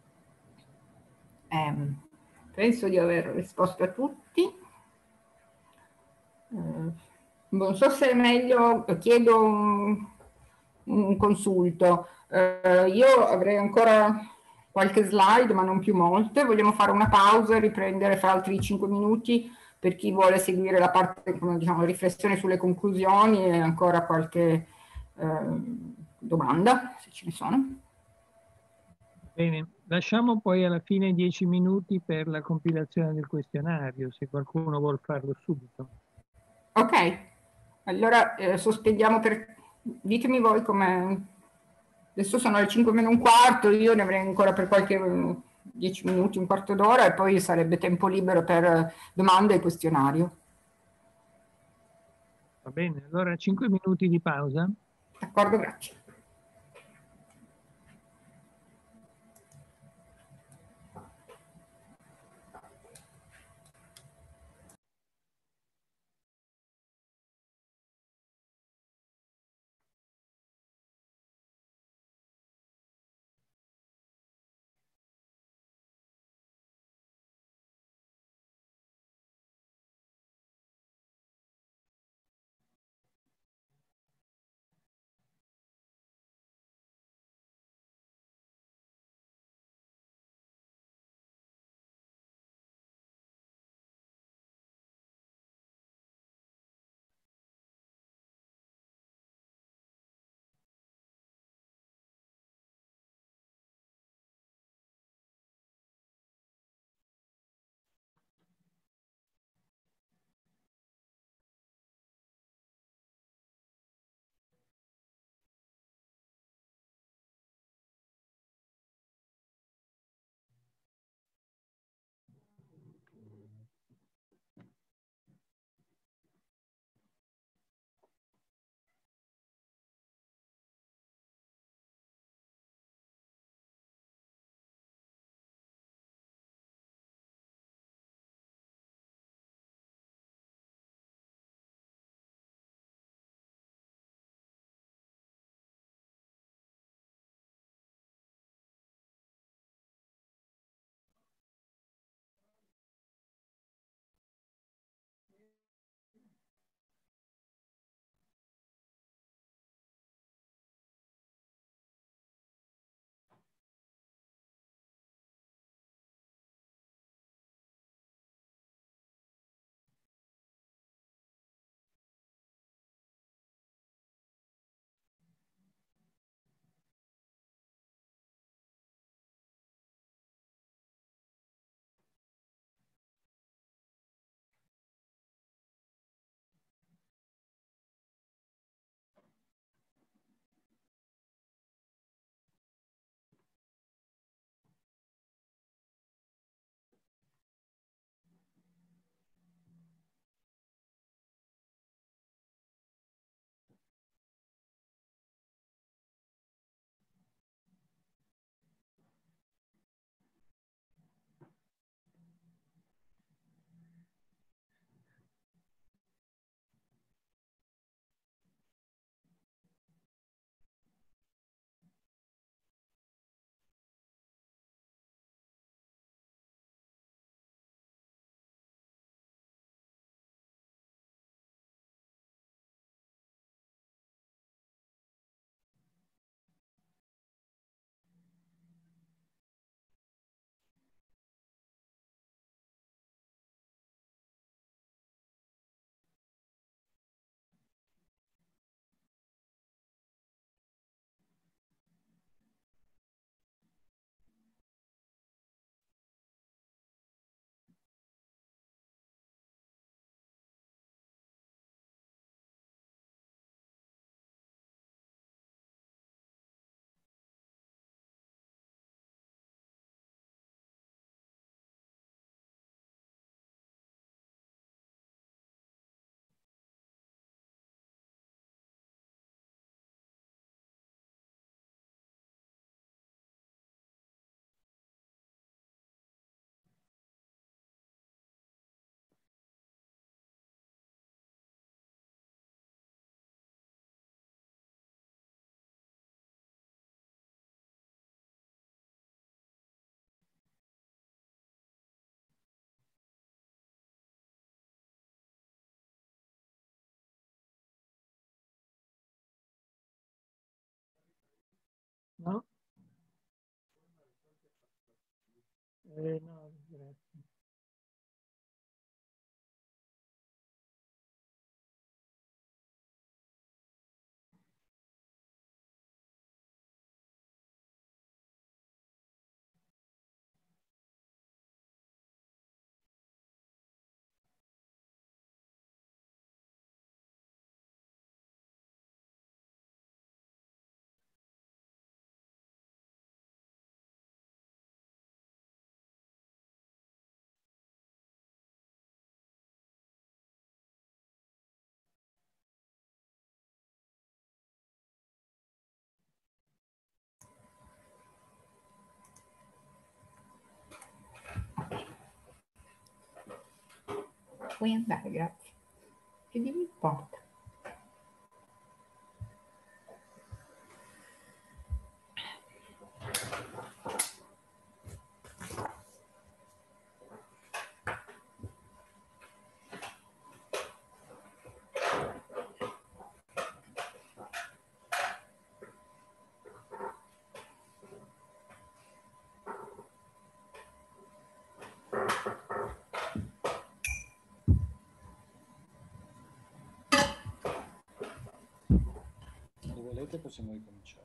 Penso di aver risposto a tutti. Non so se è meglio, chiedo un consulto. Io avrei ancora qualche slide, ma non più molte. Vogliamo fare una pausa e riprendere fra altri 5 minuti per chi vuole seguire la parte, diciamo, riflessione sulle conclusioni e ancora qualche domanda, se ce ne sono. Bene, lasciamo poi alla fine 10 minuti per la compilazione del questionario, se qualcuno vuol farlo subito. Ok, allora sospendiamo ditemi voi come. Adesso sono le 5 meno un quarto, io ne avrei ancora per qualche 10 minuti, un quarto d'ora e poi sarebbe tempo libero per domande e questionario. Va bene, allora 5 minuti di pausa. D'accordo, grazie. No, grazie. Puoi andare, grazie. Che mi importa? Se volete possiamo ricominciare.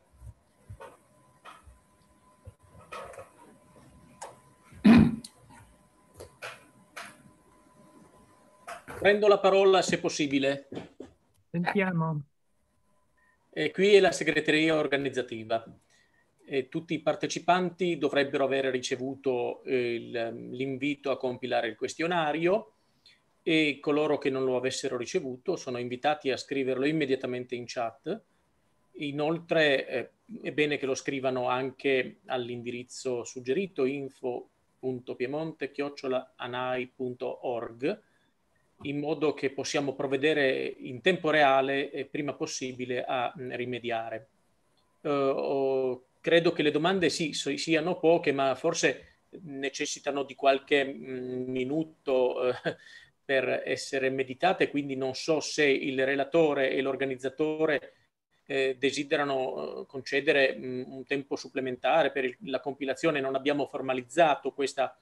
Prendo la parola se possibile. Sentiamo. Qui è la segreteria organizzativa. Tutti i partecipanti dovrebbero aver ricevuto l'invito a compilare il questionario e coloro che non lo avessero ricevuto sono invitati a scriverlo immediatamente in chat. Inoltre è bene che lo scrivano anche all'indirizzo suggerito info.piemonte@anai.org, in modo che possiamo provvedere in tempo reale e prima possibile a rimediare. Credo che le domande siano poche, ma forse necessitano di qualche minuto per essere meditate, quindi non so se il relatore e l'organizzatore desiderano concedere un tempo supplementare per la compilazione. Non abbiamo formalizzato questa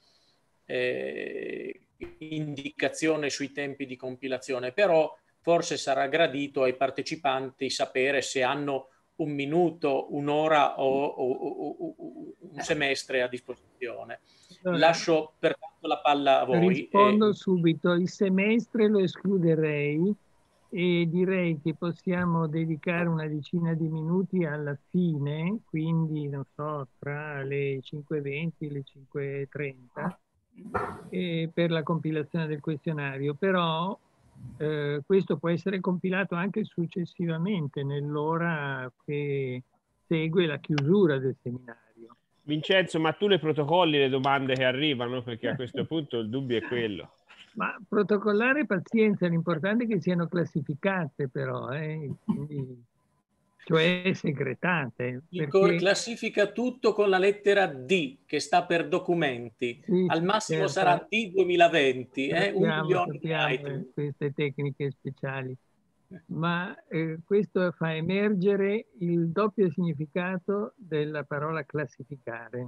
indicazione sui tempi di compilazione, però forse sarà gradito ai partecipanti sapere se hanno un minuto, un'ora o un semestre a disposizione. Allora, lascio pertanto la palla a voi. Rispondo subito. Il semestre lo escluderei e direi che possiamo dedicare una decina di minuti alla fine, quindi non so, tra le 5:20 e le 5:30, per la compilazione del questionario, però questo può essere compilato anche successivamente, nell'ora che segue la chiusura del seminario. Vincenzo, ma tu le protocolli le domande che arrivano? Perché a questo punto il dubbio è quello. Ma protocollare pazienza, l'importante è che siano classificate però, quindi, cioè segretate. Perché classifica tutto con la lettera D, che sta per documenti. Sì, al massimo certo. sarà D 2020, 1 milione di item. Queste tecniche speciali. Ma questo fa emergere il doppio significato della parola classificare.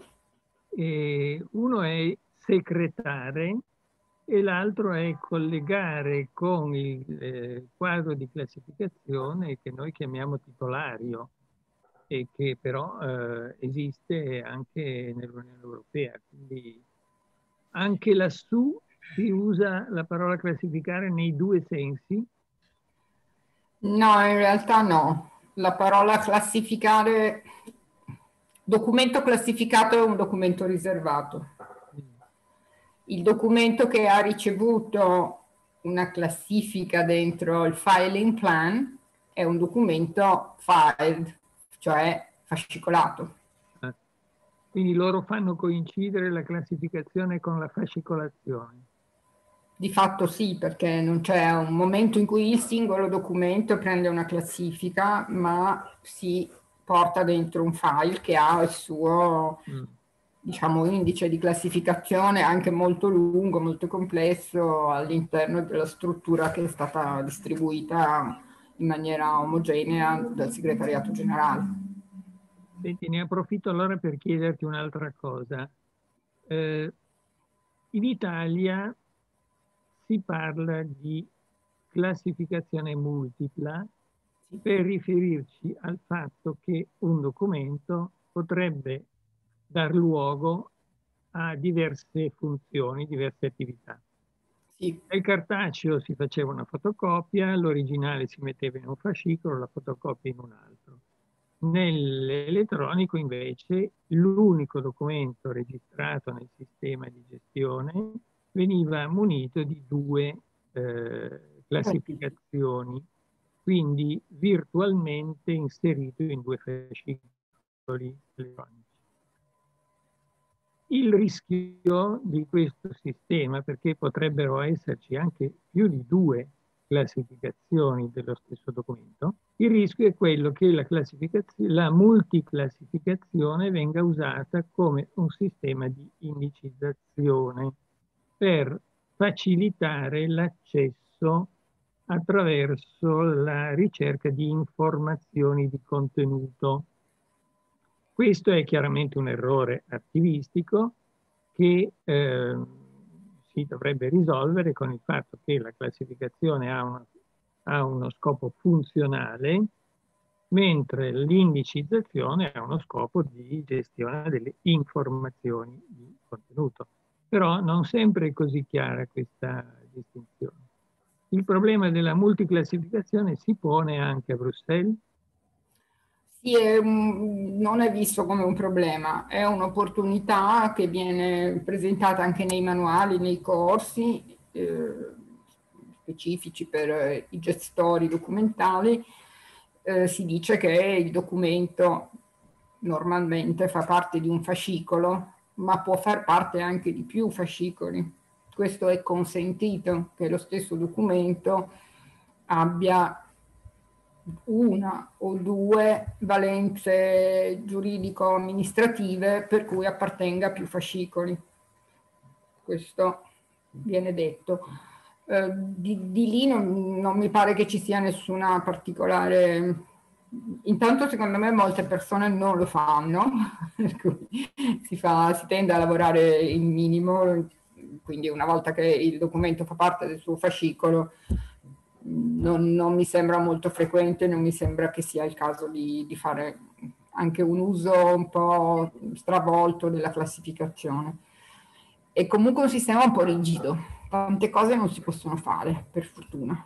Uno è secretare e l'altro è collegare con il quadro di classificazione che noi chiamiamo titolario e che però esiste anche nell'Unione Europea. Quindi anche lassù si usa la parola classificare nei due sensi. No, in realtà no. La parola classificare, documento classificato è un documento riservato. Il documento che ha ricevuto una classifica dentro il filing plan è un documento filed, cioè fascicolato. Quindi loro fanno coincidere la classificazione con la fascicolazione. Di fatto sì, perché non c'è un momento in cui il singolo documento prende una classifica, ma si porta dentro un file che ha il suo, diciamo, indice di classificazione anche molto lungo, molto complesso all'interno della struttura che è stata distribuita in maniera omogenea dal segretariato generale. Senti, ne approfitto allora per chiederti un'altra cosa. In Italia si parla di classificazione multipla per riferirci al fatto che un documento potrebbe dar luogo a diverse funzioni, diverse attività. Sì. Nel cartaceo si faceva una fotocopia, l'originale si metteva in un fascicolo, la fotocopia in un altro. Nell'elettronico invece l'unico documento registrato nel sistema di gestione veniva munito di due classificazioni, quindi virtualmente inserito in due fascicoli elettronici. Il rischio di questo sistema, perché potrebbero esserci anche più di due classificazioni dello stesso documento, il rischio è quello che la multiclassificazione venga usata come un sistema di indicizzazione per facilitare l'accesso attraverso la ricerca di informazioni di contenuto. Questo è chiaramente un errore archivistico che si dovrebbe risolvere con il fatto che la classificazione ha uno scopo funzionale, mentre l'indicizzazione ha uno scopo di gestione delle informazioni di contenuto. Però non sempre è così chiara questa distinzione. Il problema della multiclassificazione si pone anche a Bruxelles. Sì, non è visto come un problema, è un'opportunità che viene presentata anche nei manuali, nei corsi specifici per i gestori documentali. Si dice che il documento normalmente fa parte di un fascicolo, ma può far parte anche di più fascicoli. Questo è consentito, che lo stesso documento abbia una o due valenze giuridico-amministrative per cui appartenga a più fascicoli. Questo viene detto. Di lì non mi pare che ci sia nessuna particolare... Intanto secondo me molte persone non lo fanno, per cui si tende a lavorare il minimo, quindi una volta che il documento fa parte del suo fascicolo non mi sembra molto frequente, non mi sembra che sia il caso di fare anche un uso un po' stravolto della classificazione. È comunque un sistema un po' rigido, tante cose non si possono fare, per fortuna.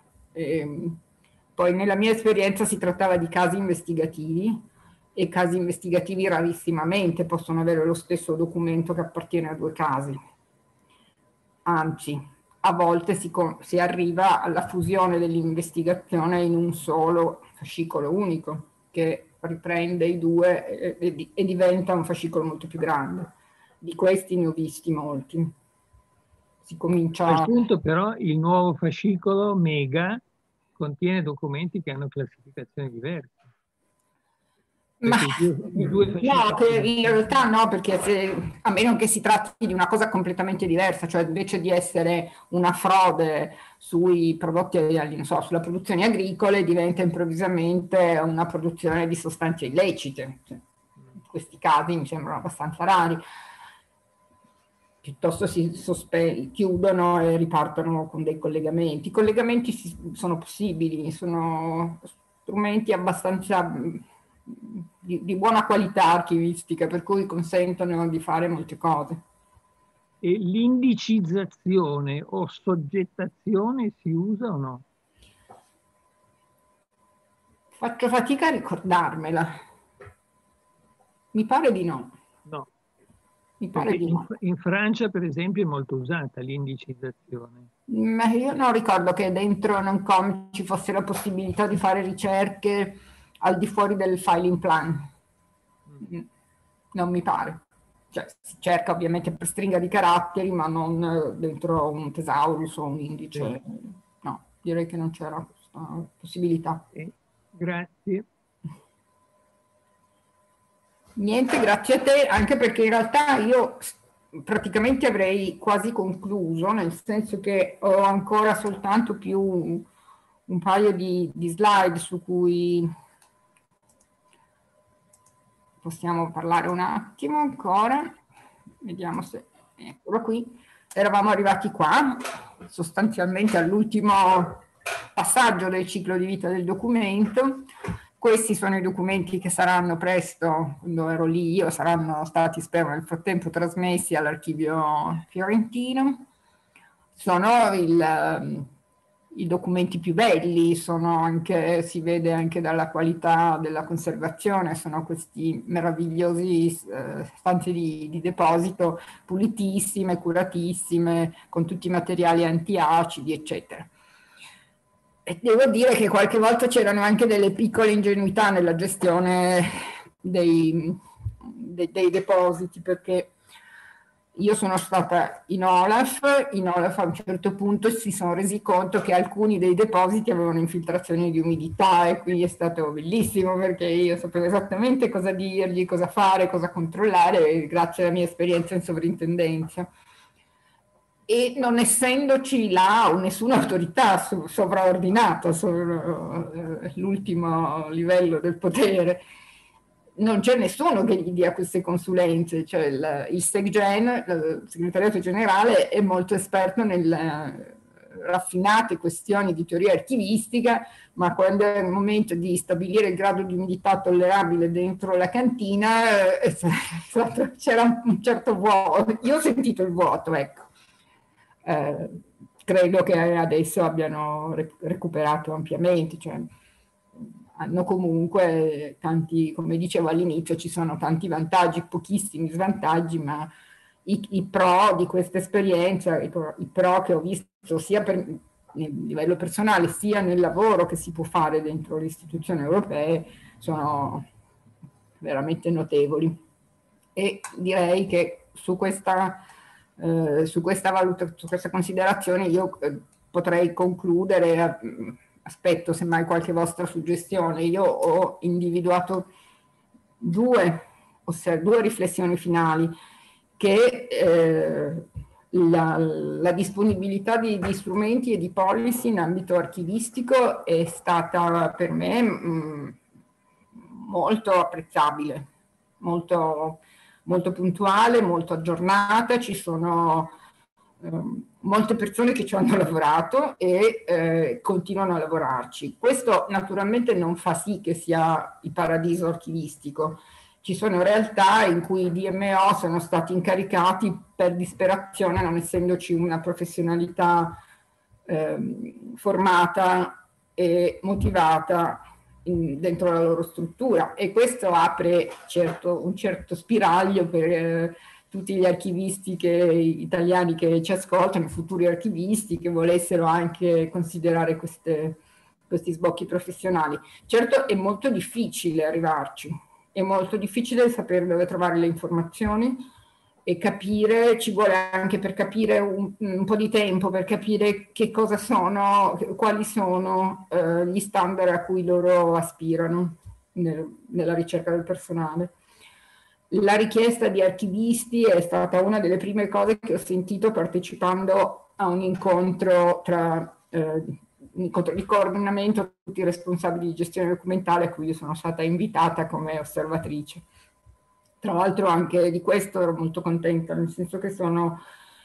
Poi nella mia esperienza si trattava di casi investigativi e casi investigativi rarissimamente possono avere lo stesso documento che appartiene a due casi. Anzi, a volte si arriva alla fusione dell'investigazione in un solo fascicolo unico che riprende i due e diventa un fascicolo molto più grande. Di questi ne ho visti molti. Si comincia... A quel punto però il nuovo fascicolo Mega contiene documenti che hanno classificazioni diverse. Ma no, che in realtà no, perché a meno che si tratti di una cosa completamente diversa, cioè invece di essere una frode sui prodotti, non so, sulle produzioni agricole, diventa improvvisamente una produzione di sostanze illecite. Cioè, in questi casi mi sembrano abbastanza rari. Piuttosto si chiudono e ripartono con dei collegamenti. I collegamenti sono possibili, sono strumenti abbastanza di buona qualità archivistica, per cui consentono di fare molte cose. E l'indicizzazione o soggettazione si usa o no? Faccio fatica a ricordarmela. Mi pare di no. No. Mi pare di no. In Francia, per esempio, è molto usata l'indicizzazione. Ma io non ricordo che dentro NONCOM ci fosse la possibilità di fare ricerche al di fuori del filing plan. Non mi pare. Cioè, si cerca ovviamente per stringa di caratteri, ma non dentro un thesaurus o un indice. No, direi che non c'era questa possibilità. Grazie. Niente, grazie a te, anche perché in realtà io praticamente avrei quasi concluso, nel senso che ho ancora soltanto più un paio di slide su cui possiamo parlare un attimo ancora. Vediamo se Eccolo qui. Eravamo arrivati qua, sostanzialmente all'ultimo passaggio del ciclo di vita del documento. Questi sono i documenti che saranno presto, quando ero lì io, saranno stati, spero, nel frattempo trasmessi all'archivio fiorentino. Sono i documenti più belli, sono anche, si vede anche dalla qualità della conservazione, sono questi meravigliosi stanze di deposito, pulitissime, curatissime, con tutti i materiali antiacidi, eccetera. E devo dire che qualche volta c'erano anche delle piccole ingenuità nella gestione dei depositi, perché io sono stata in Olaf a un certo punto si sono resi conto che alcuni dei depositi avevano infiltrazioni di umidità, e quindi è stato bellissimo perché io sapevo esattamente cosa dirgli, cosa fare, cosa controllare, grazie alla mia esperienza in sovrintendenza. E non essendoci là nessuna autorità sovraordinata sull'ultimo livello del potere, non c'è nessuno che gli dia queste consulenze, cioè il SecGen, il segretariato generale, è molto esperto nelle raffinate questioni di teoria archivistica, ma quando è il momento di stabilire il grado di umidità tollerabile dentro la cantina c'era un certo vuoto. Io ho sentito il vuoto, ecco. Credo che adesso abbiano recuperato ampiamente, cioè hanno comunque tanti, come dicevo all'inizio, ci sono tanti vantaggi, pochissimi svantaggi, ma i pro di questa esperienza, i pro che ho visto sia nel livello personale sia nel lavoro che si può fare dentro le istituzioni europee, sono veramente notevoli. E direi che su questa considerazione io potrei concludere. Aspetto semmai qualche vostra suggestione. Io ho individuato due riflessioni finali, che la disponibilità di strumenti e di policy in ambito archivistico è stata per me molto apprezzabile, molto puntuale, molto aggiornata. Ci sono molte persone che ci hanno lavorato e continuano a lavorarci. Questo naturalmente non fa sì che sia il paradiso archivistico. Ci sono realtà in cui i DMO sono stati incaricati per disperazione, non essendoci una professionalità formata e motivata dentro la loro struttura, e questo apre un certo spiraglio per tutti gli archivisti italiani che ci ascoltano, futuri archivisti che volessero anche considerare questi sbocchi professionali. Certo è molto difficile arrivarci, è molto difficile sapere dove trovare le informazioni e capire, ci vuole anche per capire un po' di tempo per capire che cosa sono, quali sono gli standard a cui loro aspirano nella ricerca del personale. La richiesta di archivisti è stata una delle prime cose che ho sentito partecipando a un incontro di coordinamento tutti i responsabili di gestione documentale a cui io sono stata invitata come osservatrice. Tra l'altro anche di questo ero molto contenta, nel senso che sono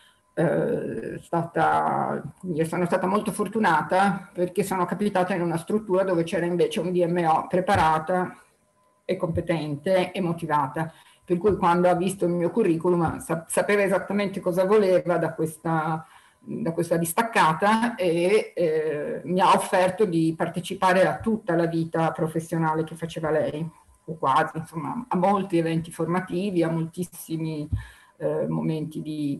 stata molto fortunata perché sono capitata in una struttura dove c'era invece un DMO preparata e competente e motivata. Per cui quando ha visto il mio curriculum sapeva esattamente cosa voleva da questa distaccata e mi ha offerto di partecipare a tutta la vita professionale che faceva lei, o quasi, insomma, a molti eventi formativi, a moltissimi momenti di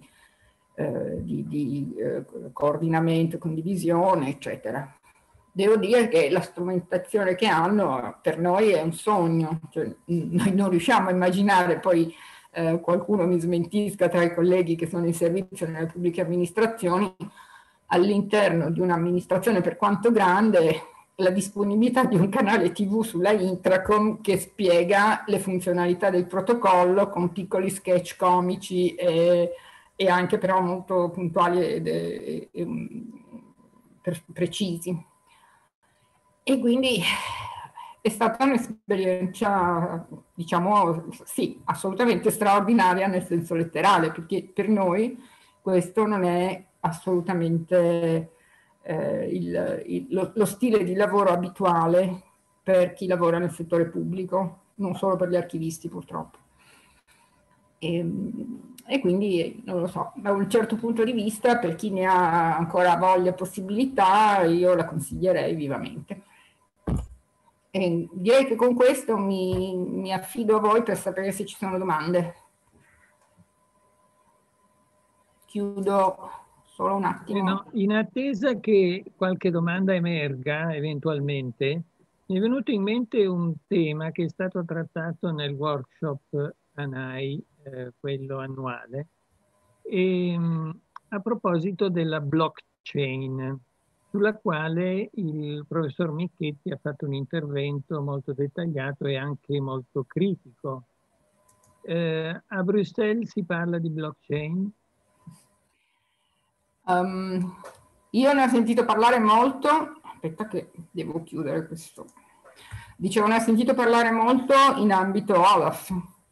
coordinamento, condivisione, eccetera. Devo dire che la strumentazione che hanno per noi è un sogno, cioè, noi non riusciamo a immaginare, poi qualcuno mi smentisca tra i colleghi che sono in servizio nelle pubbliche amministrazioni, all'interno di un'amministrazione per quanto grande, la disponibilità di un canale TV sulla Intracom che spiega le funzionalità del protocollo con piccoli sketch comici e anche però molto puntuali e precisi. E quindi è stata un'esperienza diciamo, sì, assolutamente straordinaria nel senso letterale, perché per noi questo non è assolutamente lo stile di lavoro abituale per chi lavora nel settore pubblico, non solo per gli archivisti purtroppo. E quindi, non lo so, da un certo punto di vista, per chi ne ha ancora voglia e possibilità, io la consiglierei vivamente. E direi che con questo mi affido a voi per sapere se ci sono domande. Chiudo solo un attimo. In attesa che qualche domanda emerga eventualmente, mi è venuto in mente un tema che è stato trattato nel workshop ANAI, quello annuale, a proposito della blockchain, sulla quale il professor Michetti ha fatto un intervento molto dettagliato e anche molto critico. A Bruxelles si parla di blockchain? Io ne ho sentito parlare molto, aspetta che devo chiudere questo. Dicevo, ne ho sentito parlare molto in ambito OLAF,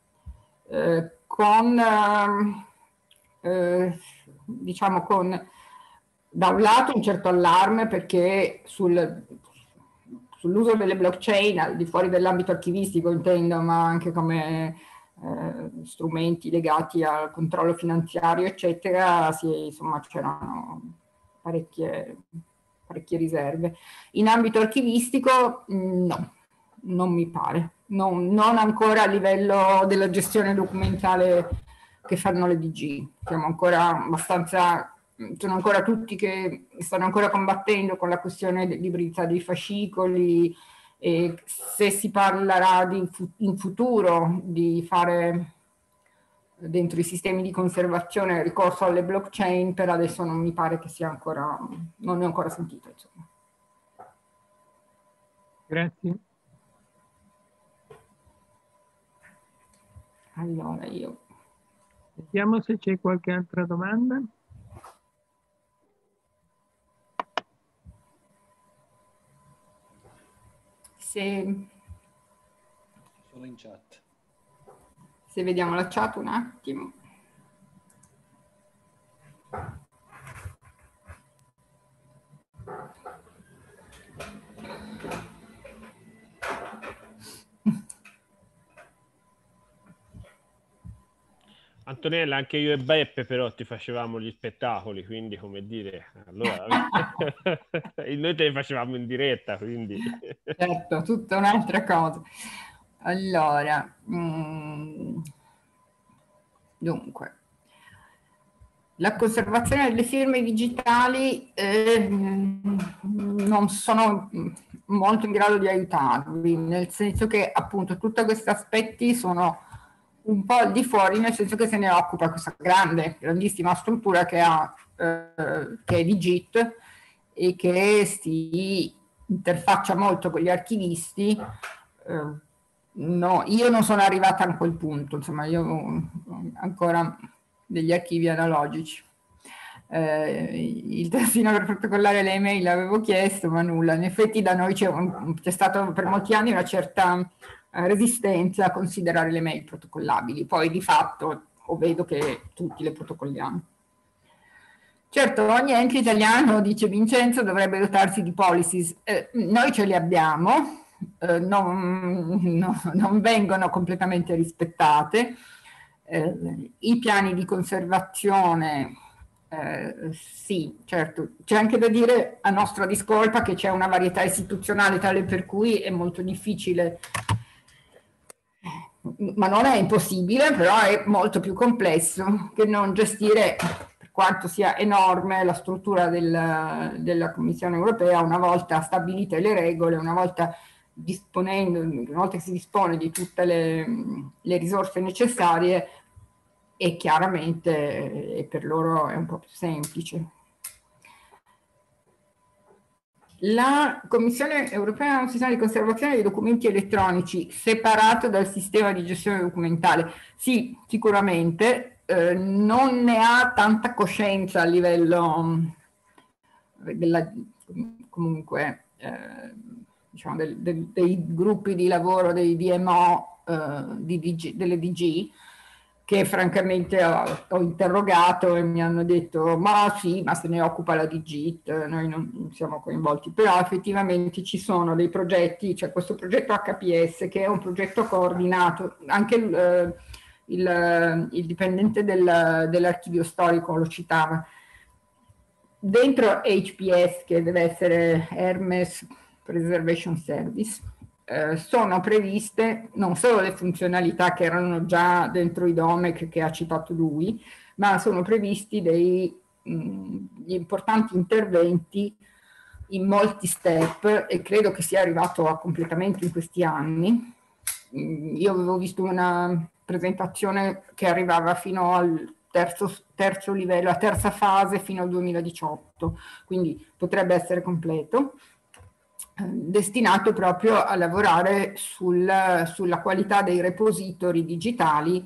diciamo con da un lato un certo allarme perché sull'uso delle blockchain, al di fuori dell'ambito archivistico intendo, ma anche come strumenti legati al controllo finanziario, eccetera, insomma c'erano parecchie riserve. In ambito archivistico no, non mi pare, non ancora a livello della gestione documentale che fanno le DG. Siamo ancora abbastanza, sono ancora tutti che stanno ancora combattendo con la questione dell'ibridità dei fascicoli, e se si parlerà in futuro di fare dentro i sistemi di conservazione ricorso alle blockchain, per adesso non mi pare che sia ancora, non ne ho ancora sentito, insomma. Grazie. Allora io... Vediamo se c'è qualche altra domanda. Se... Sono in chat. Se vediamo la chat un attimo. Antonella, anche io e Beppe però ti facevamo gli spettacoli, quindi come dire, allora noi te li facevamo in diretta, quindi... Certo, tutta un'altra cosa. Allora, dunque, la conservazione delle firme digitali non sono molto in grado di aiutarvi, nel senso che appunto tutti questi aspetti sono un po' al di fuori, nel senso che se ne occupa questa grandissima struttura che è Digit, e che si interfaccia molto con gli archivisti. No, io non sono arrivata a quel punto, insomma, io ho ancora degli archivi analogici. Il tastino per protocollare le email l'avevo chiesto, ma nulla. In effetti da noi c'è stata per molti anni una certa resistenza a considerare le mail protocollabili. Poi di fatto vedo che tutti le protocolliamo. Certo, ogni ente italiano, dice Vincenzo, dovrebbe dotarsi di policies. Noi ce le abbiamo, non vengono completamente rispettate. I piani di conservazione, sì, certo. C'è anche da dire a nostra discolpa che c'è una varietà istituzionale tale per cui è molto difficile, ma non è impossibile, però è molto più complesso che non gestire, per quanto sia enorme la struttura della Commissione europea, una volta stabilite le regole, una volta che si dispone di tutte le risorse necessarie, e chiaramente per loro è un po' più semplice. La Commissione europea ha un sistema di conservazione dei documenti elettronici separato dal sistema di gestione documentale. Sì, sicuramente, non ne ha tanta coscienza a livello diciamo, dei gruppi di lavoro dei DMO delle DG, che francamente ho interrogato e mi hanno detto ma sì, ma se ne occupa la DG, noi non siamo coinvolti, però effettivamente ci sono dei progetti, c'è questo progetto HPS che è un progetto coordinato, anche il dipendente dell'archivio storico lo citava, dentro HPS, che deve essere Hermes Preservation Service, sono previste non solo le funzionalità che erano già dentro i DOMEC che ha citato lui, ma sono previsti degli importanti interventi in molti step, e credo che sia arrivato a completamento in questi anni. Io avevo visto una presentazione che arrivava fino al terzo livello, la terza fase fino al 2018, quindi potrebbe essere completo, destinato proprio a lavorare sulla qualità dei repository digitali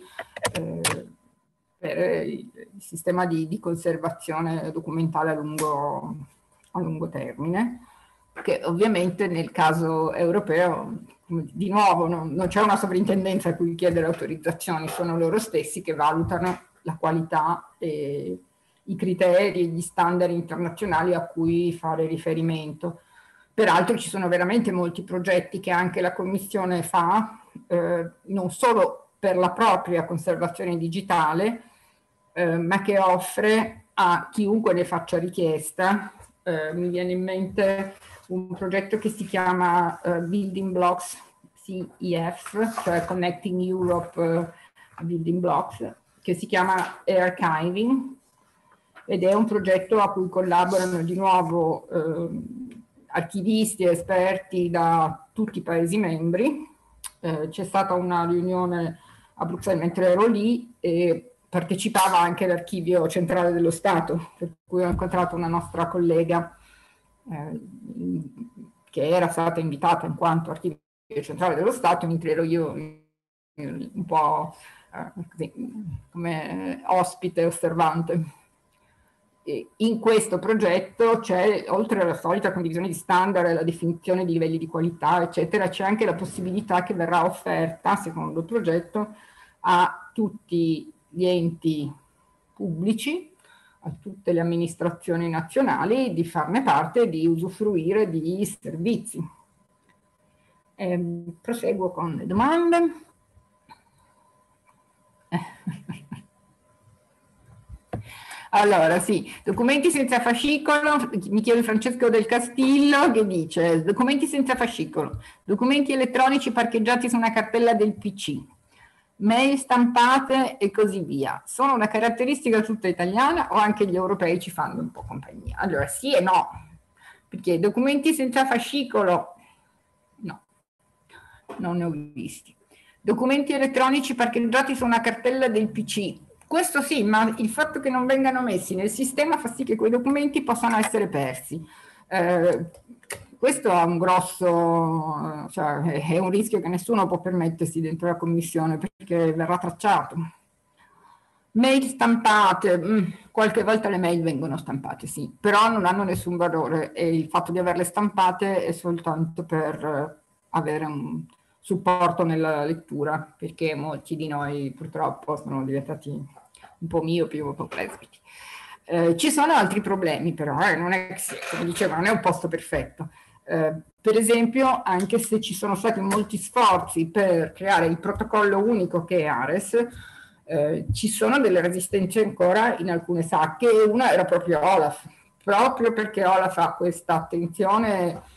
per il sistema di conservazione documentale a lungo termine, che ovviamente nel caso europeo, di nuovo, non c'è una sovrintendenza a cui chiedere autorizzazioni, sono loro stessi che valutano la qualità e i criteri e gli standard internazionali a cui fare riferimento. Peraltro ci sono veramente molti progetti che anche la Commissione fa, non solo per la propria conservazione digitale, ma che offre a chiunque ne faccia richiesta. Mi viene in mente un progetto che si chiama Building Blocks CEF, cioè Connecting Europe Building Blocks, che si chiama Archiving, ed è un progetto a cui collaborano di nuovo archivisti e esperti da tutti i Paesi membri. C'è stata una riunione a Bruxelles mentre ero lì e partecipava anche l'Archivio Centrale dello Stato, per cui ho incontrato una nostra collega che era stata invitata in quanto Archivio Centrale dello Stato, mentre ero io un po' come ospite osservante. In questo progetto c'è, oltre alla solita condivisione di standard, la definizione di livelli di qualità, eccetera, c'è anche la possibilità che verrà offerta, secondo il progetto, a tutti gli enti pubblici, a tutte le amministrazioni nazionali, di farne parte e di usufruire di servizi. Proseguo con le domande. Allora, sì, documenti senza fascicolo, mi chiede Francesco del Castillo che dice: documenti senza fascicolo, documenti elettronici parcheggiati su una cartella del PC, mail stampate e così via. Sono una caratteristica tutta italiana o anche gli europei ci fanno un po' compagnia? Allora, sì e no, perché documenti senza fascicolo, no, non ne ho visti. Documenti elettronici parcheggiati su una cartella del PC, questo sì, ma il fatto che non vengano messi nel sistema fa sì che quei documenti possano essere persi. Questo è un grosso, cioè è un rischio che nessuno può permettersi dentro la commissione perché verrà tracciato. Mail stampate, qualche volta le mail vengono stampate, sì, però non hanno nessun valore e il fatto di averle stampate è soltanto per avere un supporto nella lettura, perché molti di noi purtroppo sono diventati un po' miopi, un po' presbiti. Ci sono altri problemi però, non è che, come dicevo, non è un posto perfetto. Per esempio, anche se ci sono stati molti sforzi per creare il protocollo unico che è ARES, ci sono delle resistenze ancora in alcune sacche, e una era proprio Olaf, proprio perché Olaf ha questa attenzione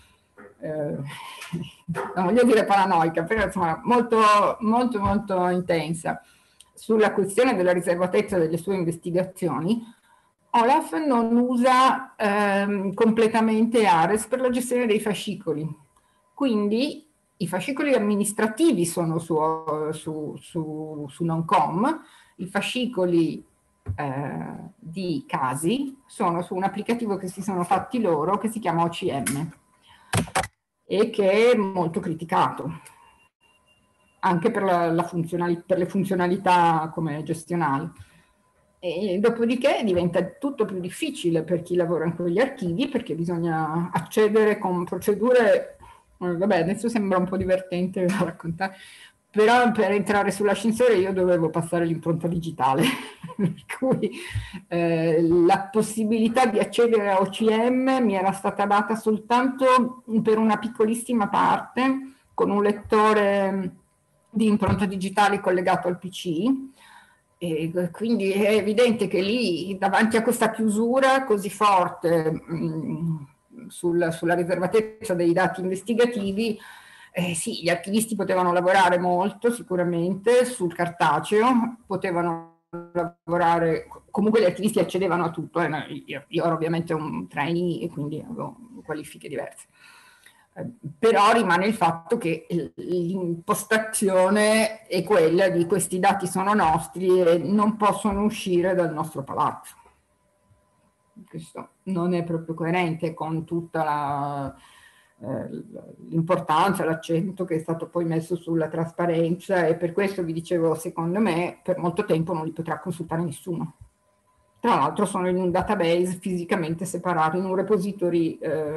non voglio dire paranoica, però insomma molto intensa sulla questione della riservatezza delle sue investigazioni. Olaf non usa completamente ARES per la gestione dei fascicoli, quindi i fascicoli amministrativi sono su non-com, i fascicoli di casi sono su un applicativo che si sono fatti loro che si chiama OCM e che è molto criticato anche per le funzionalità come gestionali. E dopodiché diventa tutto più difficile per chi lavora in quegli archivi perché bisogna accedere con procedure Vabbè, adesso sembra un po' divertente da raccontare, però per entrare sull'ascensore io dovevo passare l'impronta digitale, per cui la possibilità di accedere a OCM mi era stata data soltanto per una piccolissima parte, con un lettore di impronta digitale collegato al PC, e quindi è evidente che lì, davanti a questa chiusura così forte sulla riservatezza dei dati investigativi, sì, gli attivisti potevano lavorare molto sicuramente sul cartaceo, potevano lavorare, comunque gli attivisti accedevano a tutto, io ero ovviamente un trainee e quindi avevo qualifiche diverse. Però rimane il fatto che l'impostazione è quella di questi dati sono nostri e non possono uscire dal nostro palazzo. Questo non è proprio coerente con tutta l'importanza, l'accento che è stato poi messo sulla trasparenza, e per questo vi dicevo, secondo me per molto tempo non li potrà consultare nessuno. Tra l'altro sono in un database fisicamente separato, in un repository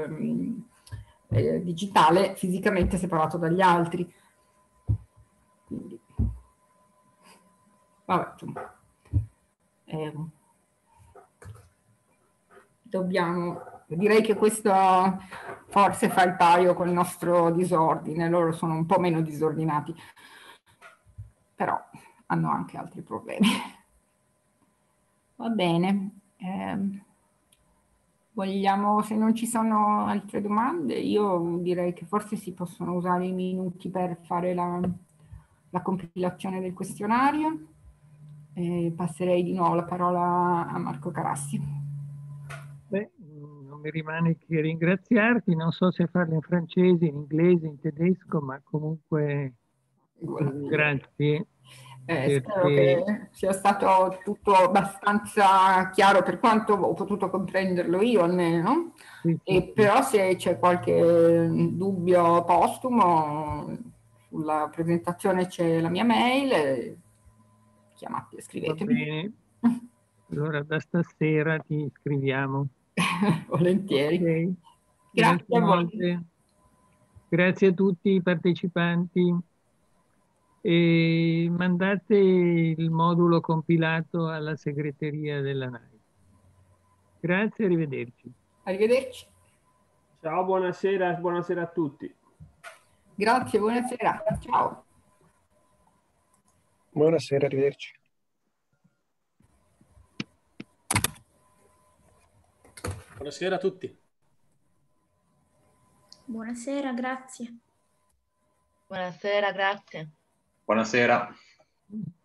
digitale fisicamente separato dagli altri. Quindi, vabbè, insomma, direi che questo forse fa il paio con il nostro disordine, loro sono un po' meno disordinati, però hanno anche altri problemi. Va bene. Vogliamo, se non ci sono altre domande, io direi che forse si possono usare i minuti per fare la compilazione del questionario. Passerei di nuovo la parola a Marco Carassi. Beh, non mi rimane che ringraziarti, non so se farlo in francese, in inglese, in tedesco, ma comunque grazie. Spero che sia stato tutto abbastanza chiaro, per quanto ho potuto comprenderlo io almeno, sì. Però se c'è qualche dubbio postumo sulla presentazione c'è la mia mail, chiamate, scrivetemi. Va bene, allora da stasera ti scriviamo. Volentieri. Okay. Grazie a voi. Grazie a tutti i partecipanti. E mandate il modulo compilato alla segreteria della NAI. Grazie, arrivederci. Arrivederci. Ciao, buonasera a tutti. Grazie, buonasera. Ciao. Buonasera, arrivederci. Buonasera a tutti. Buonasera, grazie. Buonasera, grazie. Buonasera.